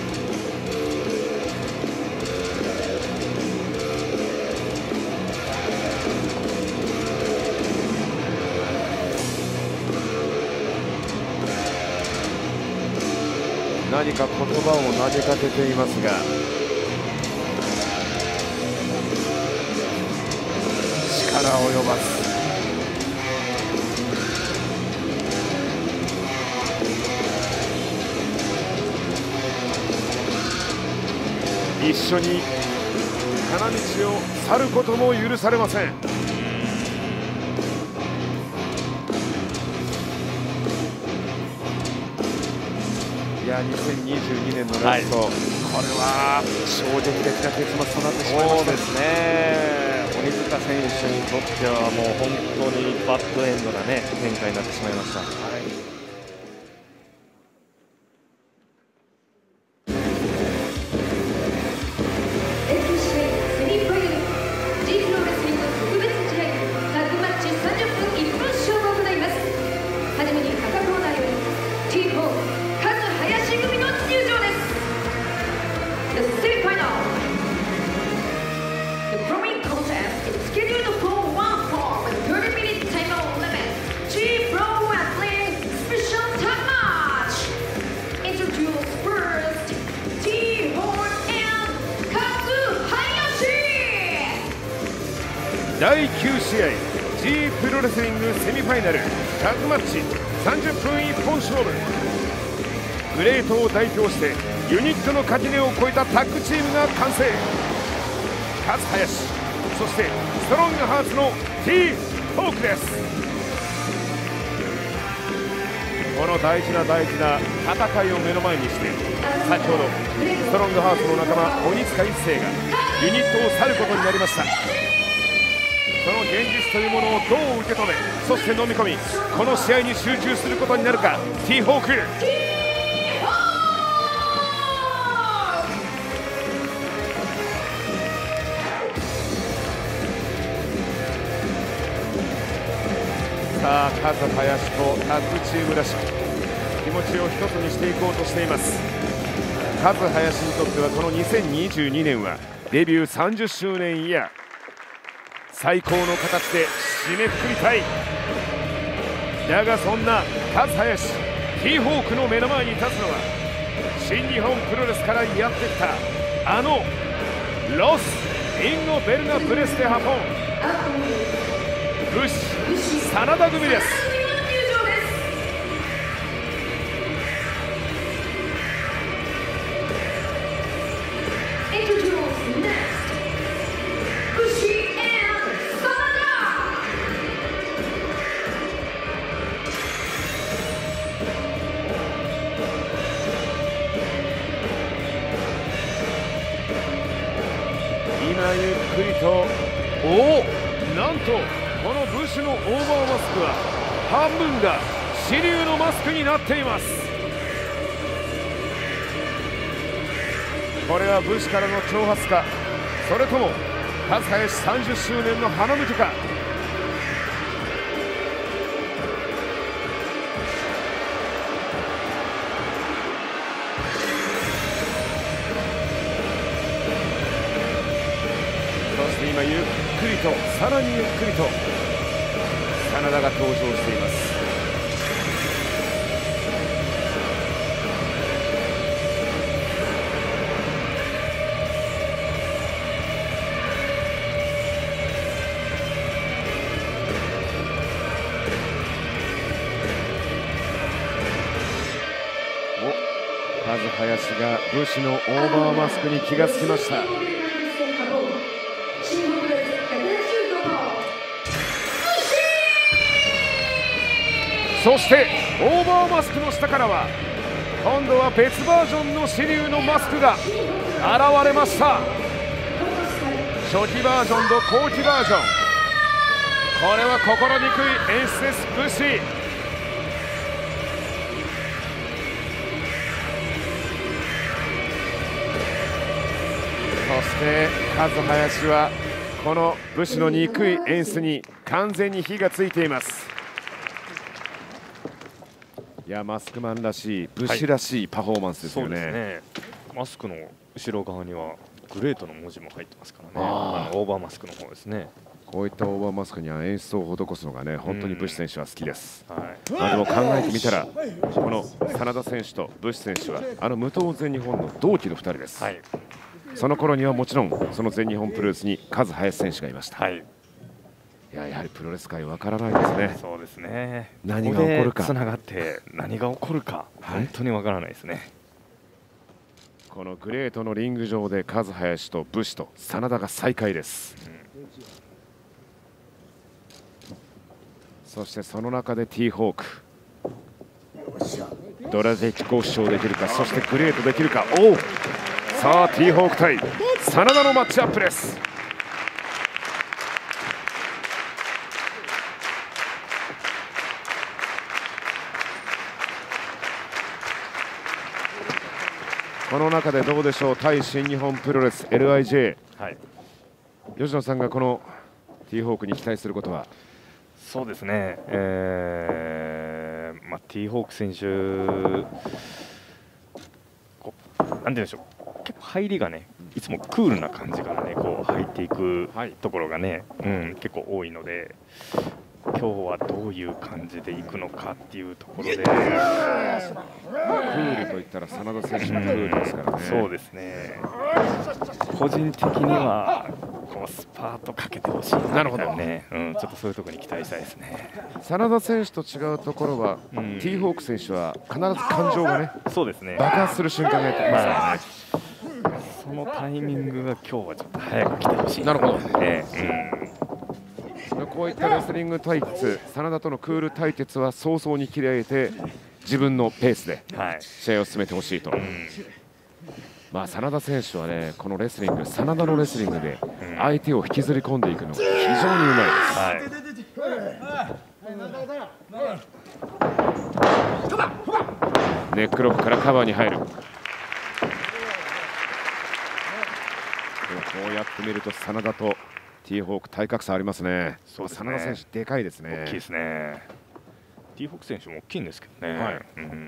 Speaker 2: 何か言葉を投げかけていますが、力及ばず。一緒に花道を去ることも許されません。 や2022年のラスト、これは衝撃的な結末となってしまいました。
Speaker 6: そうですね、鬼塚選手にとってはもう本当にバッドエンドな、ね、展開になってしまいました。
Speaker 2: 第9試合 G プロレスリングセミファイナルタッグマッチ30分一本勝負。グレートを代表してユニットの垣根を越えたタッグチームが完成。カズハヤシ、そしてストロングハーツの T ホークです。この大事な戦いを目の前にして、先ほどストロングハーツの仲間鬼塚一世がユニットを去ることになりました。その現実というものをどう受け止め、そして飲み込み、この試合に集中することになるか。 T ホーク、さあカズハヤシとタッグチームらしく気持ちを一つにしていこうとしています。カズハヤシにとってはこの2022年はデビュー30周年イヤー、最高の形で締めくくりたい。だがそんなカズハヤシ、T ホークの目の前に立つのは新日本プロレスからやってきたあのロス・インゴ・ベルナ・ブレステ・ハポン、ブッシュ真田組です。今ゆっくりと、なんとこのブッシュのオーバーマスクは半分が支流のマスクになっています。これはブッシュからの挑発か、それともカズハヤシ30周年の花向けか。今ゆっくりと、さらにゆっくりと真田が登場しています。カズハヤシがブッシュのオーバーマスクに気がつきました。そしてオーバーマスクの下からは今度は別バージョンの支流のマスクが現れました。初期バージョンと後期バージョン、これは心にくい演出です。ブッシー、そしてカズハヤシはこのブッシュの憎い演出に完全に火がついています。いや、マスクマンらしい、ブッシュらしいパフォーマンスですよね。
Speaker 6: そうですね、マスクの後ろ側にはグレートの文字も入ってますからね。オーバーマスクの方ですね。
Speaker 2: こういったオーバーマスクには演出を施すのがね、本当にブッシュ選手は好きです。
Speaker 6: はい、
Speaker 2: まあでも考えてみたら、この真田選手とブッシュ選手はあの無党全日本の同期の2人です。
Speaker 6: はい、
Speaker 2: その頃にはもちろんその全日本プロレスにカズハヤシ選手がいました。
Speaker 6: はい、
Speaker 2: やはりプロレス界わからないですね。
Speaker 6: そうですね。
Speaker 2: 何が起こるか、
Speaker 6: つながって何が起こるか、本当にわからないですね。
Speaker 2: このグレートのリング上でカズハヤシとブッシュと真田が再会です。そしてその中で T ホーク、 ドラジェ交渉できるか、そしてグレートできるか。おお、さあティーホーク対真田のマッチアップです。この中でどうでしょう、対新日本プロレス LIJ、
Speaker 6: はい、
Speaker 2: 吉野さんがこのティーホークに期待することは。
Speaker 6: そうですね、まあ、ティーホーク選手、なんて言うんでしょう、結構入りがね、いつもクールな感じからね、こう入っていくところがね、結構多いので、今日はどういう感じでいくのかっていうところで、ク
Speaker 2: ールといったら真田選手のクールですからね。
Speaker 6: そうですね、個人的にはこうスパートかけてほしいなみたいなね、ちょっとそういうところに期待したいですね。
Speaker 2: 真田選手と違うところは、ティーホーク選手は必ず感情がね、
Speaker 6: そうですね、
Speaker 2: 爆発する瞬間がやってきますからね。
Speaker 6: そのタイミングが今日はちょっと早く来てほしい。
Speaker 2: なるほど。こういったレスリング対決、真田とのクール対決は早々に切り上げて自分のペースで試合を進めてほしいと。まあ真田選手はね、このレスリング、真田のレスリングで相手を引きずり込んでいくのが非常にうまいです。ネックロックからカバーに入る。こうやって見ると真田とティーホーク体格差ありますね。そうですね、真田選手でかいですね。
Speaker 6: 大きいですね。ティーホーク選手も大きいんですけどね。はい、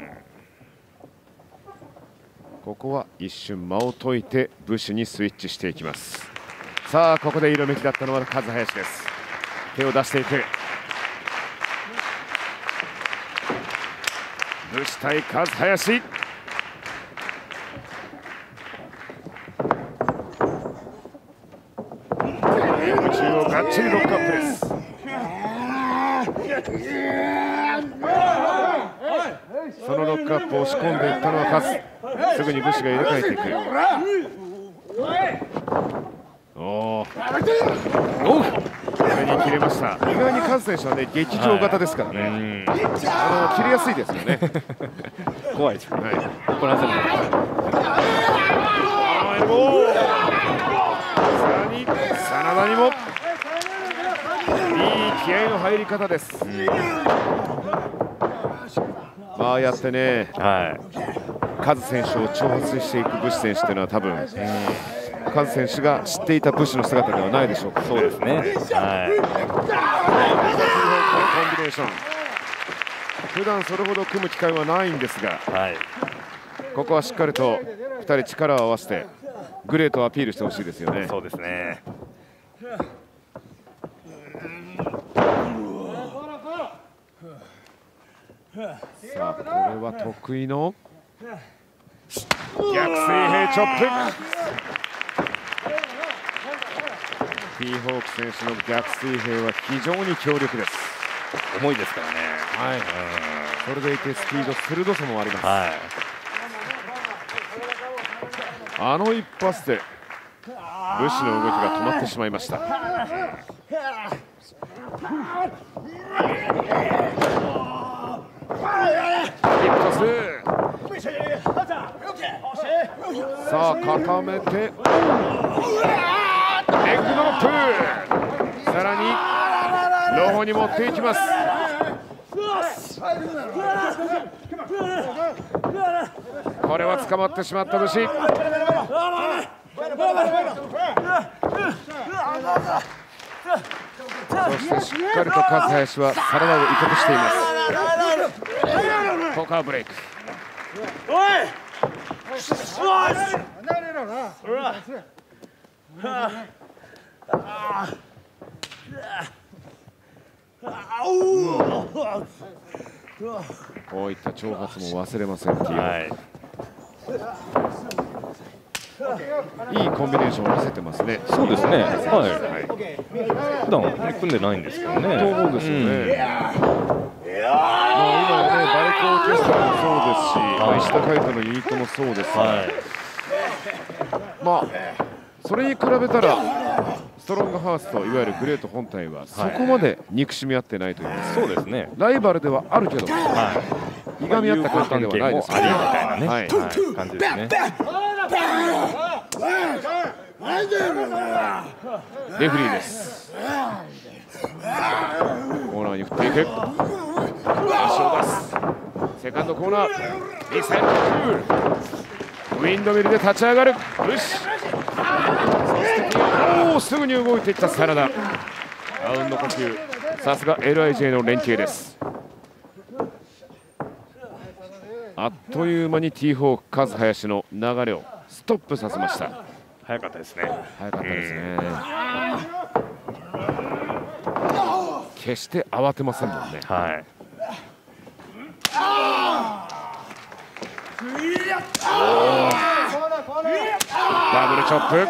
Speaker 2: ここは一瞬間を解いてブッシュにスイッチしていきます。さあここで色めきだったのは和林です。手を出していく。ブッシュ対和林。中央がっちりロックアップです。そのロックアップを押し込んでいったのはカズ。すぐにブッシュが入れ替えていく。おお、これに切れました。意外にカズ選手はね、劇場型ですからね、切れやすいですよね。
Speaker 6: 怖いですね。
Speaker 2: はい、
Speaker 6: 怒らせない。
Speaker 2: さらに真田にもいい気合いの入り方です。ああやってね、カズ選手を挑発していくブッシュ選手というのは多分、カズ選手が知っていたブッシュの姿ではないでしょうか。
Speaker 6: そうですね。コンビネ
Speaker 2: ーション、普段それほど組む機会はないんですが、ここはしっかりと2人力を合わせてグレートをアピールしてほしいですよね。
Speaker 6: そうですね。
Speaker 2: さあこれは得意の逆水平チョップ。ティーホーク選手の逆水平は非常に強力です。
Speaker 6: 重いですからね。
Speaker 2: それでいてスピード、鋭さもあります。あの一発でブッシュの動きが止まってしまいました。さあ固めてレッグドロップ、さらにローに持っていきます。これは捕まってしまったブッシュ。そしてしっかりと和林は体を威嚇しています。ポーカーブレイク。こういった挑発も忘れません。いいコンビネーションを見せてますね。
Speaker 6: そうですね。普段は組んでないんですけどね。
Speaker 2: と思うんですよね。今はね、バレコオーケストラもそうですし、石田海人のユニットもそうですが、まあそれに比べたらストロングハーツといわゆるグレート本体はそこまで憎しみ合ってないというか、
Speaker 6: そうですね。
Speaker 2: ライバルではあるけども、 いがみ合った関係ではないですよね。
Speaker 6: ありみたいなね、
Speaker 2: はい
Speaker 6: 感じですね。
Speaker 2: レフリーです。コーナーに振っていく。足を出す。セカンドコーナー。ミサイルウィンドミルで立ち上がる。ブッシュ。すぐに動いていった真田。あうんの呼吸。さすが LIJ の連携です。あっという間に T ホークカズハヤシの流れをストップさせました。
Speaker 6: 早かったですね。
Speaker 2: 早かったですね。決して慌てませんもんね。
Speaker 6: はい。
Speaker 2: ダブルチョップ。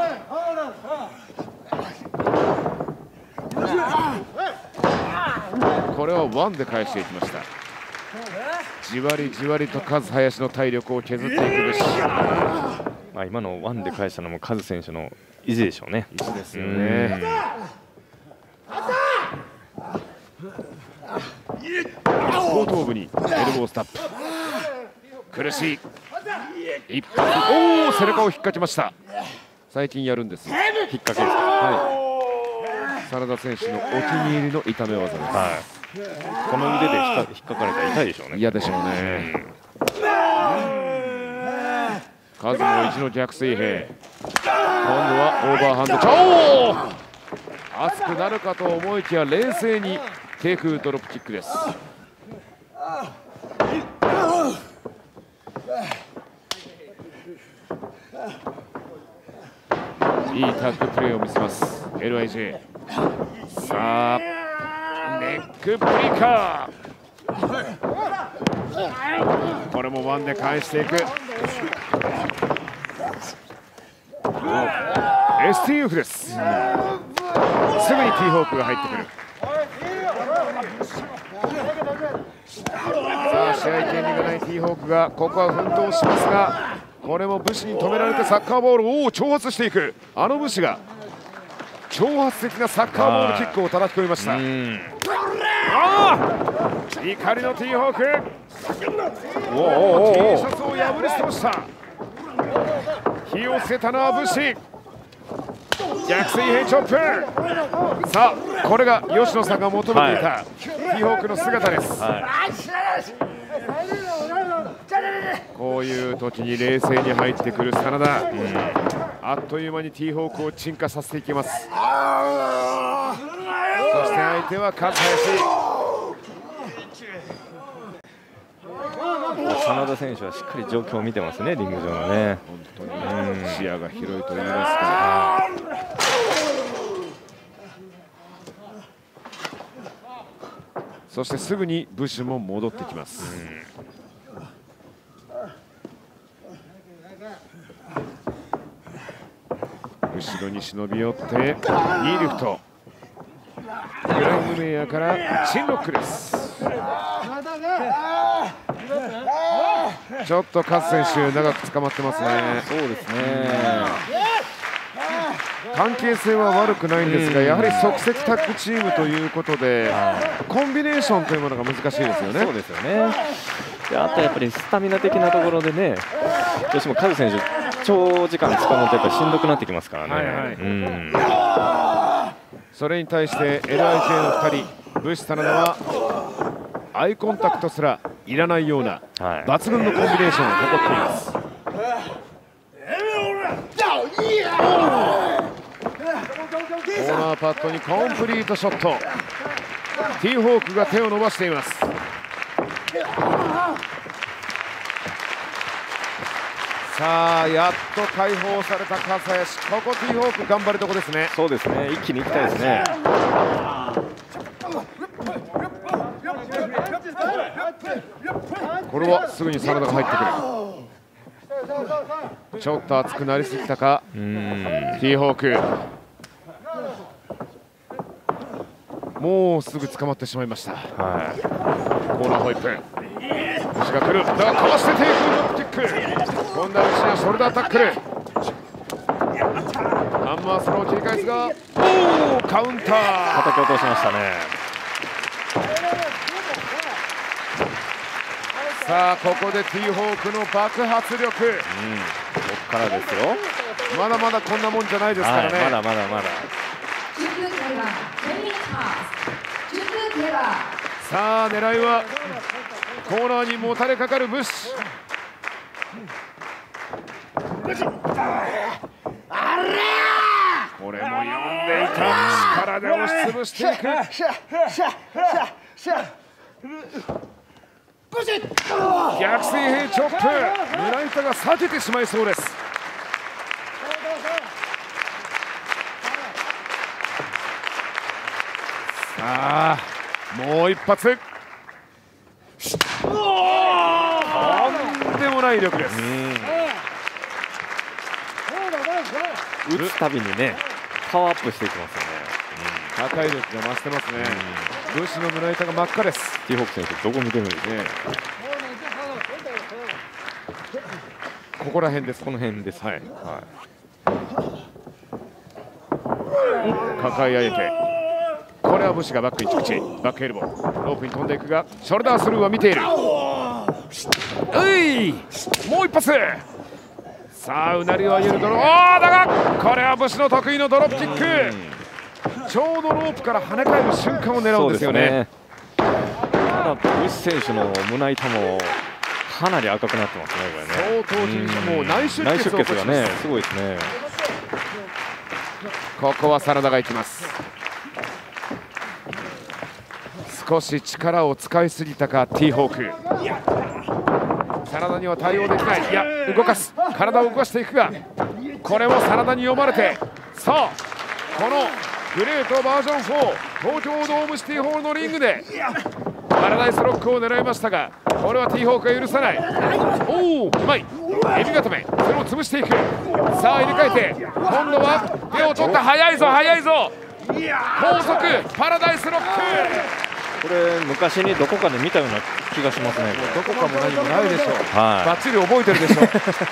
Speaker 2: これはワンで返していきました。じわりじわりとカズハヤシの体力を削っていくべし。
Speaker 6: まあ今のワンで返したのもカズ選手の意地でしょうね。
Speaker 2: 意地ですよね。後頭部にエルボースタップ。苦しい。一発。おお、背中を引っかきました。最近やるんです。引っ掛けです。はい。真田選手のお気に入りの痛め技です。
Speaker 6: はい。この腕で引っかかれたら痛いでしょうね。
Speaker 2: 嫌でしょうね。カズも一の逆水平。今度はオーバーハンド。熱くなるかと思いきや冷静に低空ドロップキックです。いいタッグプレーを見せます LIJ。 さあネックブリカー。これもワンで返していく。STF です。すぐに T ホークが入ってくる。さあ試合権利がない T ホークがここは奮闘しますが、これも武士に止められてサッカーボールを挑発していく。あの武士が挑発的なサッカーボールキックを叩き込みました。怒りの T ホーク。T シャツを破り捨てました。火をつけたのは武士。逆水平チョップ。さあこれが吉野さんが求めていた T ホークの姿です。こういう時に冷静に入ってくる真田。あっという間に T ホークを鎮火させていきます。そして相手はカズハヤ
Speaker 6: シ。真田選手はしっかり状況を見てますね、リング上のね。
Speaker 2: 本当に視野が広いと言いますか。そしてすぐにブッシュも戻ってきます。後ろに忍び寄ってニーリフト。グランドメイヤーからチンロックです。ちょっとカズ選手長く捕まってますね。
Speaker 6: そうですね。
Speaker 2: 関係性は悪くないんですが、やはり即席タッグチームということで、コンビネーションというものが難しいですよね。
Speaker 6: そうですよね。であとやっぱりスタミナ的なところでね、どうしてもカズ選手長時間使うのとやっぱりしんどくなってきますからね。
Speaker 2: それに対して LIJ の2人、武士真田はアイコンタクトすらいらないような抜群のコンビネーションを誇っています。コーナーパットにコンプリートショット。T ホークが手を伸ばしています。さあやっと解放されたカズハヤシ。ここ T ホーク頑張るとこですね。
Speaker 6: そうですね、一気にいきたいですね。
Speaker 2: これはすぐに真田が入ってくる。ちょっと熱くなりすぎたか。T ホークもうすぐ捕まってしまいました。コーナーホイップ。牛が来る。だがかわしてテイクドロップキック。今度は牛がショルダータックル。ハンマースロー切り返すが、カウンター。
Speaker 6: 叩き落としましたね。
Speaker 2: さあここで T ホークの爆発力、
Speaker 6: ここからですよ。
Speaker 2: まだまだこんなもんじゃないですからね、
Speaker 6: まだまだまだ。
Speaker 2: さあ狙いはコーナーにもたれかかるブッシュ。これも読んでいた。力で押しつぶしていく。逆水平チョップ、村板が避けてしまいそうです。さあもう一発、とんでもない力です。
Speaker 6: 打つたびにねパワーアップしていきますよね。
Speaker 2: 破壊力が増してますね。ブッシュの胸板が真っ赤です。
Speaker 6: ティーホーク選手どこ見てるんですね。
Speaker 2: ここら辺です。
Speaker 6: この辺です。はい。
Speaker 2: 抱え上げて、これはブッシュがバックに着地、バックエルボー、ロープに飛んでいくがショルダースルーは見ている。もう一発。さあうなりを上げるドロー、だがこれはブッシュの得意のドロップキック。ちょうどロープから跳ね返る瞬間を狙うんですよね。
Speaker 6: ただブッシュ選手の胸板もかなり赤くなってますね。これね
Speaker 2: 相当迅速、もう内出血を起こします。
Speaker 6: がねすごいですね。
Speaker 2: ここは真田がいきます。少し力を使いすぎたか T ホーク。真田には対応できない。いや動かす、体を動かしていくが、これも真田に読まれて、さあこのグレートバージョン4東京ドームシティホールのリングでパラダイスロックを狙いましたが、これは T ホークが許さない。おおうまい、エビ固め、それを潰していく。さあ入れ替えて今度は手を取った。速いぞ速いぞ、高速パラダイスロック。
Speaker 6: これ昔にどこかで見たような気がしますね。
Speaker 2: どこかも何もないでしょう。
Speaker 6: はい、
Speaker 2: バッチリ覚えてるでしょう。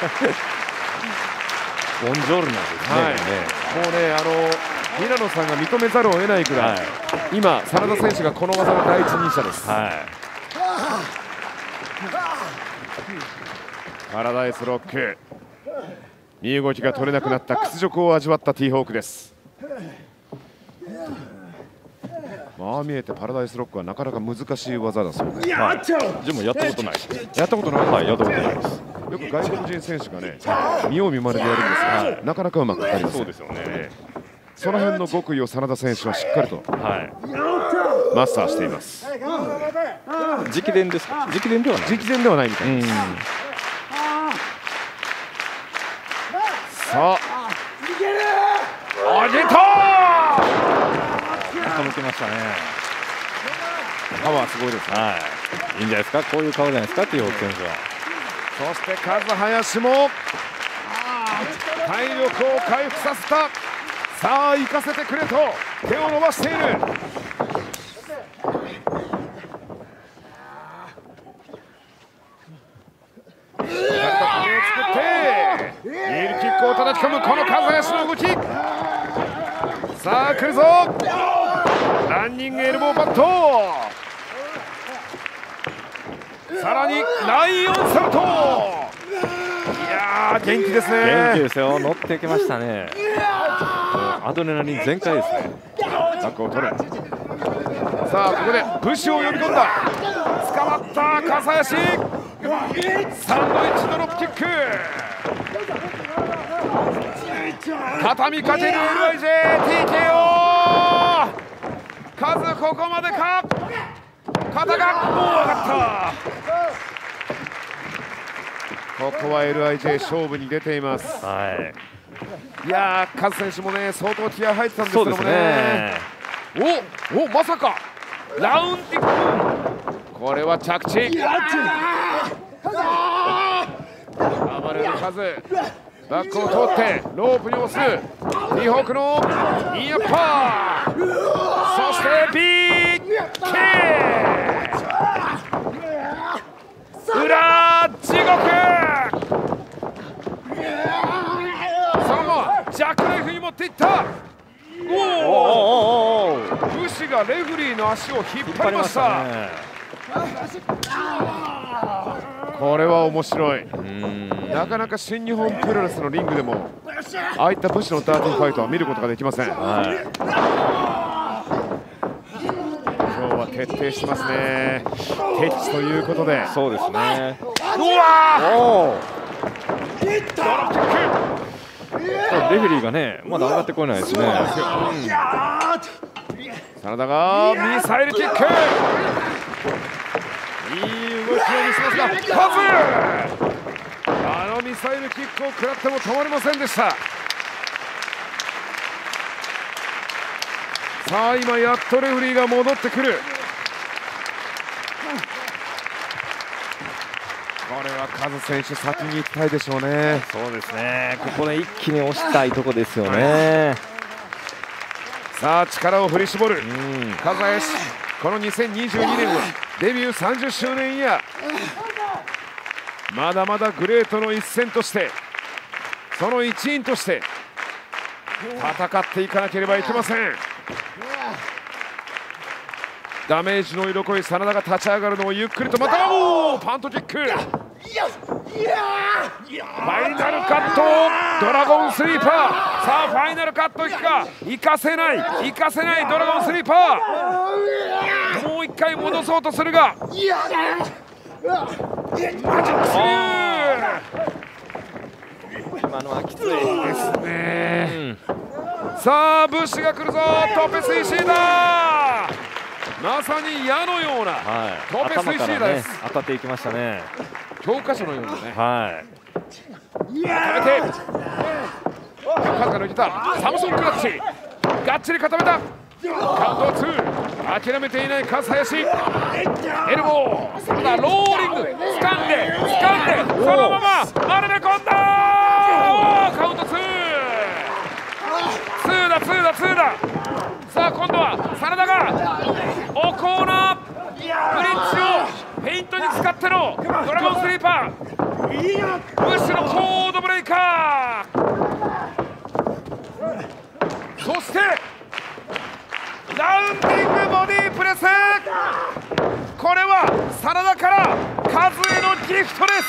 Speaker 6: ボンジョルノですね。
Speaker 2: もうね平野さんが認めざるを得ないくらい、今真田選手がこの技の第一人者です。パラダイスロック、身動きが取れなくなった屈辱を味わった T ホークです。まあ見えてパラダイスロックはなかなか難しい技だそうで、
Speaker 6: でもやったことない。
Speaker 2: やったことない。
Speaker 6: はい、やったことないです。
Speaker 2: よく外国人選手がね見よう見まねでやるんですが、なかなかうまくいかない。
Speaker 6: そうですよね。
Speaker 2: その辺の極意を真田選手はしっかりとマスターしています。
Speaker 6: 直伝ですか？直伝ではない。
Speaker 2: 直伝ではないみたいです。さあ上げた
Speaker 6: 傾きましたね。
Speaker 2: パワーすごいですね。
Speaker 6: いいんじゃないですか。こういう顔じゃないですか、T ホーク選手は。
Speaker 2: そしてカズハヤシも体力を回復させた。さあ行かせてくれと手を伸ばしている。ヒールキックを叩き込むこのカズハヤシの動き。さあ来るぞ、ランニングエルボーパット、さらにライオンサルト。いやー元気ですね。
Speaker 6: 元気ですよ。乗ってきましたね。アドレナリン全開ですね。
Speaker 2: バックを取る。さあここでブッシュを呼び込んだ。捕まったカズハヤシ、サンドイッチドロップキック。畳みかける LIJ、TKO。 カズここまでか。肩がもう上がった。ここは LIJ 勝負に出ています。いやーカズ選手もね相当気合入ってたんですけどもね。おまさかラウンディック、これは着地。暴れるカズ、バックを通ってロープに押す T ホークのインアッパー、そして PK 裏地獄。その後ジャックナイフに持っていった。武士がレフリーの足を引っ張りました。 これは面白い。なかなか新日本プロレスのリングでもああいった武士のダーティーファイトは見ることができません。今日は徹底してますね。テッチということで。
Speaker 6: そうですね。
Speaker 2: うわ
Speaker 6: レフェリーがねまだ上がってこないですね。
Speaker 2: 真田がミサイルキック、いい動きを見せますが、カズあのミサイルキックを食らっても止まりませんでした。さあ今やっとレフェリーが戻ってくる。これはカズ選手先に行きたいでしょうね。
Speaker 6: そうですね。ここで一気に押したいとこですよね。
Speaker 2: さあ力を振り絞るカズ林。この2022年はデビュー30周年イヤー。まだまだグレートの一戦として、その一員として戦っていかなければいけません。ダメージの色濃い真田が立ち上がるのをゆっくりと、またパントキック、ファイナルカット、ドラゴンスリーパー。さあファイナルカットいくか、行かせないドラゴンスリーパー。もう一回戻そうとするが、マジック
Speaker 6: 今のはきつい
Speaker 2: ですね。さあブッシュが来るぞ。トペスイシーだ。まさに矢のような、トペスイシーダです。
Speaker 6: 当たっていきましたね。
Speaker 2: 教科書のようなね。
Speaker 6: はい
Speaker 2: 固めてカズが抜いたサムソンクラッチ、がっちり固めた。カウント2、諦めていないカズ林。エルボー、そうだ、ローリング、掴んでそのまま丸め込んだ。カウント2だ。さあ今度は真田がおコーナーブリッジをフェイントに使ってのドラゴンスリーパー、ブッシュのコードブレイカー、そしてラウンディングボディプレス。これは真田からカズへのギフトです。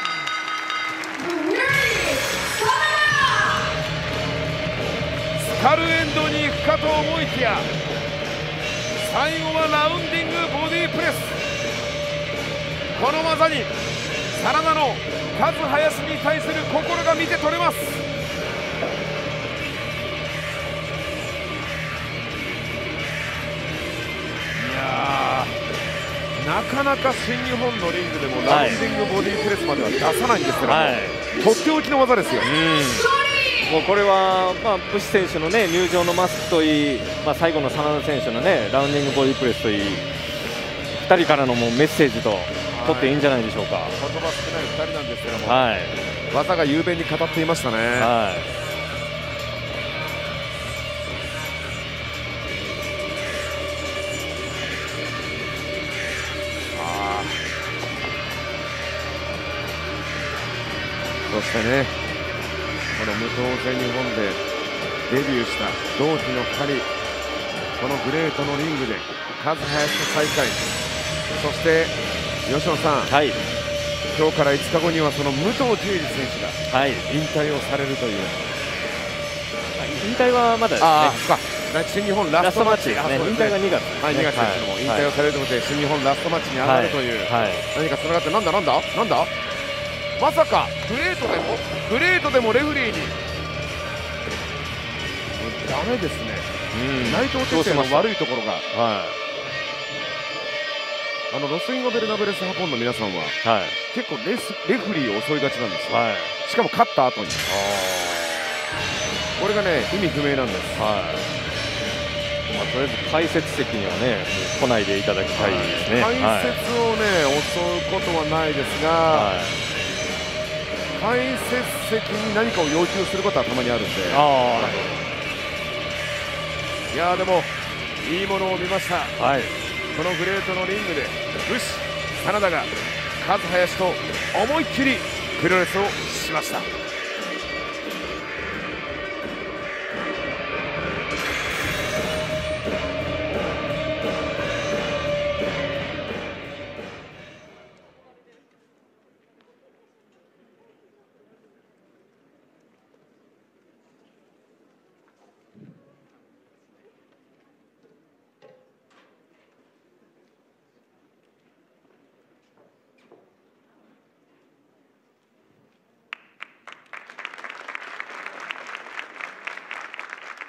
Speaker 2: スカルエンドに行くかと思いきや、最後はラウンディングボディプレス。この技に真田のカズ林に対する心が見て取れます。いやー、なかなか新日本のリングでもラウンディングボディプレスまでは出さないんですけども、とっておきの技ですよ。
Speaker 6: もうこれは、ブッシュ選手の、ね、入場のマスクといい、最後の真田選手の、ね、ラウンディングボディプレスといい、2人からのもうメッセージと取っていいんじゃないでしょうか。
Speaker 2: 言葉少ない2人なんですけども、技が雄弁に語っていましたね。そしてね、この無党全日本でデビューした同期の2人、このグレートのリングでカズ林と再会。そして吉野さん、今日から5日後にはその武藤敬司選手が引退をされるという。
Speaker 6: 引退はまだです
Speaker 2: ね。新日本ラストマッチ
Speaker 6: ですね。引退が2月。
Speaker 2: 2月ですけども、引退をされるということで新日本ラストマッチに上がるという。何かつながって、なんだまさかグレートでもレフリーにダメですね。内藤哲也の悪いところが、ロスインゴベルナブレスハポンの皆さんは、結構レフリーを襲いがちなんですよ。しかも勝った後にこれがね、意味不明なんです。
Speaker 6: とりあえず解説席にはね来ないでいただきたいですね。
Speaker 2: 解説をね襲うことはないですが、解説席に何かを要求することはたまにあるんで、いやーでもいいものを見ました。このグレートのリングでブッシュ真田がカズ林と思いっきりプロレスをしました。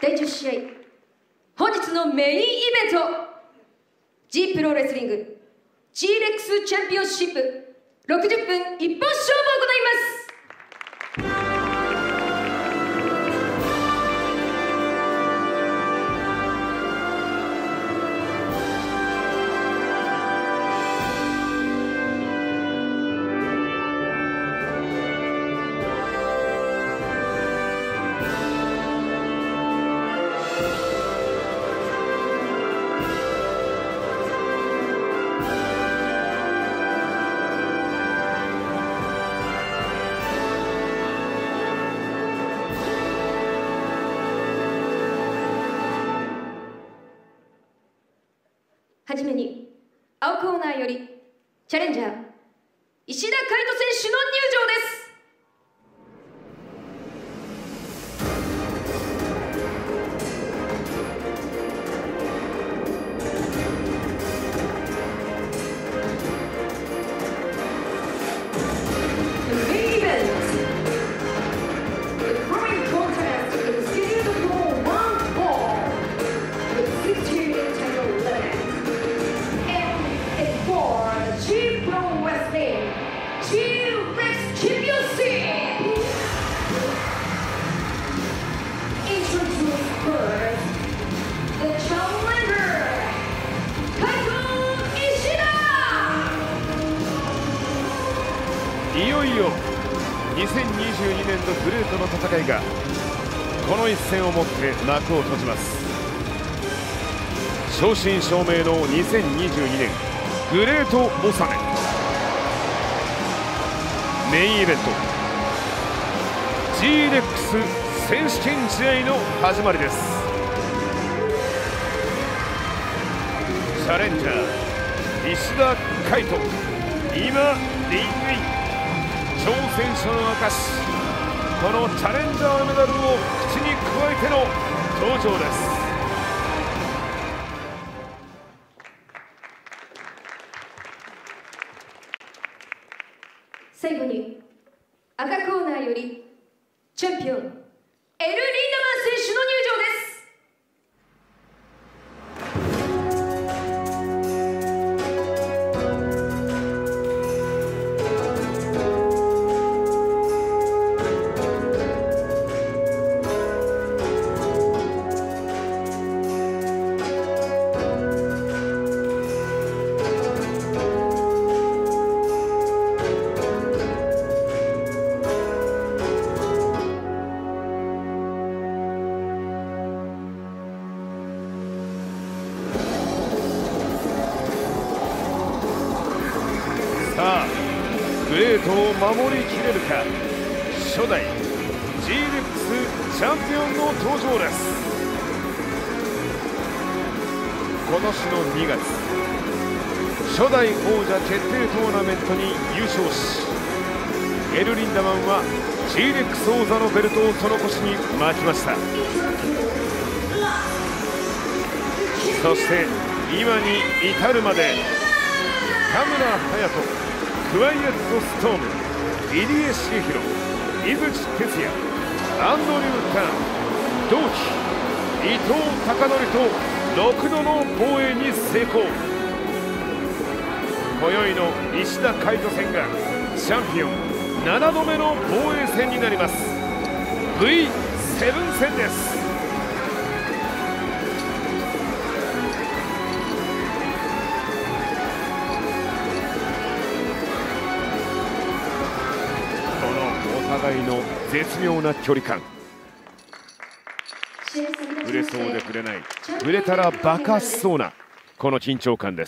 Speaker 4: 第10試合、本日のメインイベント G プロレスリング G レックスチャンピオンシップ60分一本勝負を行います。はじめに青コーナーよりチャレンジャー石田海人選手の入場です。
Speaker 2: いよいよ2022年度グレートの戦いがこの一戦をもって幕を閉じます。正真正銘の2022年グレート納めメインイベント G レックス選手権試合の始まりです。チャレンジャー石田海人、今リングイン。挑戦者の証、このチャレンジャーメダルを口に加えての登場です。
Speaker 4: 最後に赤コーナーよりチャンピオンエル・リンダマン選手の入場です。
Speaker 2: さあグレートを守りきれるか。初代 G レックスチャンピオンの登場です。今年の2月初代王者決定トーナメントに優勝し、エル・リンダマンは G レックス王座のベルトをその腰に巻きました。そして今に至るまで田村隼人、クワイエット・ストーム、入江茂弘、井口哲也、アンドリュー・ターン、同期伊藤孝則と6度の防衛に成功。今宵の石田海人戦がチャンピオン7度目の防衛戦になります。 V7 戦です。お互いの絶妙な距離感、触れそうで触れない、触れたら爆発しそうなこの緊張感です。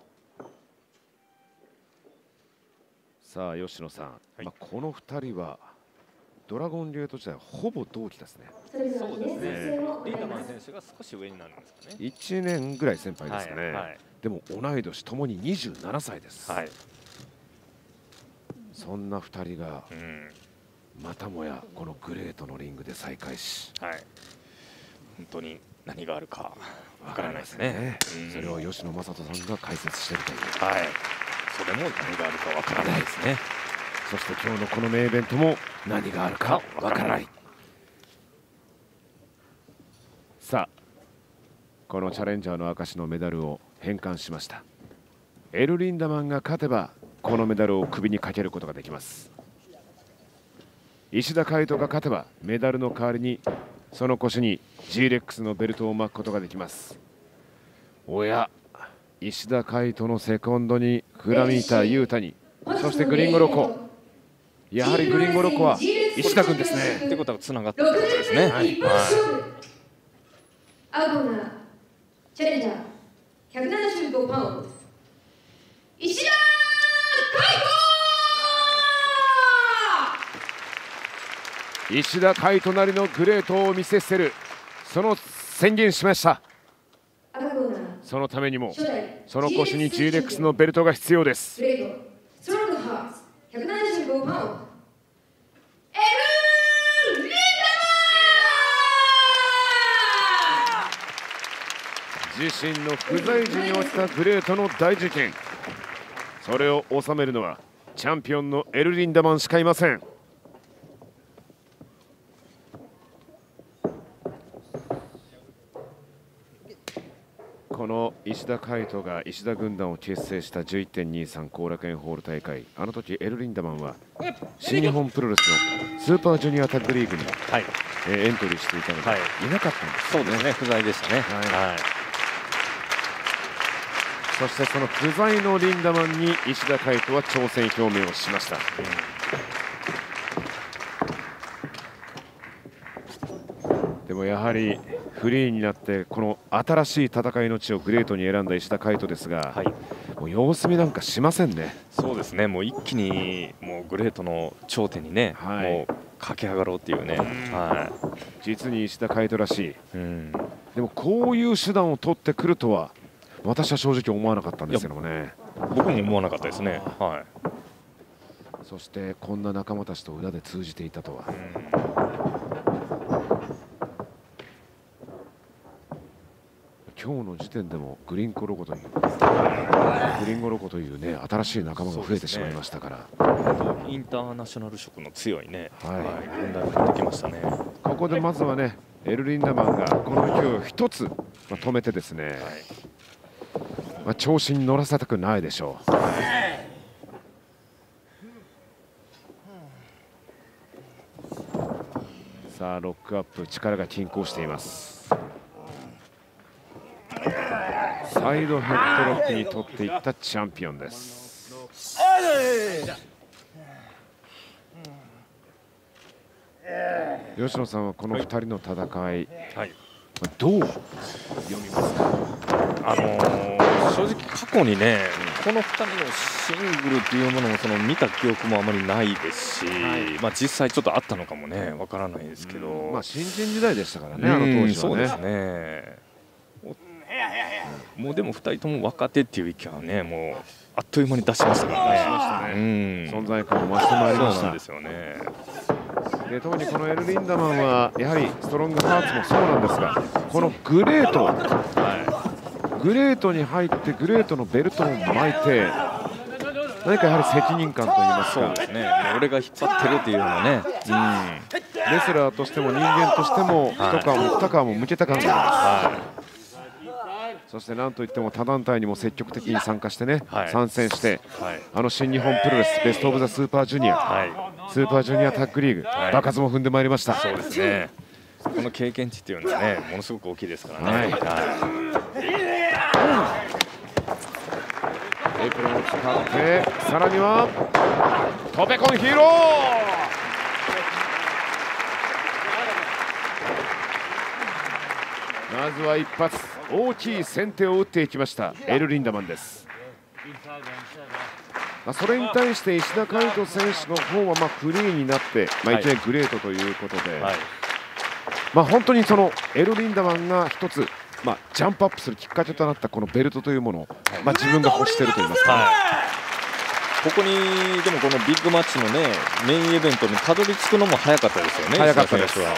Speaker 2: さあ吉野さん、この2人はドラゴン竜と時代ほぼ同期ですね。
Speaker 6: そうですね。リンダマン選手が少し上になるんですかね。
Speaker 2: 1年ぐらい先輩ですね。でも同い年ともに27歳です。そんな2人が、またもやこのグレートのリングで再会し、
Speaker 6: 本当に何があるかわからないですね。
Speaker 2: それを吉野正人さんが解説しているという、
Speaker 6: それも何があるかわからないですね。
Speaker 2: そして今日のこのメインイベントも何があるかわからない。 さあこのチャレンジャーの証のメダルを返還しました。エル・リンダマンが勝てばこのメダルを首にかけることができます。石田海人が勝てばメダルの代わりにその腰に G-REX のベルトを巻くことができます。おや、石田海人のセコンドにフラミータ・ユータに、そしてグリンゴロコ、やはりグリンゴロコは石田君ですね。
Speaker 6: ってことはつながったってことですね。はい。
Speaker 4: アゴナチャレンジャー175パウンド石田
Speaker 2: 海人。石田海人なりのグレートを見せせる、その宣言しました。そのためにもその腰に G-REX のベルトが必要です。
Speaker 4: グレートストロングハーツ175パウンドエル・リンダマ
Speaker 2: ン。自身の不在時に起きたグレートの大事件、それを収めるのはチャンピオンのエル・リンダマンしかいません。この石田海人が石田軍団を結成した 11.23 後楽園ホール大会、あの時エル・リンダマンは新日本プロレスのスーパージュニアタッグリーグに、はい、エントリーしていたので、はい、いなかったんです、
Speaker 6: そうですね、不在でしたね。はいはい、
Speaker 2: そしてその不在のリンダマンに石田海人は挑戦表明をしました。でもやはりフリーになってこの新しい戦いの地をグレートに選んだ石田海人ですが、はい、もう様子見なんかしませんね。
Speaker 6: そうですね、もう一気にもうグレートの頂点にね、はい、もう駆け上がろうっていうね、はい、
Speaker 2: 実に石田海人らしい。でもこういう手段を取ってくるとは私は正直思わなかったんですけどもね。
Speaker 6: 僕も思わなかったですね。はい、
Speaker 2: そしてこんな仲間たちと裏で通じていたとは。今日の時点でもグリンゴロコというね、新しい仲間が増えてしまいましたから、
Speaker 6: インターナショナル色の強いね、はい、軍団が出てきましたね。
Speaker 2: ここでまずはね、エル・リンダマンがこの勢いを一つ止めてですね、はい、調子に乗らせたくないでしょう。さあロックアップ、力が均衡しています。サイドヘッドロックに取っていったチャンピオンです。吉野さんはこの2人の戦い、はい、どう読みますか？
Speaker 6: 正直過去にね、この2人のシングルというものも見た記憶もあまりないですし、はい、実際ちょっとあったのかもね、わからないですけど、
Speaker 2: 新人時代でしたからね、あの当時はね。
Speaker 6: そうですね。もうでも2人とも若手っていう域はね、もうあっという間に出しましたからね。
Speaker 2: 存在感を増してまいりました。
Speaker 6: そうなんですよね。
Speaker 2: で特にこのエル・リンダマンはやはりストロングハーツもそうなんですが、このグレート、グレートに入ってグレートのベルトを巻いて、何かやはり責任感といいますか、
Speaker 6: そうですね、もう俺が引っ張ってるっていうのね、
Speaker 2: レスラーとしても人間としても一皮も二皮も向けた感があります。そしてなんといっても他団体にも積極的に参加してね、参戦して、あの新日本プロレスベストオブザスーパージュニア、スーパージュニアタッグリーグ、場数も踏んでまいりました。
Speaker 6: そうですね、この経験値っていうのはね、ものすごく大きいですからね。
Speaker 2: エプロンを使って、さらにはトペコンヒーロー。まずは一発大きい先手を打っていきましたエル・リンダマンです。それに対して石田海人選手の方はフリーになって、いきなりグレートということで、本当にそのエル・リンダマンが一つ、ジャンプアップするきっかけとなったこのベルトというものを、自分が欲しているといいますか、
Speaker 6: ここにでもこのビッグマッチのね、メインイベントにたどり着くのも早かったですよね。
Speaker 2: 早かったです。だ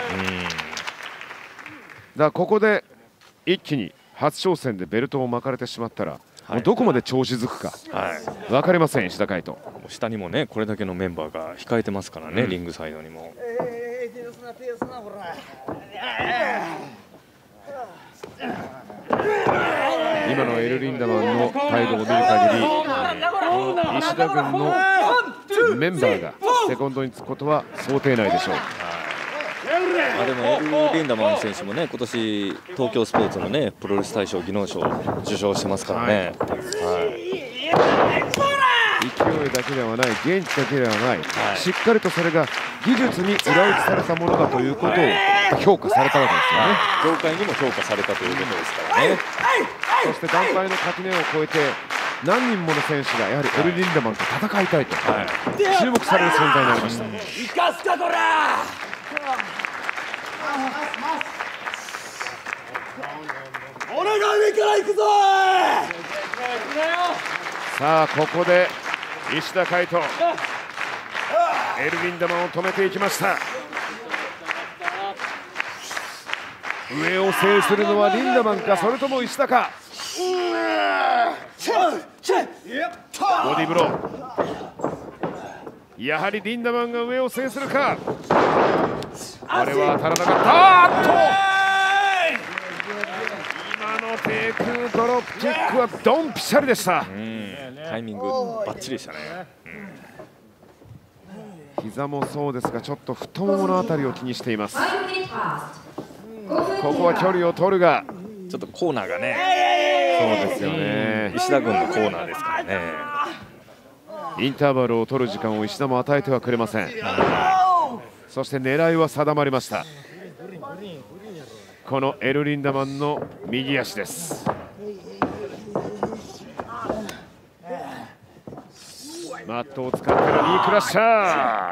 Speaker 2: からここで一気に初挑戦でベルトを巻かれてしまったら、もうどこまで調子づくか分かりません。石田海人、
Speaker 6: 下にもねこれだけのメンバーが控えてますからね、リングサイドにも。
Speaker 2: 今のエル・リンダマンの態度を見る限り、石田軍のメンバーがセコンドにつくことは想定内でしょう。
Speaker 9: でもエル・リンダマン選手もね、今年東京スポーツのねプロレス大賞技能賞を受賞してますからね。
Speaker 2: 勢いだけではない、現地だけではない、しっかりとそれが技術に裏打ちされたものだということを評価されたわけですよね。
Speaker 9: 業界にも評価されたということですからね。
Speaker 2: そして団体の垣根を越えて何人もの選手がやはりエル・リンダマンと戦いたいと、注目される存在になりました。
Speaker 7: 生かすかこら。俺が上から行くぞ。
Speaker 2: さあここで石田海人、エル・リンダマンを止めていきました。上を制するのはリンダマンか、それとも石田か。ボディブロー、やはりリンダマンが上を制するか。あれは当たらなかった。今の低空ドロップキックはドンピシャリでした。
Speaker 9: タイミングバッチリでしたね。
Speaker 2: 膝もそうですが、ちょっと太もものあたりを気にしています。ここは距離を取るが、
Speaker 9: ちょっとコーナーがね、
Speaker 2: そうですよね、
Speaker 9: 石田軍のコーナーですからね。
Speaker 2: インターバルを取る時間を石田も与えてはくれません。そして狙いは定まりました。このエル・リンダマンの右足です。マットを使ってのニークラッシャ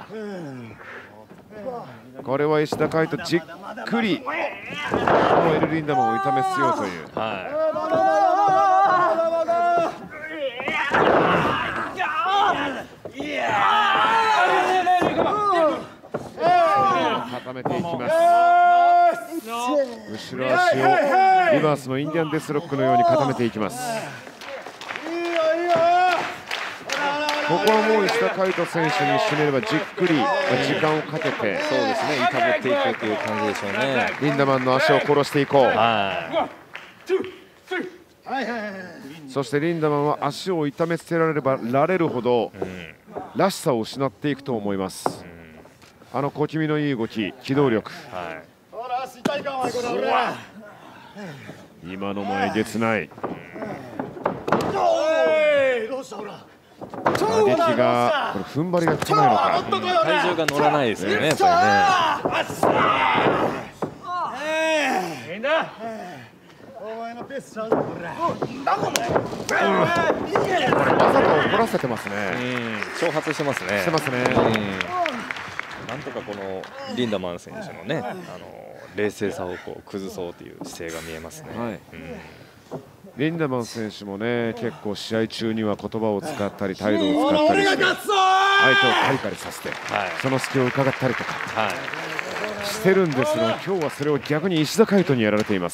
Speaker 2: ー。これは石田海人じっくりこのエル・リンダマンを痛めつようという、固めていきます。後ろ足をリバースのインディアンデスロックのように固めていきます。ここはもう石田海人選手にしてみればじっくり時間をかけて、そうですね、
Speaker 9: いたぶっていこうという感じでしょうね。
Speaker 2: リンダマンの足を殺していこう。そしてリンダマンは足を痛めつけられればられるほどらしさを失っていくと思います。あの小気味のいい動き、機動力、今のもえげつない。打撃がこれ踏ん張りが効かないのか、
Speaker 9: 体重が乗らないですよね、やっぱりね。
Speaker 2: わざと怒らせてますね。
Speaker 9: 挑発してますね。
Speaker 2: してますね。
Speaker 9: なんとかこのリンダマン選手のね、冷静さをこう崩そうという姿勢が見えますね。
Speaker 2: リンダマン選手もね、結構試合中には言葉を使ったり態度を使ったりして相手をカリカリさせて、その隙を伺ったりとかしてるんですが、今日はそれを逆に石田海人にやられています。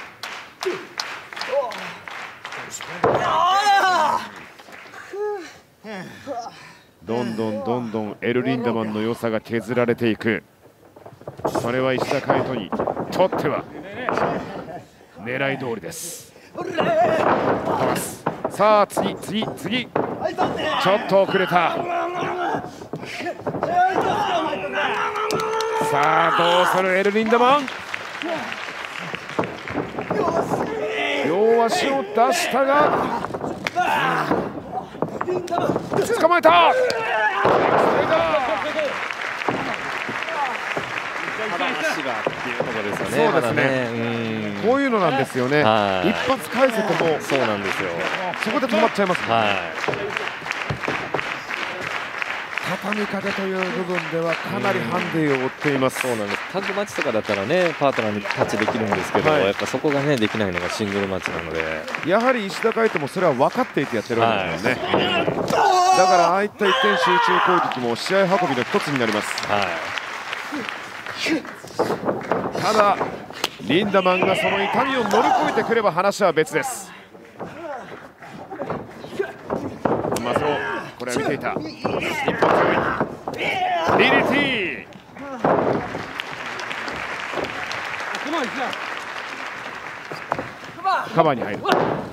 Speaker 2: どんどんエル・リンダマンの良さが削られていく。それは石田海人にとっては狙い通りです。さあ次ちょっと遅れた。さあどうするエル・リンダマン。両足を出したが捕まえた。
Speaker 9: 足がっていうところですよね。
Speaker 2: そうですね。こういうのなんですよね。一発返せても
Speaker 9: そうなんですよ。
Speaker 2: そこで止まっちゃいます。畳みかけという部分ではかなりハンデを負っています。
Speaker 9: そうなんです。タッグマッチとかだったらね、パートナーにタッチできるんですけど、やっぱそこがねできないのがシングルマッチなので、や
Speaker 2: はり石田海人もそれは分かっていてやってるわけですよね。だからああいった一点集中攻撃も試合運びの一つになります。ただリンダマンがその痛みを乗り越えてくれば話は別です。まそう、これは見ていた。一本強い DDT。 こカバーに入る。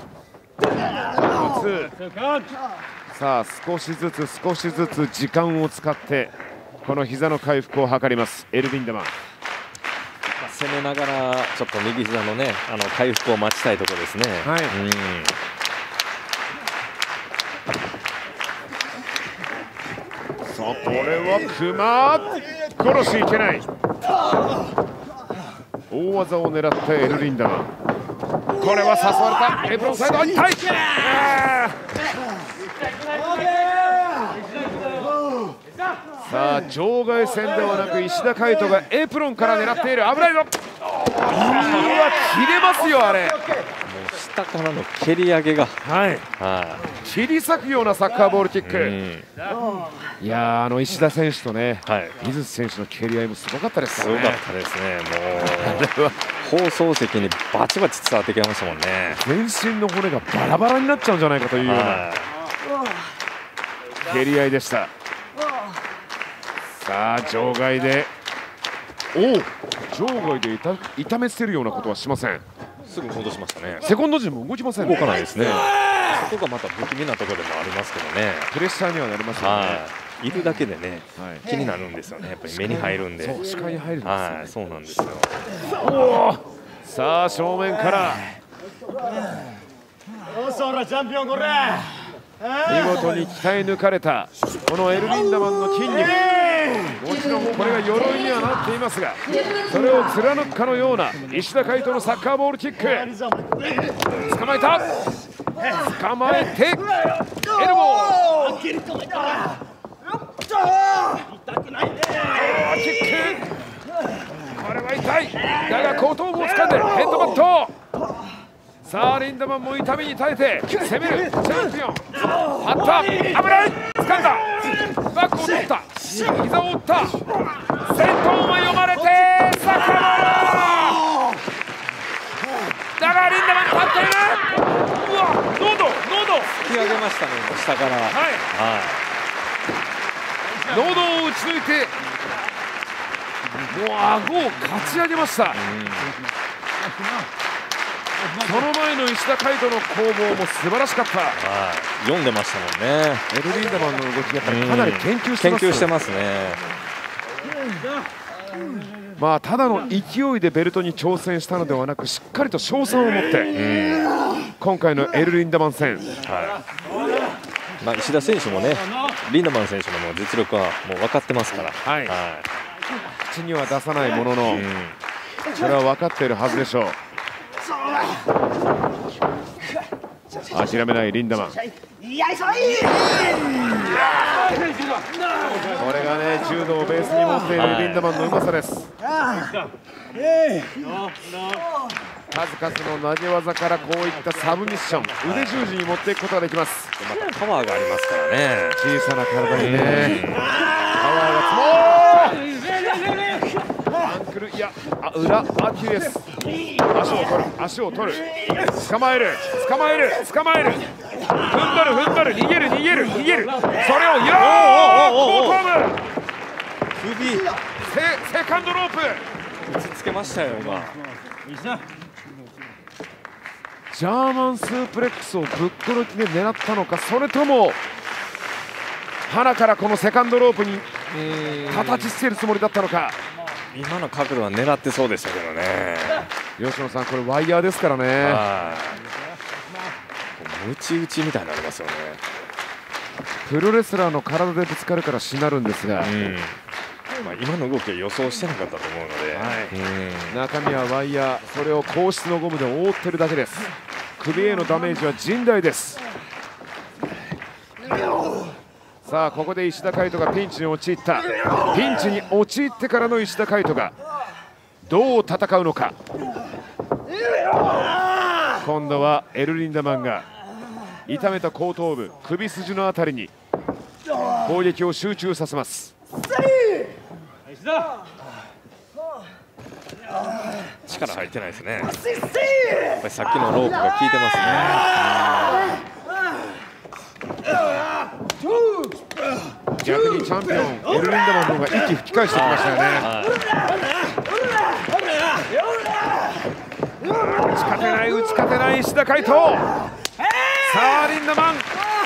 Speaker 2: さあ少しずつ時間を使ってこの膝の回復を図りますエル・リンダマン。
Speaker 9: 攻めながらちょっと右膝のね回復を待ちたいところですね。
Speaker 2: はい、さあこれは熊殺しいけない。大技を狙ったエル・リンダマン。これは誘われた。エプロンサイド痛い。さあ場外戦ではなく石田海人がエプロンから狙っている。危ないぞ。うわ切れますよあれ。もう
Speaker 9: 下からの蹴り上げが、
Speaker 2: 切り裂くようなサッカーボールキック。いや石田選手とね、井筒選手の蹴り合いもすごかったですからね。
Speaker 9: すごかったですね。もう放送席にバチバチ伝わってきましたもんね。
Speaker 2: 全身の骨がバラバラになっちゃうんじゃないかというような蹴り合いでした。さあ場外で場外で痛めつけるようなことはしません。
Speaker 9: すぐ戻しましたね。
Speaker 2: セコンド陣も動きませんね。
Speaker 9: 動かないですね。そこがまた不気味なところでもありますけどね。
Speaker 2: プレッシャーにはなりますよね。
Speaker 9: いるだけでね、気になるんですよね。やっぱり目に入るんで。
Speaker 2: そう視界に入るんですよね。
Speaker 9: そうなんですよ。
Speaker 2: さあ正面から見事に鍛え抜かれたこのエル・リンダマンの筋肉。もちろんこれが鎧にはなっていますが、それを貫くかのような石田海人のサッカーボールキック。捕まえた。捕まえてエルボーキック。これは痛い。だが後頭部を掴んでヘッドバット。さあリンダマンも痛みに耐えて攻めるチャンピオン。張った。危ない。掴んだ。バックを取った。膝を打った。先頭は読まれてサッカーボール。だがリンダマン立っている。うわ喉
Speaker 9: 引き上げましたね。下から
Speaker 2: 喉を打ち抜いてもう顎をかち上げました。その前の石田海人の攻防も素晴らしかった。
Speaker 9: 読んでましたもんね。
Speaker 2: エル・リンダマンの動きやっぱりかなり研究してます
Speaker 9: ね。
Speaker 2: まあただの勢いでベルトに挑戦したのではなく、しっかりと勝算を持って今回のエル・リンダマン戦、
Speaker 9: 石田選手もね、リンダマン選手のもう実力はもう分かってますから、
Speaker 2: 口には出さないものの、それは分かっているはずでしょう。諦めないリンダマン。これがね柔道をベースに持っているリンダマンのうまさです。数々の投げ技からこういったサブミッション、腕十字に持っていくことができます。
Speaker 9: またパワーがありますからね。
Speaker 2: 小さな体にねパワーがつもアンクル、いや裏アキレス。足を取る捕まえる踏ん張る逃げるそれを後頭部
Speaker 9: 首
Speaker 2: セカンドロープ
Speaker 9: 打ちつけましたよ今。
Speaker 2: ジャーマンスープレックスをぶっ殺きで狙ったのか、それとも鼻からこのセカンドロープに形つけるつもりだったのか。
Speaker 9: 今の角度は狙ってそうでしたけどね。
Speaker 2: 吉野さん、これワイヤーですからね。
Speaker 9: ムチ打ちみたいになりますよね。
Speaker 2: プロレスラーの体でぶつかるからしなるんですが、
Speaker 9: 今の動きは予想してなかったと思うので、
Speaker 2: 中身はワイヤー、それを硬質のゴムで覆ってるだけです。首へのダメージは甚大です。さあここで石田海人がピンチに陥った。ピンチに陥ってからの石田海人がどう戦うのか。今度はエル・リンダマンが痛めた後頭部、首筋のあたりに攻撃を集中させます。
Speaker 9: 力入ってないですね。やっぱりさっきのロープが効いてますね。
Speaker 2: 逆にチャンピオンエル・リンダマンの方が息吹き返してきましたよね。 勝てない打ち勝てない石田海斗。さあリンダマン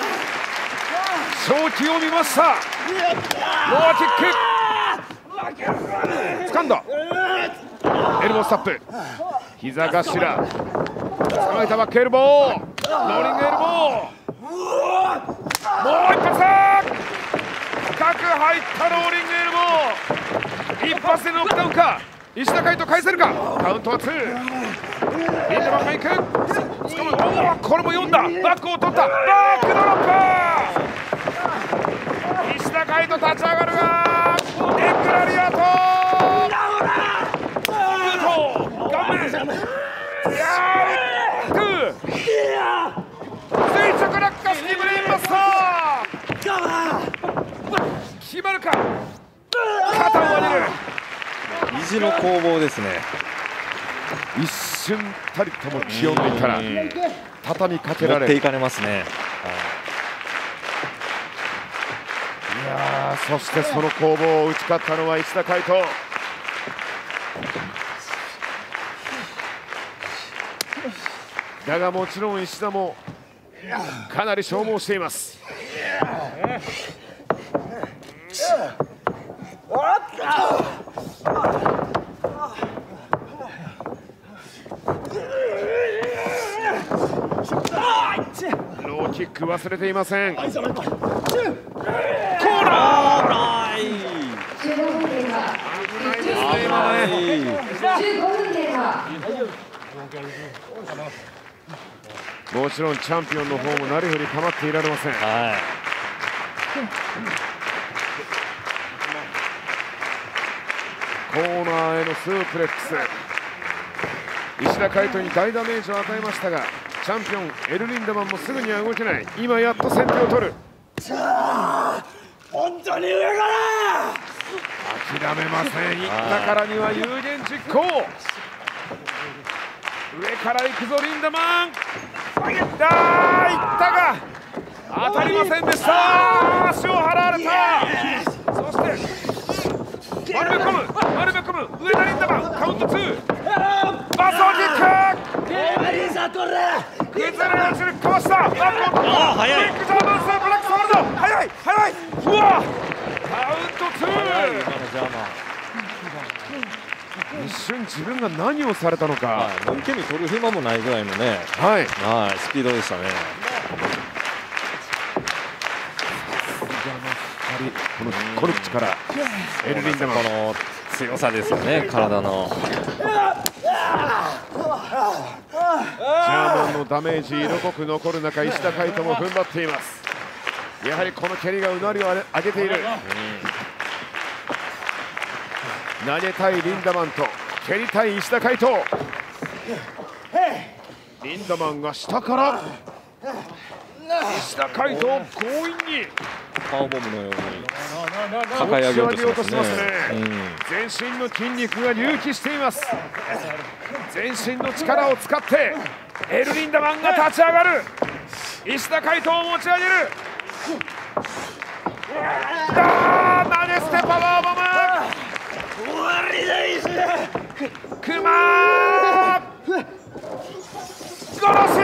Speaker 2: 勝機を見ました。ローキック掴んだ。エルボースタップ、膝頭捕まえたバックエルボー、ローリングエルボー、もう一発深く入ったローリングエルボー、一発でノックダウンか。石田海斗返せるか。カウントは2。リンダマンがいく、掴む。おお、これも読んだ。バックを取った。バックドロップ。石田海斗立ち上がるがエクラリアと顔面垂直落下スキブレインバスター決まるか。肩を上げる。
Speaker 9: 意地の攻防ですね。
Speaker 2: 一瞬たりとも気を抜いたら畳みかけられる。
Speaker 9: 持っていかれますね。
Speaker 2: いやそしてその攻防を打ち勝ったのは石田海斗。だがもちろん石田もかなり消耗しています。ローキック忘れていません。コーナー
Speaker 4: 15分経過。
Speaker 2: もちろんチャンピオンの方もなるより構っていられません。コーナーへのスープレックス、石田海斗に大ダメージを与えましたが、チャンピオンエルリンダマンもすぐには動けない。今やっと先手を取る。
Speaker 7: 本当に上から
Speaker 2: 諦めません。行ったからには有言実行。上から行くぞリンダマン。いったが当たりませんでした。足を払われた。そして丸め込む上田リンダマン。カウント2。バスオキック崩れ落ちる。かわした。バックを取った。ビッグジャーマンスープレックスホールド。速い。うわカウント2。一瞬自分が何をされたのか、
Speaker 9: 受け身取る暇もないぐらいのね、スピードでしたね。
Speaker 2: この力、エルリンダマン、
Speaker 9: この強さですよね、体の。
Speaker 2: ジャーマンのダメージ色濃く残る中、石田海斗も踏ん張っています。やはりこの蹴りがうなりを上げている。投げたいリンダマンと蹴りたい石田海斗。リンダマンが下から石田海斗を強引に
Speaker 9: パワーボムのように抱え上げようとしてますね。
Speaker 2: 全身の筋肉が隆起しています。全身の力を使ってエルリンダマンが立ち上がる。石田海斗を持ち上げる。投げ捨てパワーボム。クマ殺し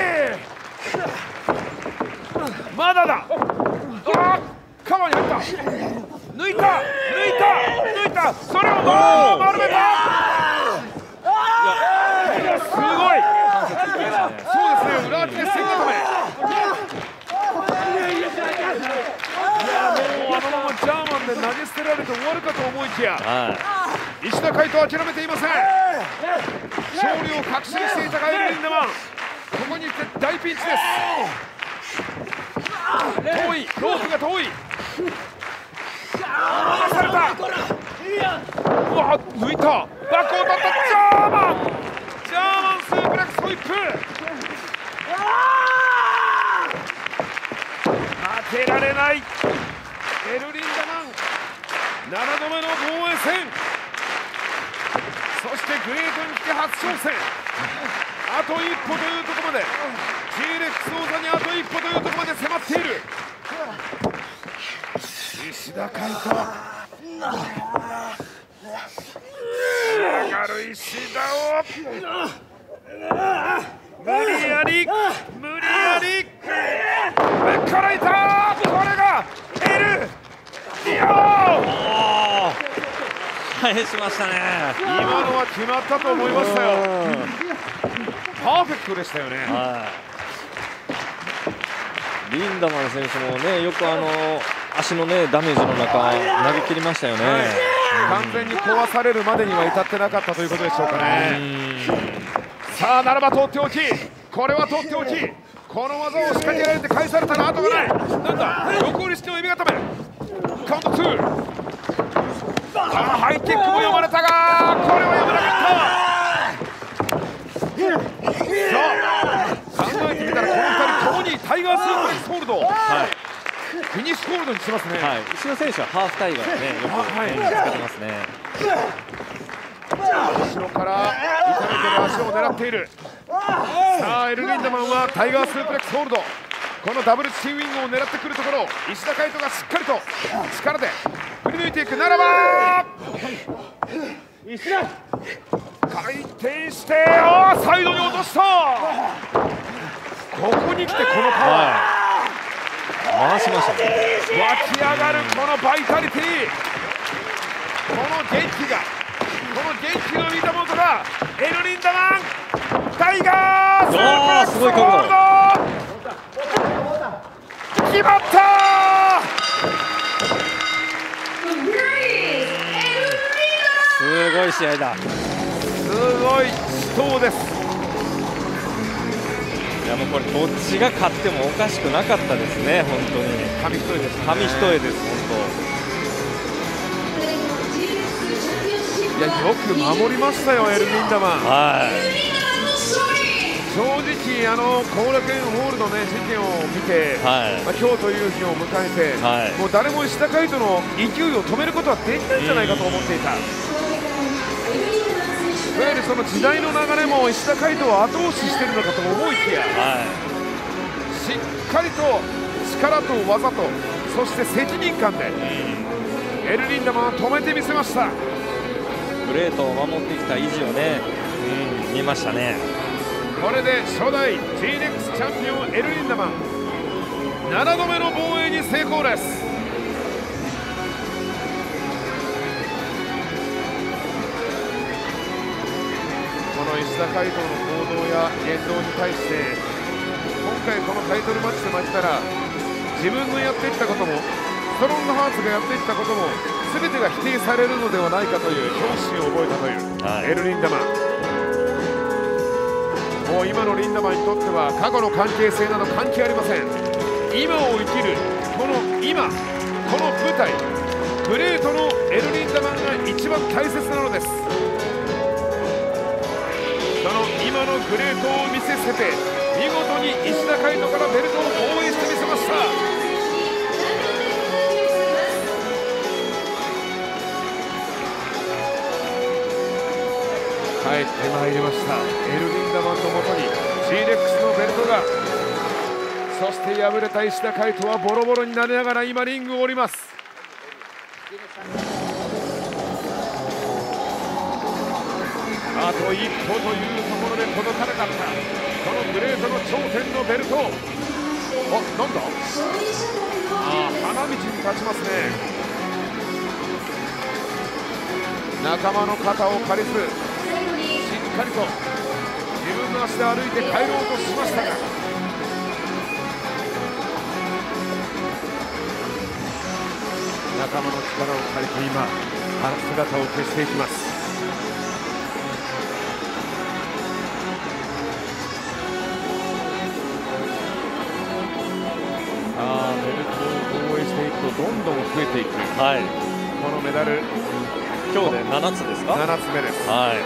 Speaker 2: まだだ。カバーに入った。抜いた。それを丸めた。すごい。そうですね、裏脇で線固め。あのままジャーマンで投げ捨てられて終わるかと思いきや、石田海斗は諦めていません。勝利を確信していたがエルリンダマン、ここに来て大ピンチです。遠い、ロープが遠い。離された。うわ、抜いた。バックを取った。ジャーマンスープレックスホイップ。負けられないエルリンダマン、7度目の防衛戦。そしてグレートに来て初挑戦。あと一歩というところまで、T-REX王座にあと一歩というところまで迫っている石田海斗。上がる石田を無理やり上からいた。これがエルディオ。
Speaker 9: 返しましたね。
Speaker 2: 今のは決まったと思いましたよ。パーフェクトでしたよね。
Speaker 9: リンダマン選手もね、よく足のねダメージの中投げ切りましたよね。
Speaker 2: 完全に壊されるまでには至ってなかったということでしょうかね。さあならばとっておき、これはとっておき。この技を仕掛けられて返されたら後がない。なんだ、横売り式の指固め。カウント2。ハイキックも読まれたが、これは読めなかった。さあ考えてみたら、この2人ともにタイガースープレックスホールド、フィニッシュホールドにしてますね。
Speaker 9: 後ろ選手はハーフタイガーでね、よく使ってますね。
Speaker 2: 後ろから痛めてる足を狙っている。さあエル・リンダマンはタイガースープレックスホールド、このダブルチキンウィングを狙ってくるところ、石田海人がしっかりと力で振り抜いていく。ならば回転して、サイドに落とした。ここに来てこのパワー、
Speaker 9: 回しましたね。
Speaker 2: 湧き上がるこのバイタリティ、この元気のリンダマンとかエル・リンダマン、タイガースープレックスホールド、決まった。
Speaker 9: すごい試合だ。
Speaker 2: すごい死闘です。
Speaker 9: いやもうこれどっちが勝ってもおかしくなかったですね。本当に
Speaker 2: 紙一重です、
Speaker 9: 紙一重です。
Speaker 2: いや、よく守りましたよエル・リンダマン。正直後楽園ホールのね事件を見て、今日という日を迎えて、もう誰も石田海人の勢いを止めることはできないんじゃないかと思っていた。いわゆるその時代の流れも石田海人を後押ししているのかと思いきや、しっかりと力と技と、そして責任感でエル・リンダマンは止めてみせました。
Speaker 9: グレートを守ってきた意地をね、見ましたね。
Speaker 2: これで初代 G-REX チャンピオンエル・リンダマン、7度目の防衛に成功です。この石田海人の行動や言動に対して、今回このタイトルマッチで負けたら、自分のやってきたこともストロングハーツがやってきたことも全てが否定されるのではないかという恐怖心を覚えたというエル・リンダマン。もう今のリンダマンにとっては過去の関係性など関係ありません。今を生きるこの今、この舞台、グレートのエル・リンダマンが一番大切なのです。その今のグレートを見せせて、見事に石田海人からベルトを防衛してみせました。帰ってまいりました。エル・リンダマンのもとに G-REX のベルトが、そして敗れた石田海人はボロボロになりながら今リングを降ります。あと一歩というところで届かなかったこのグレートの頂点のベルト。なんだ、花道に立ちますね。仲間の肩を借りず、しっかりと自分の足で歩いて帰ろうとしましたが、仲間の力を借りて今姿を消していきます。ベルトを防衛していくとどんどん増えていく、このメダル
Speaker 9: 今日で7つですか。
Speaker 2: 7つ目です。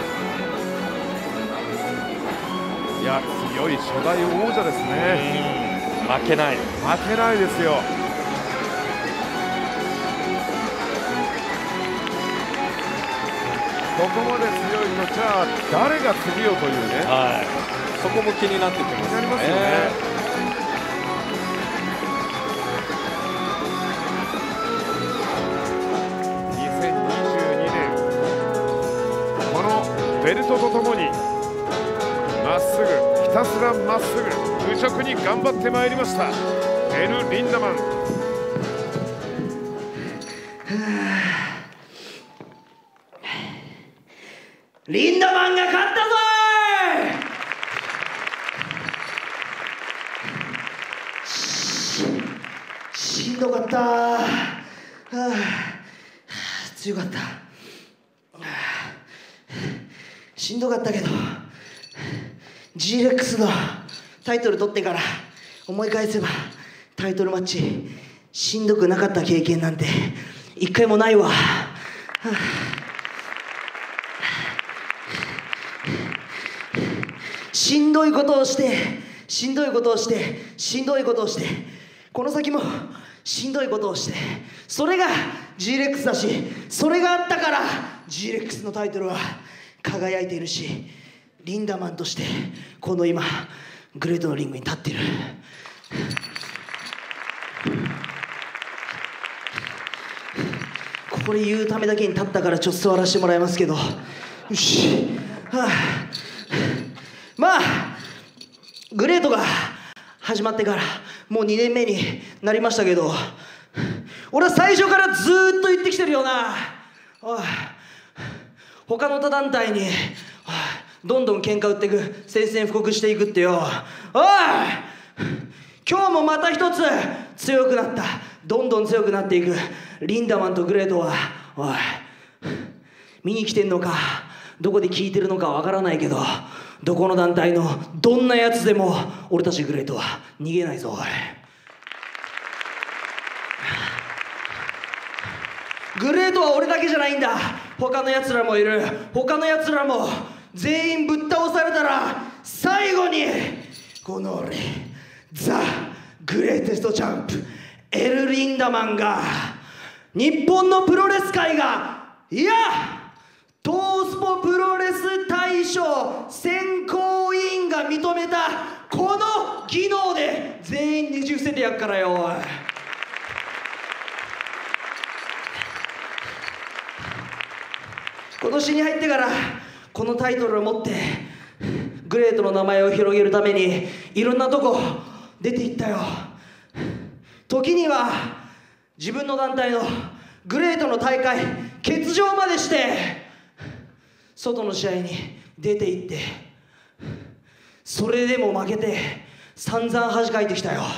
Speaker 2: いや、強い初代王者ですね。
Speaker 9: 負けない
Speaker 2: ですよ。ここまで強いと、じゃあ誰が次よというね、
Speaker 9: そこも気になってきますね。
Speaker 2: 気になりますよね。2022年このベルトとともにままっすぐひたすらまっすぐ愚直に頑張ってまいりましたエル・リンダマン。
Speaker 10: リンダマンが勝ったぞー。しんどかったー。強かった。しんどかったけど G-REX のタイトル取ってから思い返せばタイトルマッチしんどくなかった経験なんて一回もないわ。しんどいことをしてしんどいことをしてしんどいことをしてこの先もしんどいことをしてそれが G-REX だしそれがあったから G-REX のタイトルは輝いているしリンダマンとしてこの今グレートのリングに立っている。これ言うためだけに立ったからちょっと座らせてもらいますけどよし、まあグレートが始まってからもう2年目になりましたけど俺は最初からずーっと言ってきてるよな。おい他の他団体にどんどん喧嘩売っていく宣戦布告していくってよ。おい今日もまた一つ強くなったどんどん強くなっていくリンダマンとグレートはおい見に来てんのかどこで聞いてるのかわからないけどどこの団体のどんなやつでも俺たちグレートは逃げないぞ。おいグレートは俺だけじゃないんだ。他のやつらもいる。他のやつらも全員ぶっ倒されたら最後にこの俺ザ・グレーテストチャンプエル・リンダマンが日本のプロレス界がいやトースポプロレス大賞選考委員が認めたこの技能で全員ねじ伏せてやっからよ。おい今年に入ってからこのタイトルを持ってグレートの名前を広げるためにいろんなとこ出ていったよ。時には自分の団体のグレートの大会欠場までして外の試合に出ていってそれでも負けて散々恥かいてきたよ。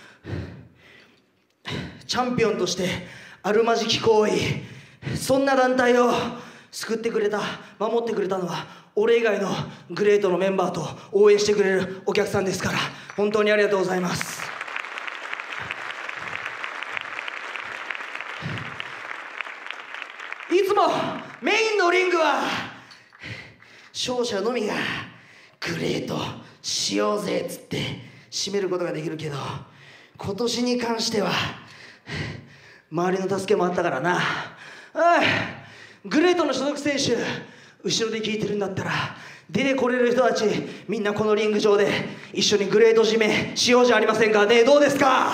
Speaker 10: チャンピオンとしてあるまじき行為そんな団体を救ってくれた守ってくれたのは俺以外のグレートのメンバーと応援してくれるお客さんですから本当にありがとうございます。いつもメインのリングは勝者のみがグレートしようぜっつって締めることができるけど今年に関しては周りの助けもあったからな。グレートの所属選手後ろで聞いてるんだったら出てこれる人たちみんなこのリング上で一緒にグレート締めしようじゃありませんかね。どうですか。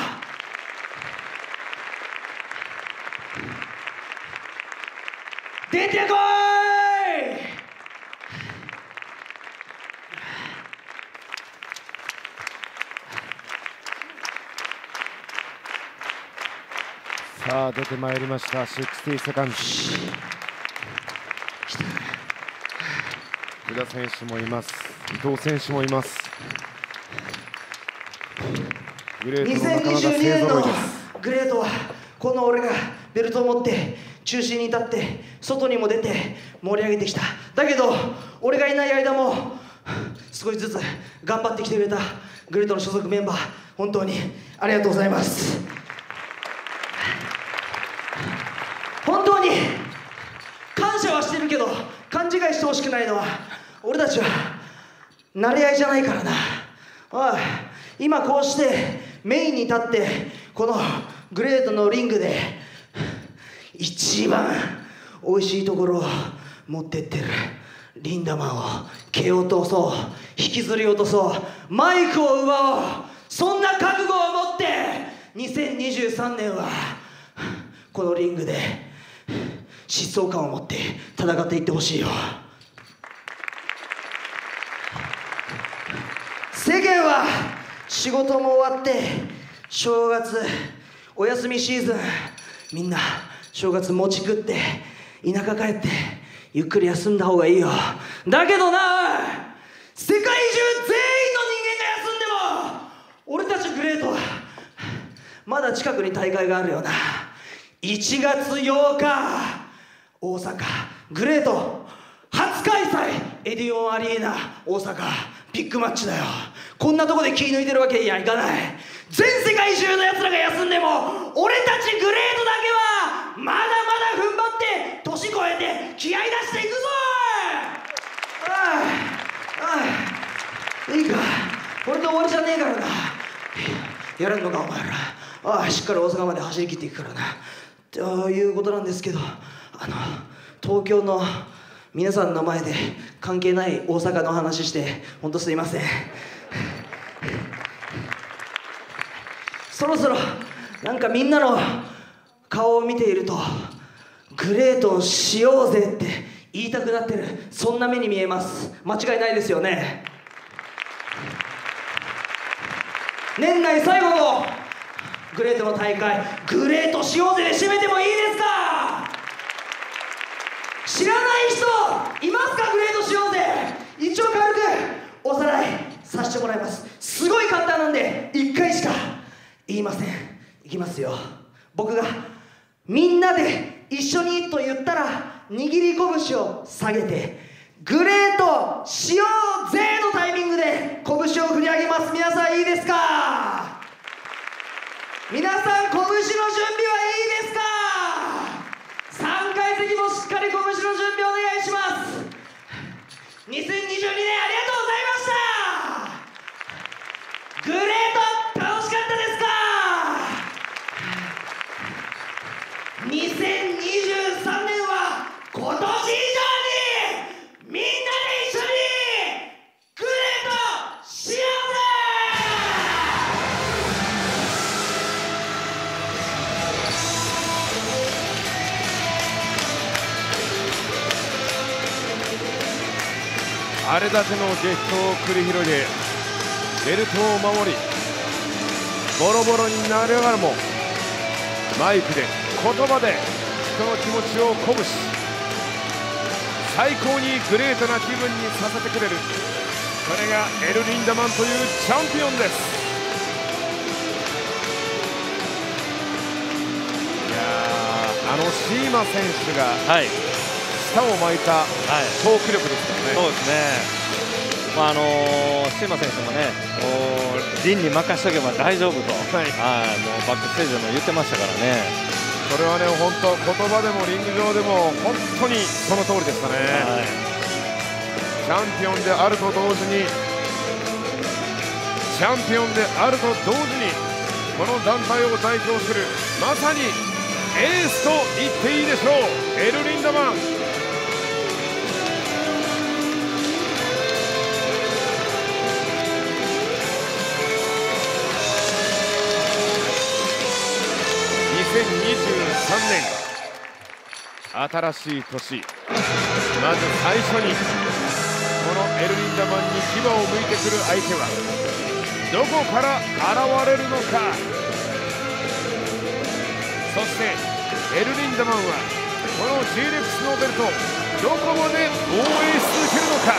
Speaker 10: 出てこい。
Speaker 2: さあ出てまいりました60セカンド。福田選手もいます伊藤選手もいます。グレートの仲間が勢ぞろいです。
Speaker 10: グレートはこの俺がベルトを持って中心に立って外にも出て盛り上げてきた。だけど俺がいない間も少しずつ頑張ってきてくれたグレートの所属メンバー本当にありがとうございます。本当に感謝はしてるけど勘違いしてほしくないのは俺たちは慣れ合いじゃないからな。おい今こうしてメインに立ってこのグレートのリングで一番美味しいところを持ってってるリンダマンを蹴落とそう引きずり落とそうマイクを奪おうそんな覚悟を持って2023年はこのリングで疾走感を持って戦っていってほしいよ。 年は仕事も終わって正月お休みシーズン、みんな正月餅食って田舎帰ってゆっくり休んだ方がいいよ。だけどな、世界中全員の人間が休んでも俺たちグレートはまだ近くに大会があるよな。1月8日大阪グレート初開催、エディオンアリーナ大阪ビッグマッチだよ。こんなとこで気抜いてるわけにはいかない。全世界中のやつらが休んでも俺たちグレートだけはまだまだ踏ん張って年越えて気合い出していくぞ。いいか、これで終わりじゃねえからな。やれんのかお前ら。しっかり大阪まで走り切っていくからな。ということなんですけど、東京の皆さんの前で関係ない大阪の話して本当すいません。そろそろなんかみんなの顔を見ているとグレートしようぜって言いたくなってる、そんな目に見えます。間違いないですよね。年内最後のグレートの大会、グレートしようぜで締めてもいいですか？知らない人いますか？グレートしようぜ。一応軽くおさらいさせてもらいます。すごい簡単なんで1回しか言いません。いきますよ。僕がみんなで一緒にと言ったら握り拳を下げてグレートしようぜのタイミングで拳を振り上げます。皆さんいいですか？皆さん拳の準備はいいですか？3階席もしっかり拳の準備お願いします。2022年ありがとうございました。グレート楽しかったですか？2023年は今年以上にみんなで一緒にグレートしようぜ。
Speaker 2: あれだけの激闘を繰り広げベルトを守りボロボロになりながらもマイクで言葉で人の気持ちを鼓舞し最高にグレートな気分にさせてくれる、それがエル・リンダマンというチャンピオンです。いやー、シーマ選手が舌を巻いたトーク力ですよね。
Speaker 9: そうですね。シーマ選手もね、リンに任せとけば大丈夫と、もうバックステージでも言ってましたからね。
Speaker 2: それはね、本当言葉でもリング上でも本当にその通りでしたね。チャンピオンであると同時にチャンピオンであると同時にこの団体を代表するまさにエースと言っていいでしょう、エル・リンダマン。2023年新しい年、まず最初にこのエル・リンダマンに牙を向いてくる相手はどこから現れるのか。そしてエル・リンダマンはこの G-REX のベルトどこまで防衛し続けるのか。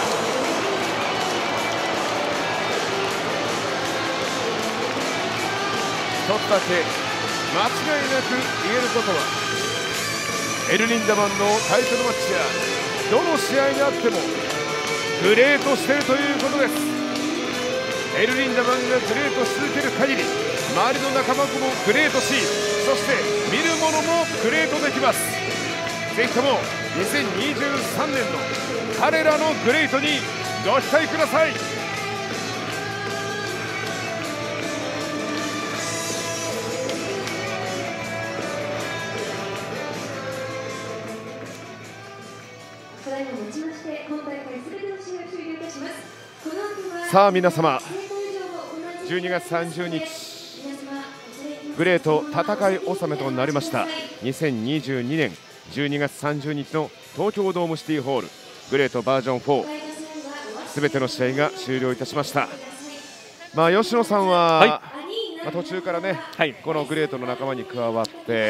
Speaker 2: 一つだけ間違いなく言えることは、エル・リンダマンのタイトルマッチやどの試合にあってもグレートしているということです。エル・リンダマンがグレートし続ける限り周りの仲間もグレートし、そして見る者もグレートできます。ぜひとも2023年の彼らのグレートにご期待ください。さあ皆様、12月30日グレート戦い納めとなりました。2022年12月30日の東京ドームシティホールグレートバージョン4、すべての試合が終了いたしました。 まあ吉野さんは、
Speaker 9: はい、
Speaker 2: まあ、途中からね、はい、このグレートの仲間に加わって、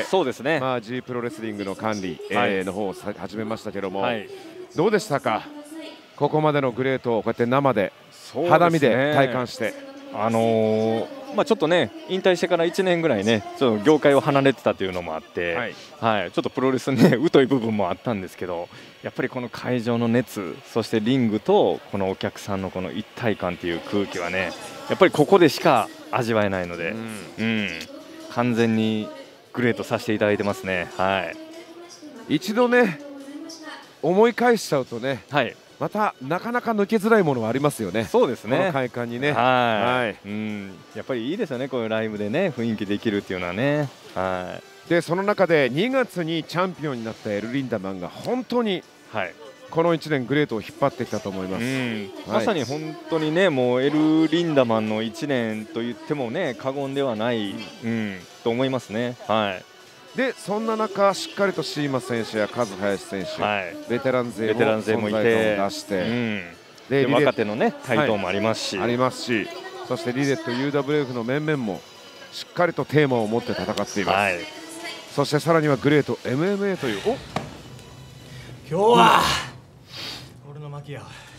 Speaker 9: そうですね、
Speaker 2: まあ、G プロレスリングの管理、の方を始めましたけども、
Speaker 9: はい、
Speaker 2: どうでしたか、ここまでのグレートをこうやって生で、肌身で体感して。
Speaker 6: まあ、ちょっとね引退してから1年ぐらいねちょっと業界を離れてたというのもあって、はいはい、ちょっとプロレスね疎い部分もあったんですけど、やっぱりこの会場の熱、そしてリングとこのお客さんのこの一体感という空気はねやっぱりここでしか味わえないので、完全にグレートさせていただいてますね。はい、
Speaker 2: 一度ね思い返しちゃうとね、
Speaker 6: はい、
Speaker 2: またなかなか抜けづらいものはありますよね。
Speaker 6: そうですね。
Speaker 2: この快感にね。
Speaker 6: はい。やっぱりいいですよね。こういうライブでね雰囲気できるっていうのはね。はい。
Speaker 2: でその中で2月にチャンピオンになったエル・リンダマンが本当に、はい、この1年グレートを引っ張ってきたと思います。
Speaker 6: まさに本当にねもうエル・リンダマンの1年と言ってもね過言ではない、と思いますね。はい。
Speaker 2: でそんな中しっかりとシーマ選手やカズハヤシ選手、はい、ベテラン勢も存在感を出して、
Speaker 6: で若手のね台頭もありますし、
Speaker 2: ありますし、そしてリレット UWF の面々もしっかりとテーマを持って戦っています。はい、そしてさらにはグレート MMA という今
Speaker 11: 日は、俺の負けや。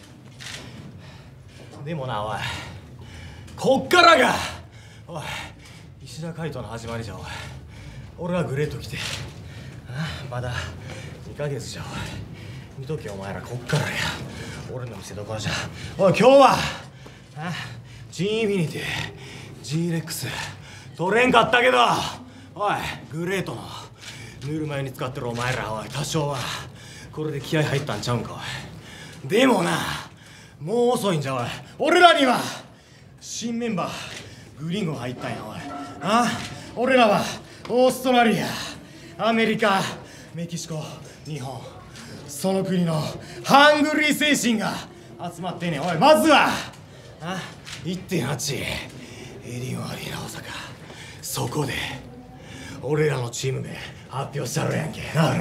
Speaker 11: でもなおい、こっからがおい石田海人の始まりじゃ。おい俺はグレート来てまだ2ヶ月じゃ。おい見とけお前ら、こっからや俺の見せ所じゃ。おい今日はG インフィニティ G レックス取れんかったけど、おいグレートの塗る前に使ってるお前ら、おい多少はこれで気合入ったんちゃうんか。おいでもなもう遅いんじゃ。おい俺らには新メンバーグリンゴ入ったんや。おい俺らはオーストラリア、アメリカ、メキシコ、日本、その国のハングリー精神が集まってんねん。おいまずは1.8 エディオンアリーナ大阪、そこで俺らのチーム名発表したろやんけ。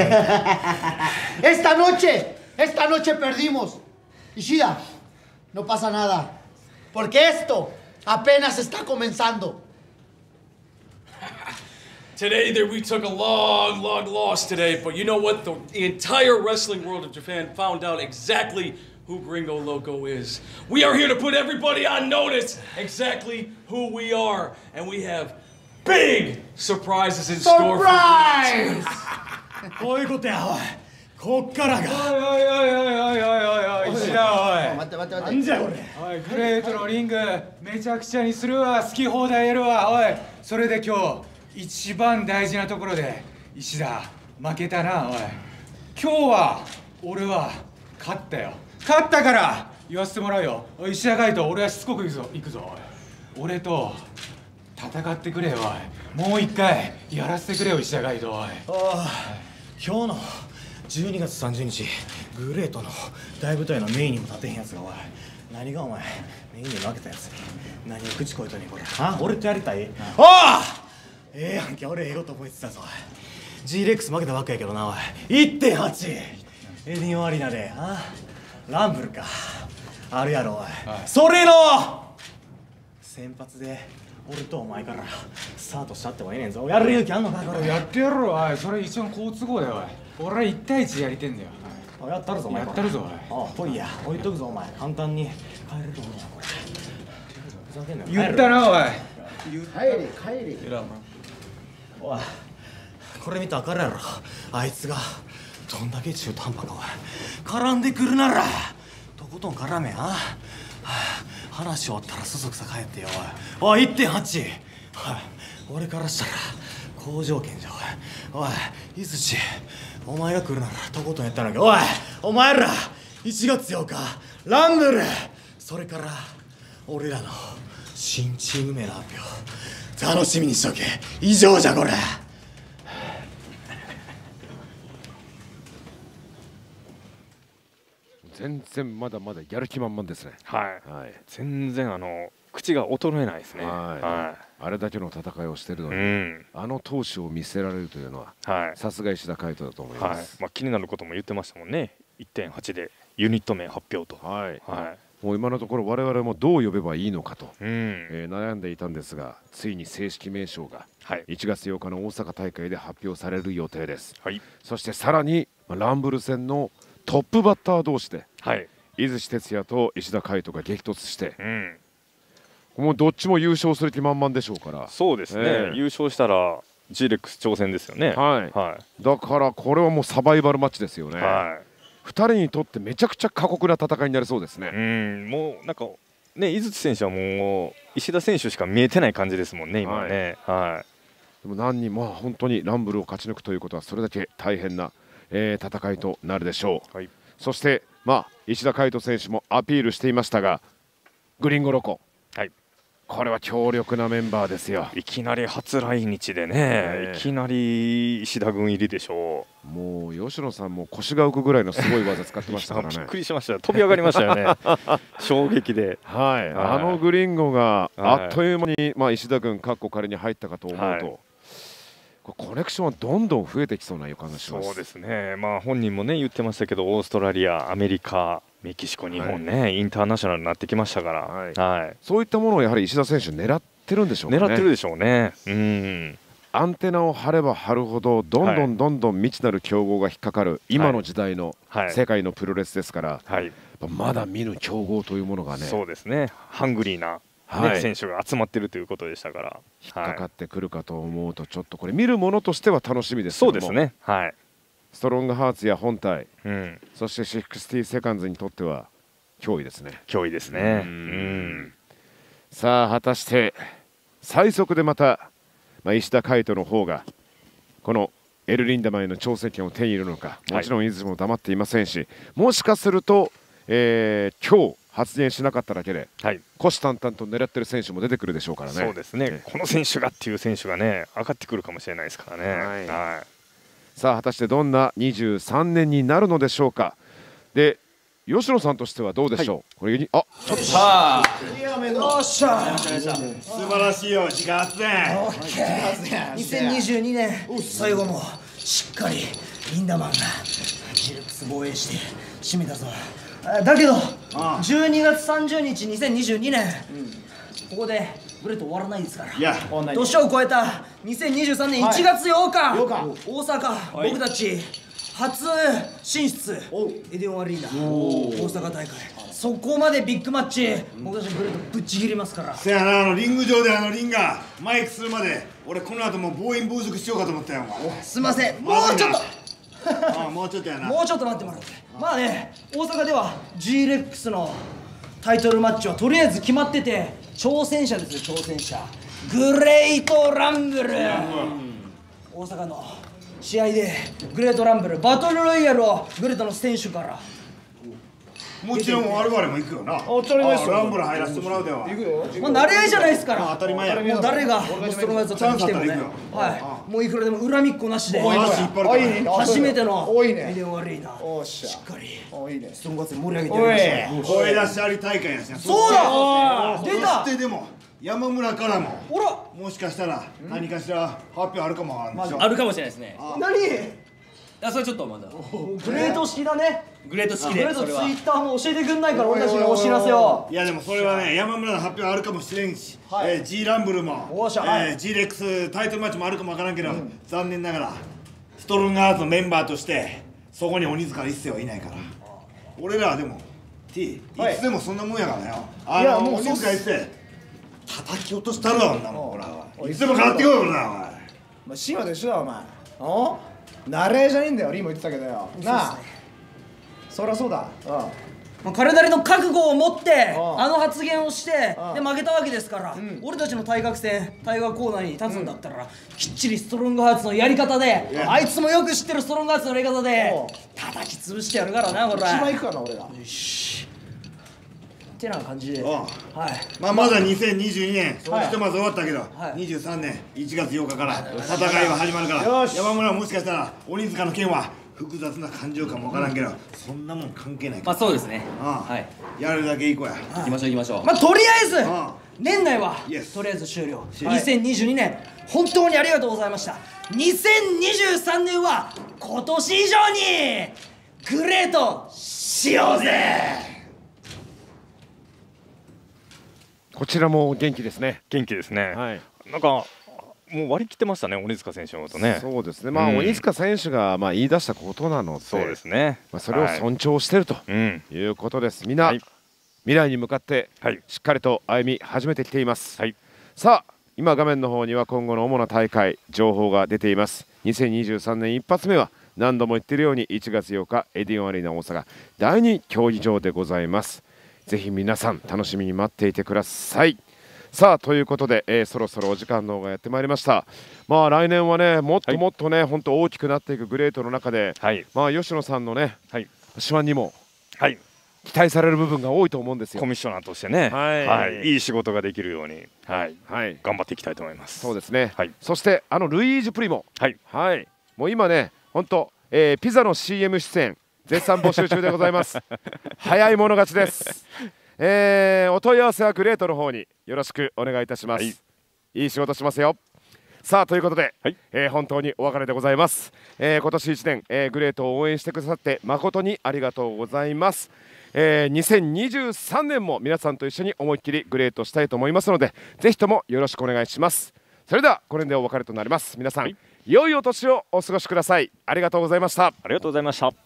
Speaker 8: Esta noche perdimos. Ishida, no pasa nada, porque esto apenas está comenzando.
Speaker 12: Today, we took a long loss today, but you know what? The entire wrestling world of Japan found out exactly who Gringo Loco is. We are here to put everybody on notice exactly who we are, and we have big surprises in store for you.
Speaker 11: こういうことや。おいこっからが。
Speaker 3: おい石田、おい
Speaker 8: 待って
Speaker 11: なんじゃこれ。
Speaker 3: おいグレートのリングめちゃくちゃにするわ、好き放題やるわ。おいそれで今日一番大事なところで石田負けたな。おい今日は俺は勝ったよ。勝ったから言わせてもらうよ。おい石田海人、俺はしつこく行くぞ。おい俺と戦ってくれよ。おいもう一回やらせてくれよ石田海人。おい
Speaker 11: 今日の12月30日グレートの大舞台のメインにも立てへんやつが、おい何がお前メインに負けたやつに何を口こいとんねんこれ。俺とやりたい。おええやんけ、俺ええこと思いついたぞ。G レックス負けたばっかやけどな。おい 1.8 エディオンアリーナでランブルかあるやろ。おい、それの先発で俺とお前からスタートしちゃってもええねんぞ。やる勇気あんのかこれ。
Speaker 3: やってやるわ。おいそれ一番好都合だよ。おい俺は1対1やりてんだよ。
Speaker 11: やったるぞお前。
Speaker 3: やったるぞ。
Speaker 11: おい来いや、置いとくぞお前。簡単に帰れると思うやこれ。ふざけんなよ。
Speaker 3: 言ったな。おい
Speaker 8: 帰れ
Speaker 11: おいこれ見たら分かるやろ、あいつがどんだけ中途半端か。おい絡んでくるならとことん絡め。話終わったらそそくさ帰ってよ。おい 1.8 俺からしたら好条件じゃ。おい井槌お前が来るならとことんやったのに。おいお前ら1月8日ランブル、それから俺らの新チーム名の発表楽しみにしとけ。以上じゃこれ。
Speaker 2: 全然まだまだやる気満々ですね。
Speaker 6: はい。全然口が衰えないですね。
Speaker 2: あれだけの戦いをしているのに、あの闘志を見せられるというのは、さすが石田海人だと思います。
Speaker 6: 気になることも言ってましたもんね。1.8 でユニット名発表と。
Speaker 2: もう今のところ我々もどう呼べばいいのかと、悩んでいたんですが、ついに正式名称が1月8日の大阪大会で発表される予定です。そしてさらにランブル戦のトップバッター同士で、井槌哲也と石田海人が激突して、もうどっちも優勝する気満々でしょうから。
Speaker 6: そうですね、優勝したら G-REX 挑戦ですよね。
Speaker 2: だからこれはもうサバイバルマッチですよね。2人にとってめちゃくちゃ過酷な戦いになりそうですね。
Speaker 6: もうなんかね、井槌選手はもう石田選手しか見えてない感じですもんね、今ね。
Speaker 2: でも何人も本当にランブルを勝ち抜くということはそれだけ大変な、戦いとなるでしょう。そして石田海人選手もアピールしていましたが、グリンゴロコ、これは強力なメンバーですよ。
Speaker 6: いきなり初来日でね、いきなり石田軍入りでしょう。
Speaker 2: もう吉野さんも腰が浮くぐらいのすごい技使ってましたからね。
Speaker 6: びっくりしました、飛び上がりましたよね衝撃で。
Speaker 2: あのグリンゴがあっという間に、石田軍かっこ仮に入ったかと思うと、コネクションはどんどん増えてきそうな予感がします。
Speaker 6: そうですね、本人もね言ってましたけど、オーストラリア、アメリカ、メキシコ、日本ね、インターナショナルになってきましたから、
Speaker 2: そういったものをやはり石田選手狙ってるんでしょうね。
Speaker 6: 狙ってるでしょうね。
Speaker 2: アンテナを張れば張るほどどんどん未知なる競合が引っかかる今の時代の世界のプロレスですから、まだ見ぬ競合というものがね、
Speaker 6: そうですね、ハングリーな選手が集まってるということでしたから、
Speaker 2: 引っかかってくるかと思うと、ちょっとこれ見るものとしては楽しみですけども。
Speaker 6: そうですね、
Speaker 2: ストロングハーツや本体、そして60セカンズにとっては脅威ですね。
Speaker 6: 脅威ですね。
Speaker 2: さあ果たして最速でまた、石田海人の方がこのエルリンダマへの挑戦権を手に入れるのか。もちろん井槌も黙っていませんし、もしかすると、今日発言しなかっただけで、虎視眈々と狙ってる選手も出てくるでしょうからね。
Speaker 6: そうですね、この選手がっていう選手がね上がってくるかもしれないですからね。
Speaker 2: さあ果たしてどんな23年になるのでしょうか。で吉野さんとしてはどうでしょう。これにちょっと
Speaker 7: さあ、
Speaker 10: よっしゃ、
Speaker 7: 素晴らしいよ、時間あって
Speaker 10: 2022年最後もしっかりリンダマンがジルクス防衛して締めたぞ。だけど12月30日2022年、ここでブレッド終わらないですから。年を超えた2023年1月8日、大阪、僕たち初進出、エディオンアリーナ大阪大会、そこまでビッグマッチ、僕たちブレッドぶっちぎりますから。
Speaker 7: せやな、リング上でリンがマイクするまで俺この後もう暴飲暴食しようかと思ったよ。
Speaker 10: すいません、もうちょっと
Speaker 7: もうちょっとやな。
Speaker 10: もうちょっと待ってもらって。大阪では G-REX のタイトルマッチはとりあえず決まってて、挑戦者ですよ、挑戦者グレートランブル。大阪の試合でグレートランブルバトルロイヤルをグレートの選手から
Speaker 7: もちろん我々も行くよな。
Speaker 10: 当たり前ですよ。
Speaker 7: ランブル入らせてもらうでは。
Speaker 10: 行くよ。慣れ合いじゃないですから。
Speaker 7: 当たり前や。
Speaker 10: もう誰がそのやつを来てもね。もういくらでも恨みっこなしで。初めてのエディオンアリーナ。しっかり。ストロングハーツ盛り上げてやりました。
Speaker 7: 声出しあり大会やしな。
Speaker 10: そうだ。出た。
Speaker 7: そしてでも山村からも。もしかしたら何かしら発表あるかもわからんでしょ。
Speaker 13: あるかもしれないですね。
Speaker 10: 何？
Speaker 13: それちょっとまだ。
Speaker 10: グレート式だね。
Speaker 13: グレート式で。
Speaker 10: グレートツイッターも教えてくんないから俺たちにお知らせを。
Speaker 7: いやでもそれはね、山村の発表あるかもしれんし、G ランブルも、G-REX タイトルマッチもあるかもわからんけど、残念ながらストロングハーツのメンバーとしてそこに鬼塚一世はいないから。俺らはでも T いつでもそんなもんやからよ。鬼塚一世叩き落としたるわ、女の子ら。いつでも変わってこい、俺らは。
Speaker 11: シーマと一緒だお前。慣れじゃねえんだよ、リーも言ってたけどよ。なあ、そりゃそうだ。
Speaker 10: 彼なりの覚悟を持ってあの発言をしてで負けたわけですから、俺たちの対角線、対角コーナーに立つんだったらきっちりストロングハーツのやり方で、あいつもよく知ってるストロングハーツのやり方で叩き潰してやるからな、これ。
Speaker 11: 一番いくかな、俺が。よ
Speaker 10: しってな感じで、
Speaker 7: まだ2022年ひとまず終わったけど、23年1月8日から戦いは始まるから、山村はもしかしたら鬼塚の件は複雑な感情かもわからんけど、そんなもん関係ないから。
Speaker 13: そうですね。
Speaker 7: やるだけいこうや。
Speaker 13: 行きましょう行きましょう。
Speaker 10: とりあえず年内はとりあえず終了。2022年本当にありがとうございました。2023年は今年以上にグレートしようぜ。
Speaker 2: こちらも元気ですね。
Speaker 6: 元気ですね。
Speaker 2: はい、
Speaker 6: なんかもう割り切ってましたね、鬼塚選手のことね。
Speaker 2: そうですね、まあ鬼塚選手がまあ言い出したことなので、
Speaker 6: そうですね、
Speaker 2: まあそれを尊重しているということです。みんな、未来に向かってしっかりと歩み始めてきています。さあ今画面の方には今後の主な大会情報が出ています。2023年一発目は何度も言っているように1月8日エディオンアリーナ大阪第2競技場でございます。ぜひ皆さん楽しみに待っていてください。さあということで、そろそろお時間の方がやってまいりました。まあ来年はねもっともっとね、本当大きくなっていくグレートの中で、まあ吉野さんのね、手腕にも、期待される部分が多いと思うんですよ。
Speaker 6: コミッショナーとしてね、いい仕事ができるように、頑張っていきたいと思います。
Speaker 2: そうですね、そしてルイージ・プリモ、もう今ね本当、ピザの CM 出演絶賛募集中でございます早い者勝ちです。お問い合わせはグレートの方によろしくお願いいたします。いい仕事しますよ。さあということで、本当にお別れでございます。今年1年、グレートを応援してくださって誠にありがとうございます。2023年も皆さんと一緒に思いっきりグレートしたいと思いますので、ぜひともよろしくお願いします。それではこれでお別れとなります。皆さん、良いお年をお過ごしください。ありがとうございました。
Speaker 6: ありがとうございました。